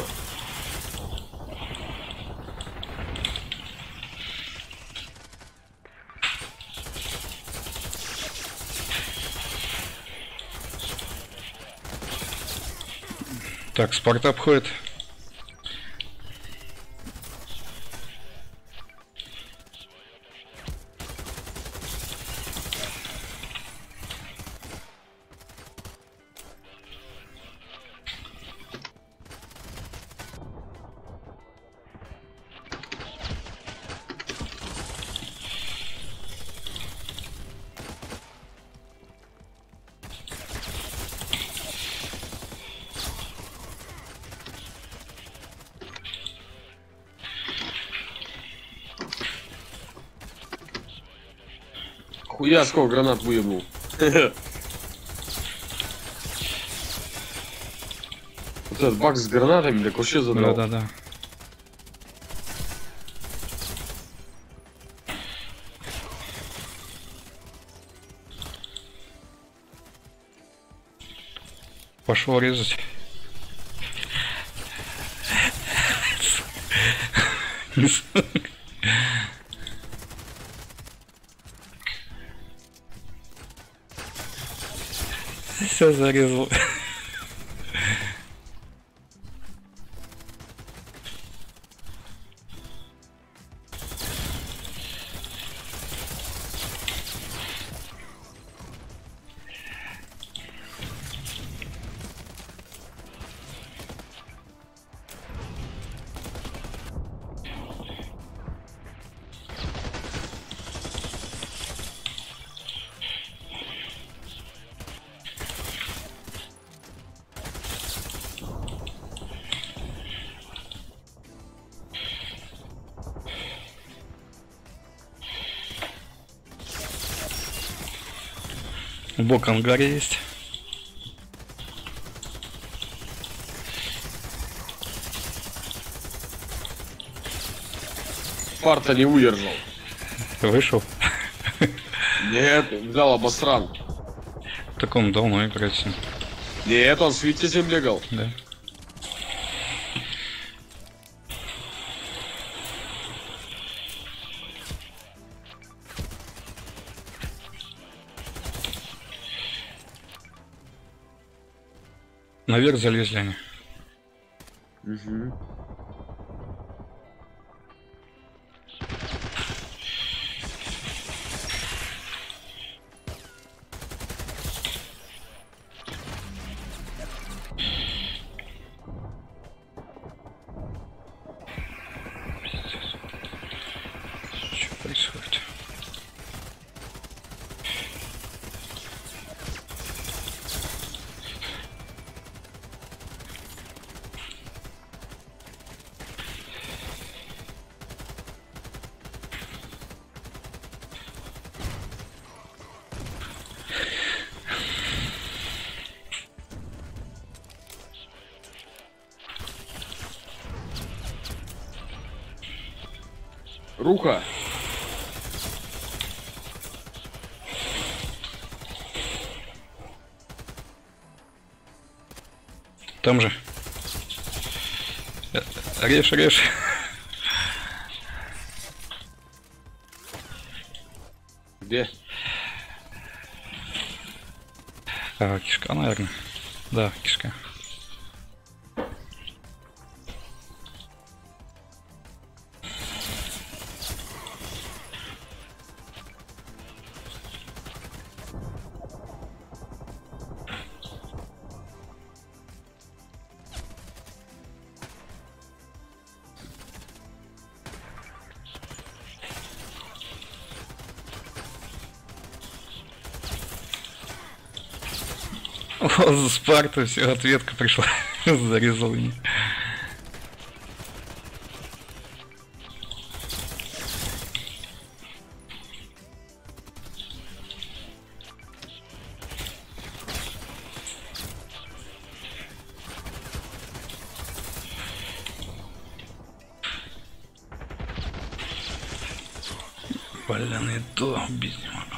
Так, Спарта обходит. Хуя сколько гранат выебнул. Вот этот бак с гранатами, так вообще задрал. Да. Пошел резать. Все зарезал. Бок ангаре есть. Спарта не выдержал. Вышел. Нет, взял обосран. Так он давно играет с ним. Нет, он с Витязем бегал. Да. Наверх залезли они. Угу. Что происходит? Рука. Там же. Режь, режь. Где? А, кишка, наверное. Да, кишка. О, за Спарту, все, ответка пришла. Зарезал меня. Блин, и то убить не могу.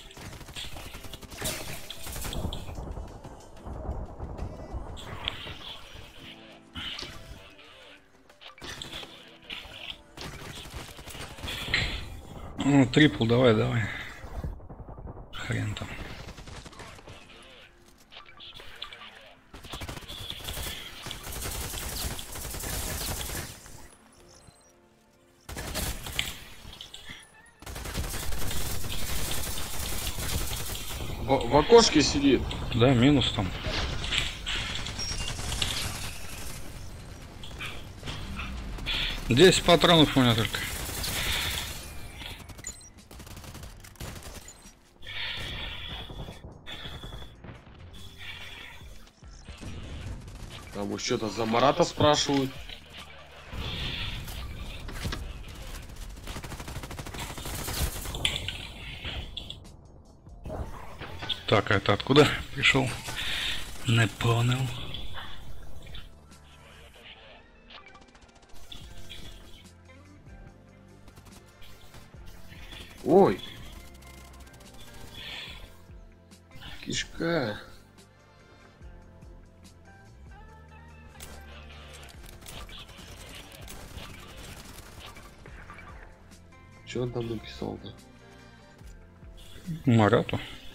Ну, трипл, давай, давай. Хрен там. В окошке сидит. Да, минус там. Десять патронов у меня только. Там уж что-то за Марата спрашивают. Так, а это откуда пришел? Не понял. Ой. Кишка. Что он там написал-то? Марату.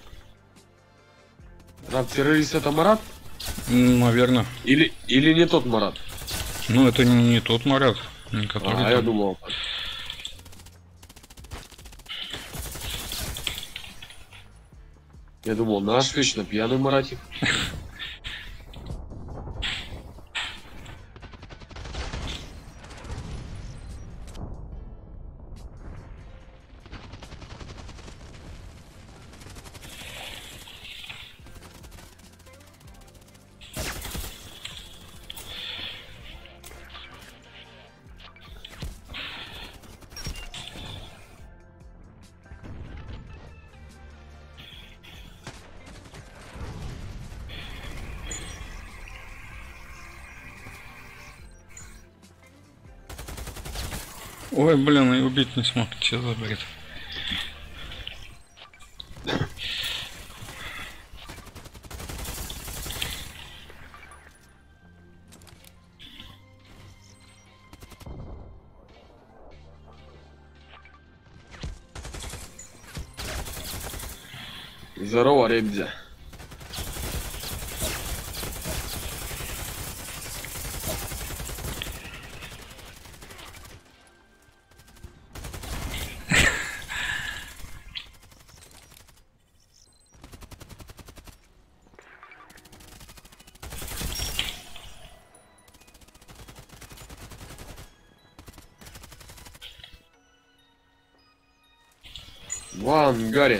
Там террорист это Марат? Наверное. Или не тот Марат? Ну, это не тот Марат, не который Я там. думал. Я думал, наш вечно пьяный Маратик. Ой, блин, и убить не смог. Че за бред? Здорово, ребзя. В ангаре.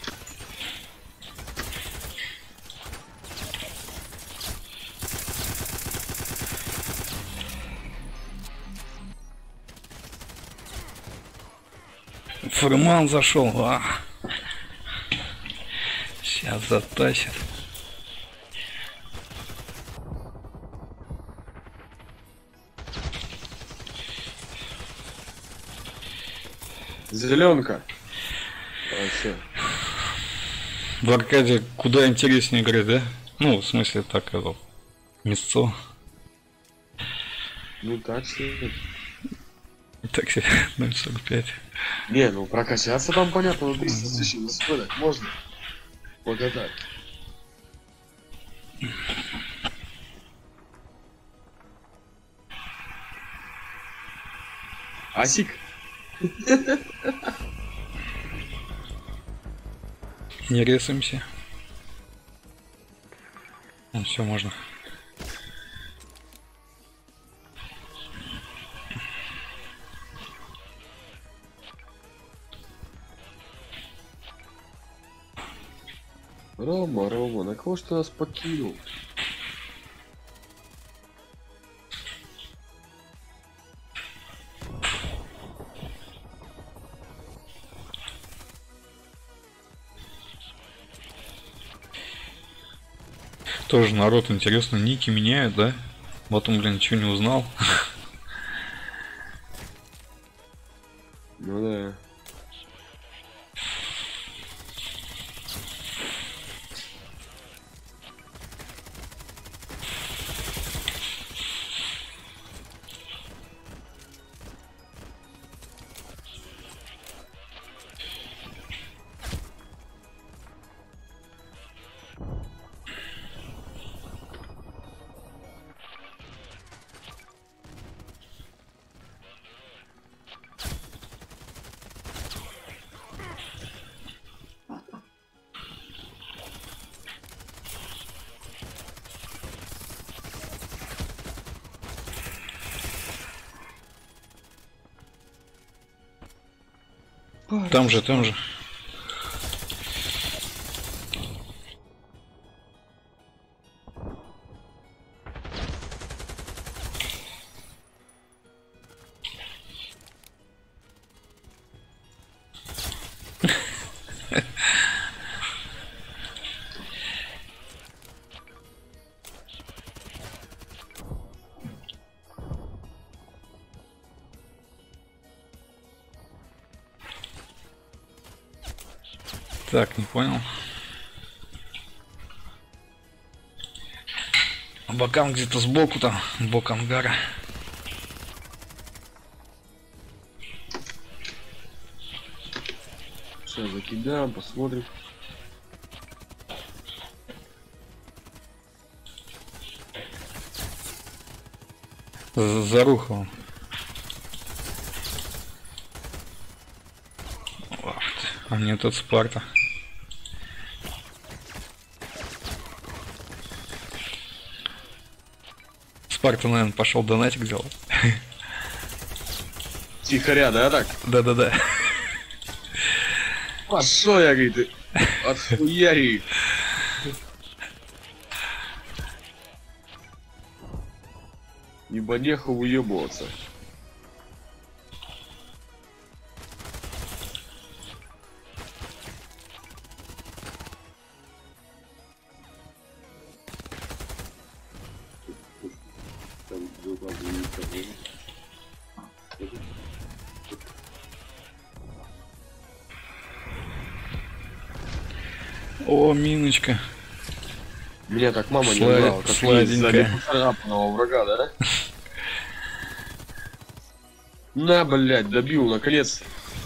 Фурман зашел. Сейчас затащит. Зеленка. Вообще. В аркаде куда интереснее играть, да? Ну, в смысле, так это мясцо. Ну так себе. Так себе, 0.45. Не, ну прокачаться там понятно, но 300 священных спылок можно. Покатать. Асик. Не резаемся. Ну, все можно. Рома, на кого ж ты нас покинул? Тоже народ, интересно, ники меняют, да? Вот он, блин, ничего не узнал. Ну да. Там же, там же. Так, не понял. Бокам где-то сбоку там, бок ангара. Сейчас закидаем, посмотрим. Зарухал. А мне тут Спарта. Спарта, наверное, пошел донатик делать. Тихоря, да, так? Да-да-да. Пошел, я, говорит, отхуяри. Ибо неху выебываться. О, миночка. Меня так мама не знала, как сладенькая. царапанного врага, да? На, блядь, добил, наконец.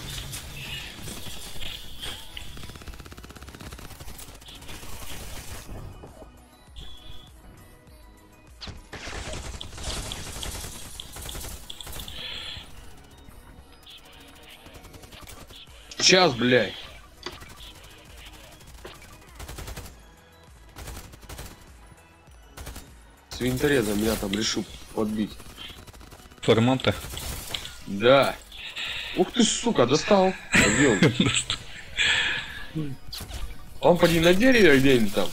Сейчас, блядь. Свинторезом меня там решил подбить. Форманта. Да. Ух ты, сука, достал. Где он? Он поди на дереве где-нибудь там.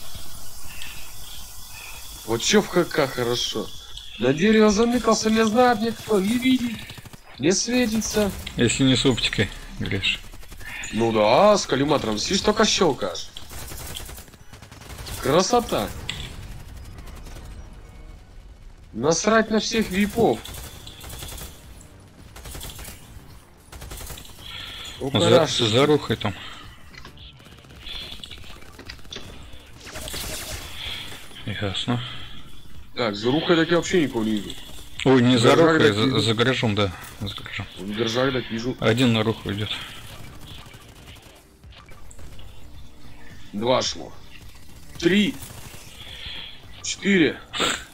Вот чё в ХК хорошо. На дерево заныкался, не знает никто, не видит, не светится. Если не с оптикой, говоришь. Ну да, с коллиматором сидишь, только щелкаешь. Красота. Насрать на всех випов. Зарухай там. Ясно. Так, за рукой так я вообще никого не вижу. Ой, не за Гаражак рухой, так вижу. за гаражом, да. За гаражом. В гаражах так вижу. Один на руху идет. 2 шло. 3. 4.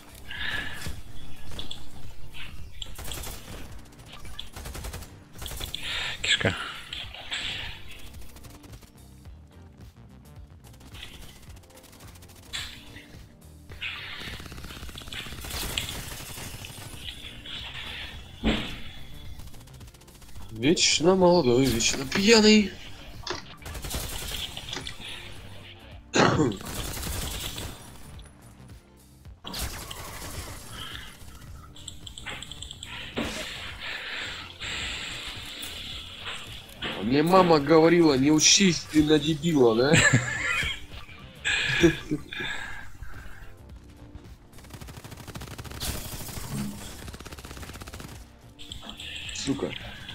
Кишка. Вечно молодой, вечно пьяный. Мне мама говорила, не учись ты на дебила, да? Сука.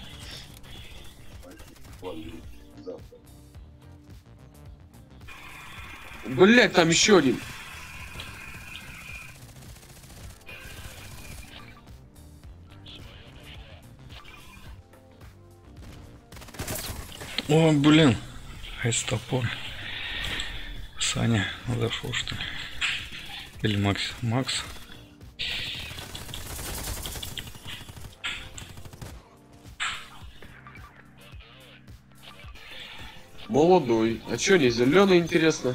Блять, там еще один. О, блин. Айстопор. Саня зашел, что ли? Или Макс? Макс. Молодой. А чё не зеленый, интересно?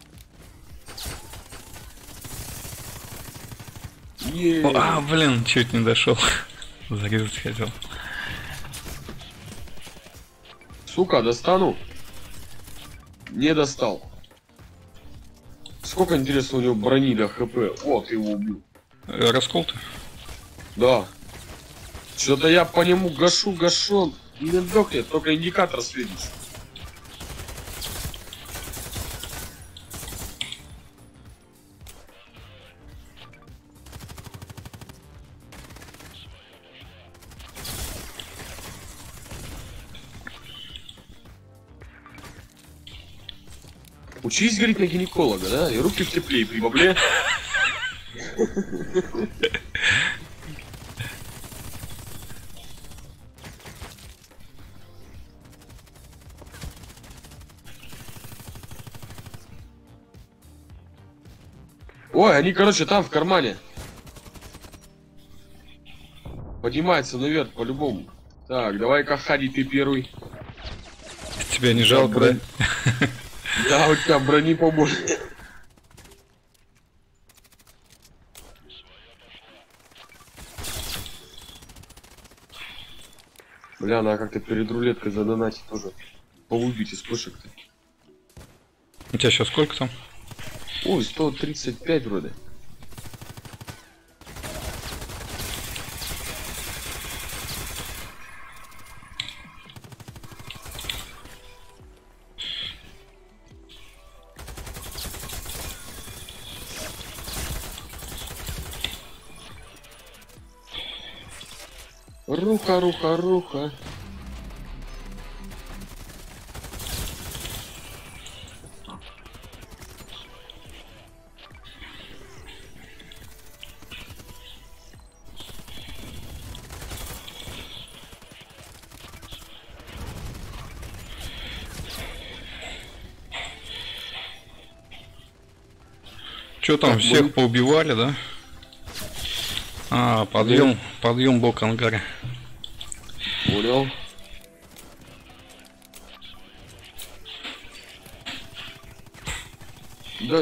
А, блин, чуть не дошел. Зарезать хотел. Сука, достану. Не достал. Сколько, интересно, у него брони до хп? Вот, его убил. Раскол-то? Да. Что-то я по нему гашу. Не сдохнет, только индикатор светишь. Учись, говорит, на гинеколога, да? И руки в тепле, и при бабле. Ой, они, короче, там в кармане. Поднимается наверх по-любому. Так, давай-ка, Хади, ты первый. Тебя не жалко, да? Да, у тебя брони побольше. Бля, надо как-то перед рулеткой задонатить тоже. Повыбить из пушек-то. У тебя сейчас сколько там? Ой, 135 вроде. Руха. Что там, Так, всех мы- поубивали, да? А, подъем бок ангара. Понял. Да.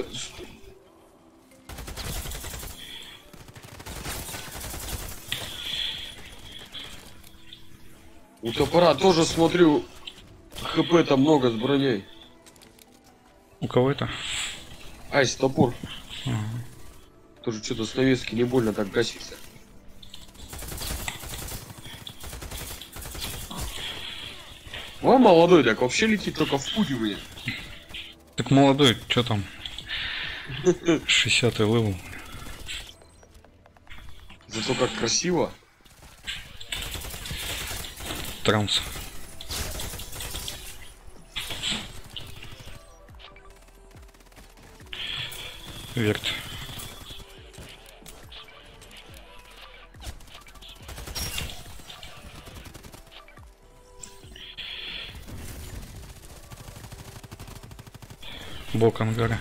У топора тоже смотрю, хп там много с броней. У кого это? Айс, топор. Тоже что-то с навески не больно так гасится. О, молодой, так вообще летит только в путь у меня. Так молодой, что там? 60-й левел. Зато как красиво. Транс. Верт. Бок ангара.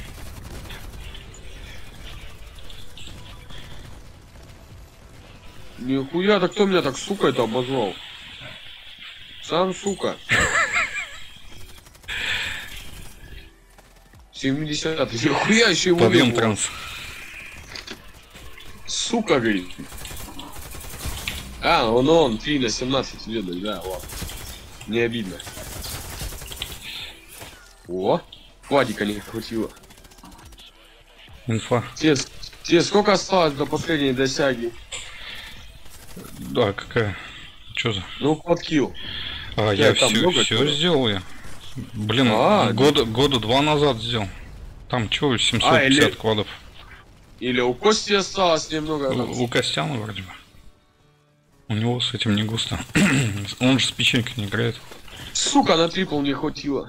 Нихуя, так кто меня так, сука, это обозвал? Сам, сука. 70-й, нихуя еще его Подъем выебал. транс. Сука, говорит. А, он 3 на 17 лет, да, ладно. Не обидно. О, Вадика не хватило. Инфа. Тебе сколько осталось до последней досяги? Да, какая? Чё за? Ну, подкил. А, Я я там все много чего. сделал я. Блин, А, года 2 назад сделал. Там чё, 750 или- квадов. Или у Кости осталось немного. У Костяна вроде бы. У него с этим не густо. Он же с печенькой не играет. Сука, на трипл не хватило.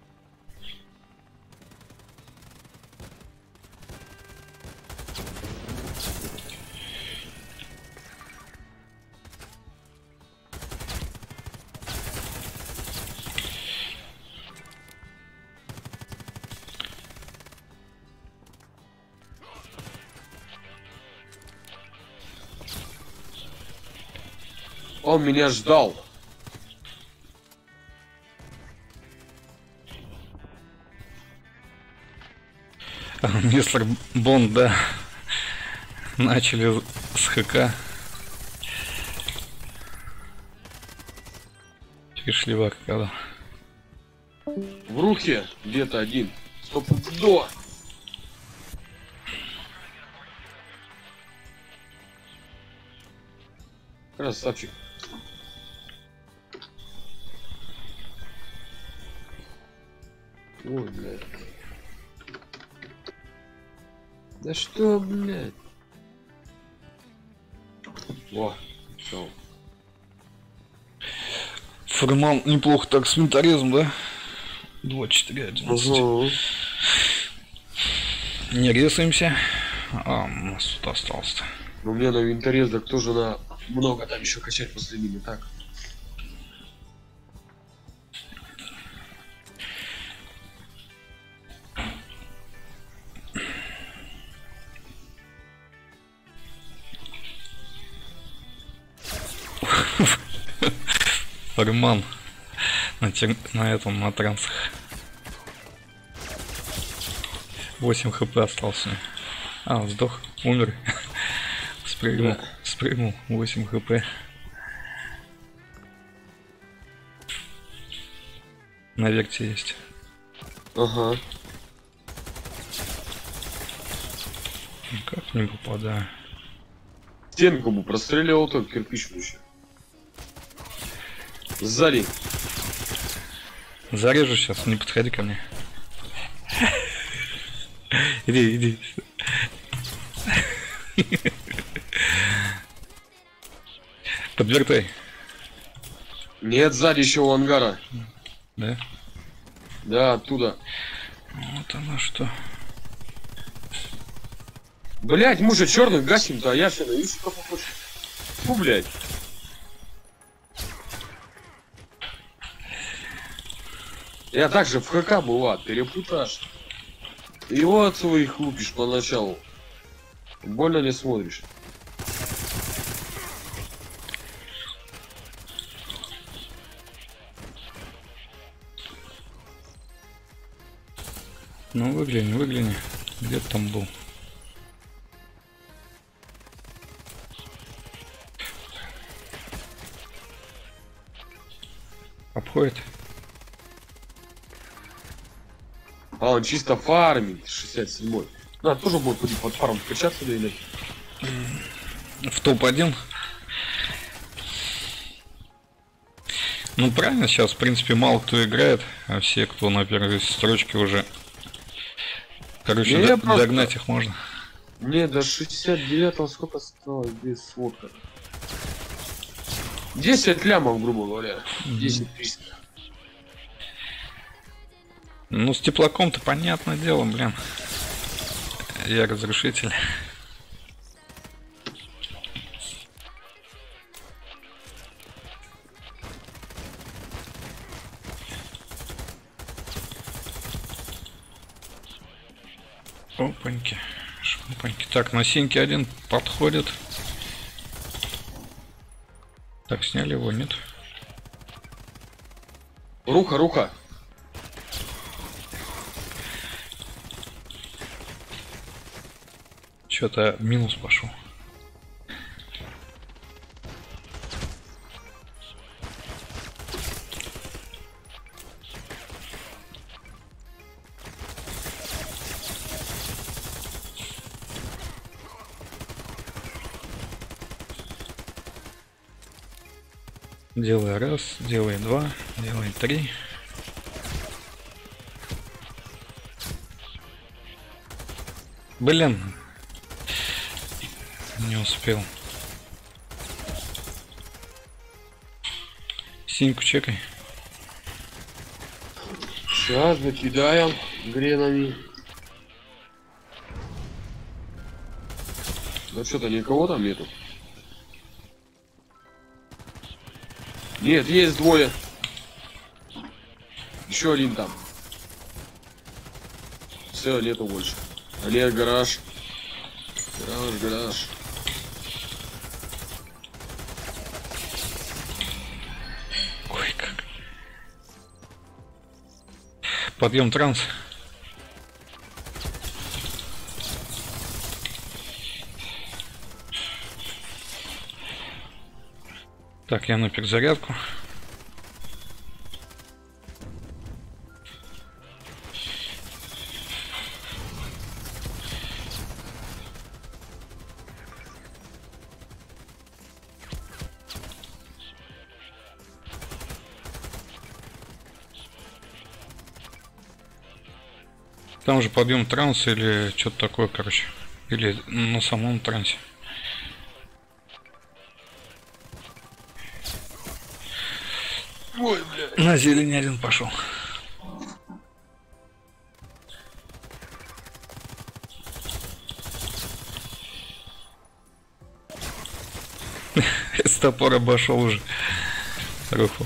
Он меня ждал. Мистер Бонд, да. Начали с ХК. Пришли в аркаду. В руке где-то один. Стопудово. Красавчик. Ой, блядь. Да что, блядь? О, все. Форман неплохо так с ментаризмом, да? 2-4-11. Угу. Не резаемся. А, у нас тут остался-то. У меня на винторез, так тоже на много там еще качать после ними, так. Форман на этом, на трансах. 8 хп остался. А, сдох, умер. Спрыгнул, 8 хп. На верте есть. Ага. Как не попадаю. Стенку бы простреливал, только кирпич еще. Сзади. Зарежу сейчас, не подходи ко мне. Иди. Подвертай. Нет, сзади еще у ангара. Да? Да, оттуда. Вот оно что. Блять, мы же черных гасим-то, а я все на Юсиков охочу. Фу, блять. Я также в ХК была, перепутаешь. И вот своих лупишь поначалу. Больно не смотришь. Ну выгляни. Где ты там был? Обходит. А он чисто фармит, 67-й. Да, тоже будет под фарм качаться или В топ-1. Ну правильно, сейчас в принципе мало кто играет, а все, кто на первой строчке уже. Короче, догнать их можно. Не, до 69-го сколько осталось без сводка? 10 лямов, грубо говоря. 10 300. Ну, с теплаком-то понятное дело, блин. Я разрушитель. Опаньки. Шпаньки. Так, на синьке один подходит. Так, сняли его, нет? Руха. Что-то минус пошел. Делай раз, делай два, делай три. Блин. Не успел. Синьку чекай. Сейчас закидаем гренами. Да что-то никого там нету. Нет, есть двое. Еще один там. Все, нету больше. Олег, гараж. Гараж. Ой, как. Подъем транс. Так, я на перезарядку. Там же подъем транса или что-то такое, короче. Или на самом трансе. Ой, блядь. На зелень один пошел. С топора обошел уже. Руху.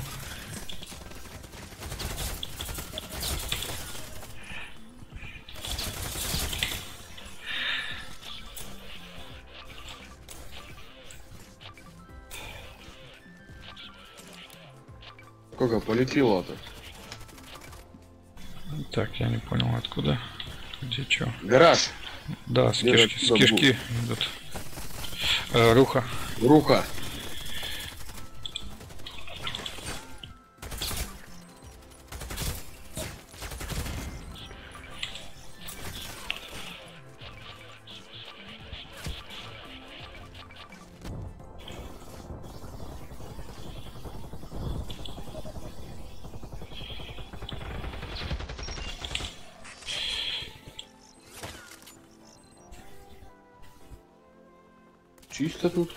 Сколько полетело-то? Так, я не понял откуда. Где что? Гараж. Да, с Где кишки, оттуда с кишки идут. Руха. Рука. Чисто тут.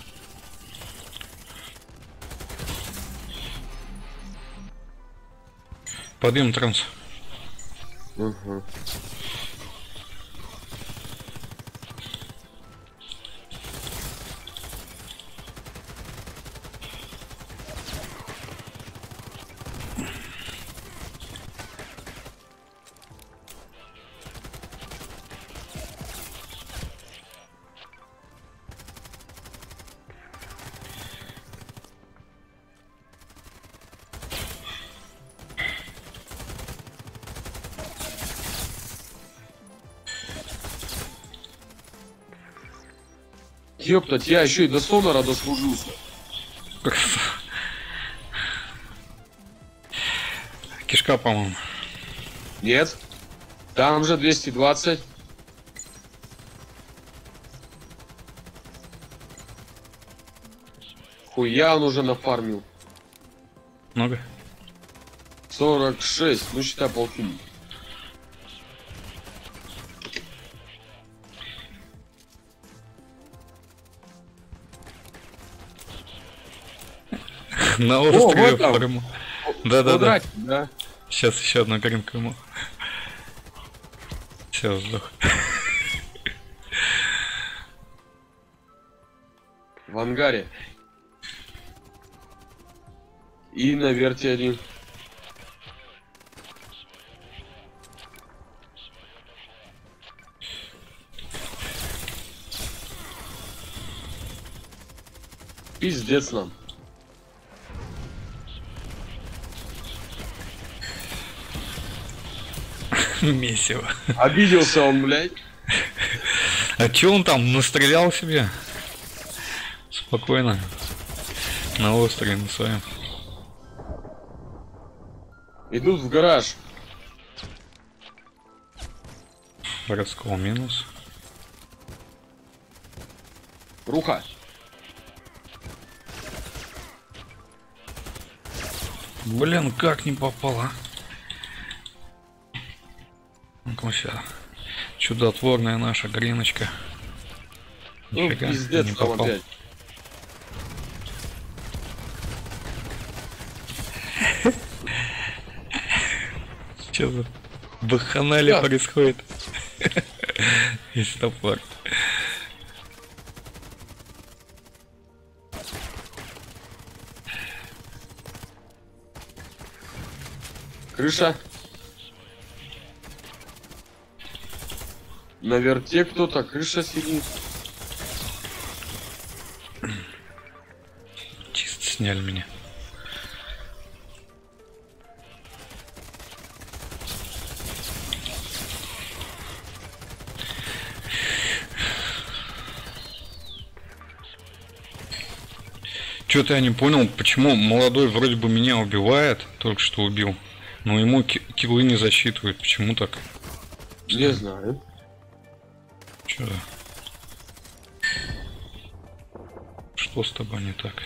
Подъем транс. Угу. Ёптать, я еще и до сонора дослужился. Кишка, по-моему. Нет. Там же 220. Хуя он уже нафармил. Много? 46, ну считай полтинник. На острове вот там. форму. Да-да-да. Квадратик, да. Сейчас еще одну гринку ему. Все, сдох. В ангаре. И на верте один. Пиздец нам. Месиво. Обиделся он, блядь. А че он там настрелял себе? Спокойно. На острове на своем. Идут в гараж. Раскол минус. Руха. Блин, как не попало. Ну-ка сейчас. Чудотворная наша гриночка. Ну, Нифига, пиздец не там попал. опять. Что за баханалия Да. происходит? Есть топор. Крыша. На верте кто-то, крыша сидит. Чисто сняли меня. Что-то я не понял, почему молодой вроде бы меня убивает, только что убил, но ему киллы не засчитывают. Почему так? Не знаю. Чё? Что с тобой не так?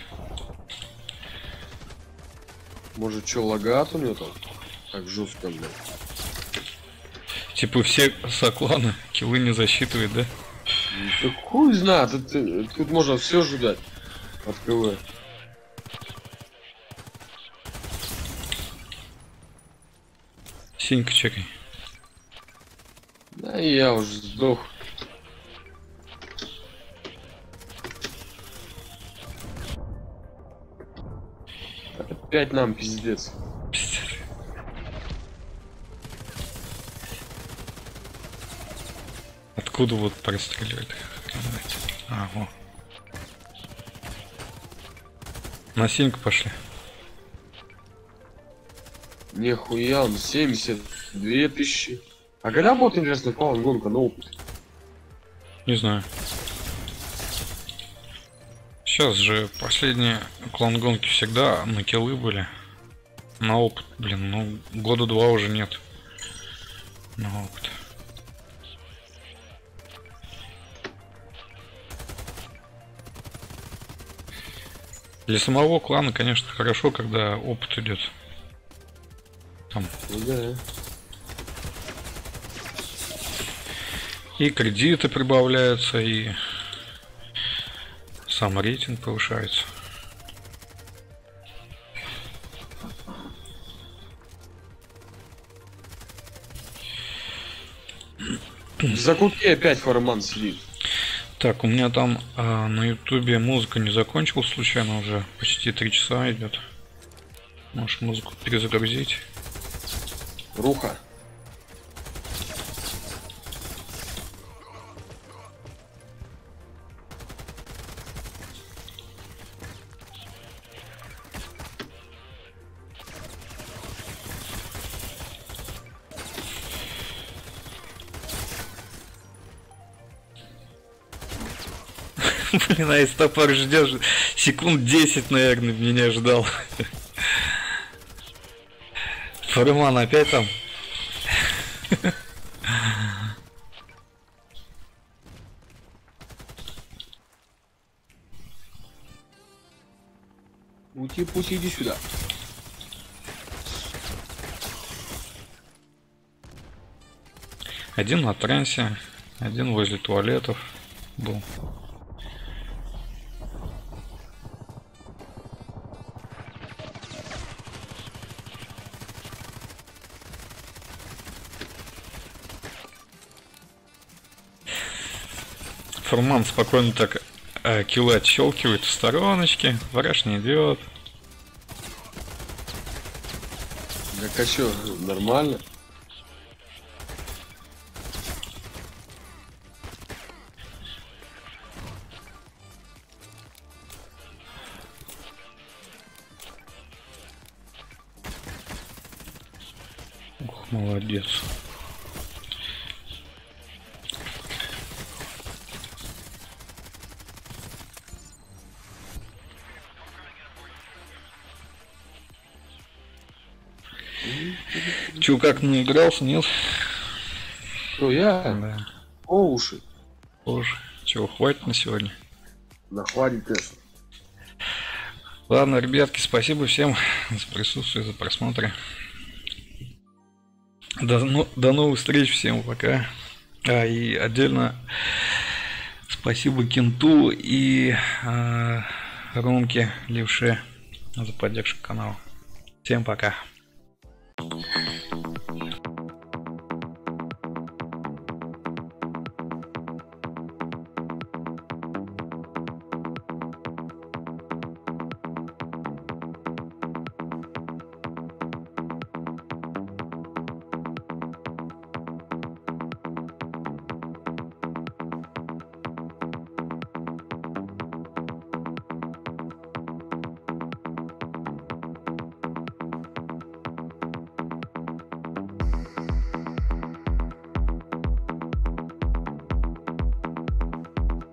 Может, что, лагает у него там? Так жестко, блядь. Типа все сокланы киллы не засчитывает, да? Да хуй знает, тут можно все ждать от КВ. Синька чекай. Да и я уже сдох. Опять нам пиздец. Пиздец. Откуда вот простреливает? А, во. На синьку пошли. Нихуя, он 72 тысячи. А когда будет интересно клан гонка на опыт? Не знаю. Сейчас же последние клан гонки всегда на киллы были. На опыт, блин, ну года 2 уже нет. На опыт. Для самого клана, конечно, хорошо, когда опыт идет. Там. Ну да. И кредиты прибавляются, и сам рейтинг повышается. В закутке опять Фарман сидит. Так, у меня там на ютубе музыка не закончилась случайно, уже почти 3 часа идет. Можешь музыку перезагрузить. Руха. Блин, а стопор ждешь секунд 10, наверное, меня ждал. Фарман опять там. Пути, иди сюда. Один на трансе, один возле туалетов был. Фурман спокойно так киллы отщелкивает в стороночке, враж не идет. Так а чё, нормально? Ух, молодец. Чё, как наигрался, нет? Что, я? Да. О, уши. Боже, чего, хватит на сегодня? Да хватит, конечно. Ладно, ребятки, спасибо всем за присутствие, за просмотр. До новых встреч, всем пока. И отдельно спасибо Кенту и Ромке Левше за поддержку канала. Всем пока.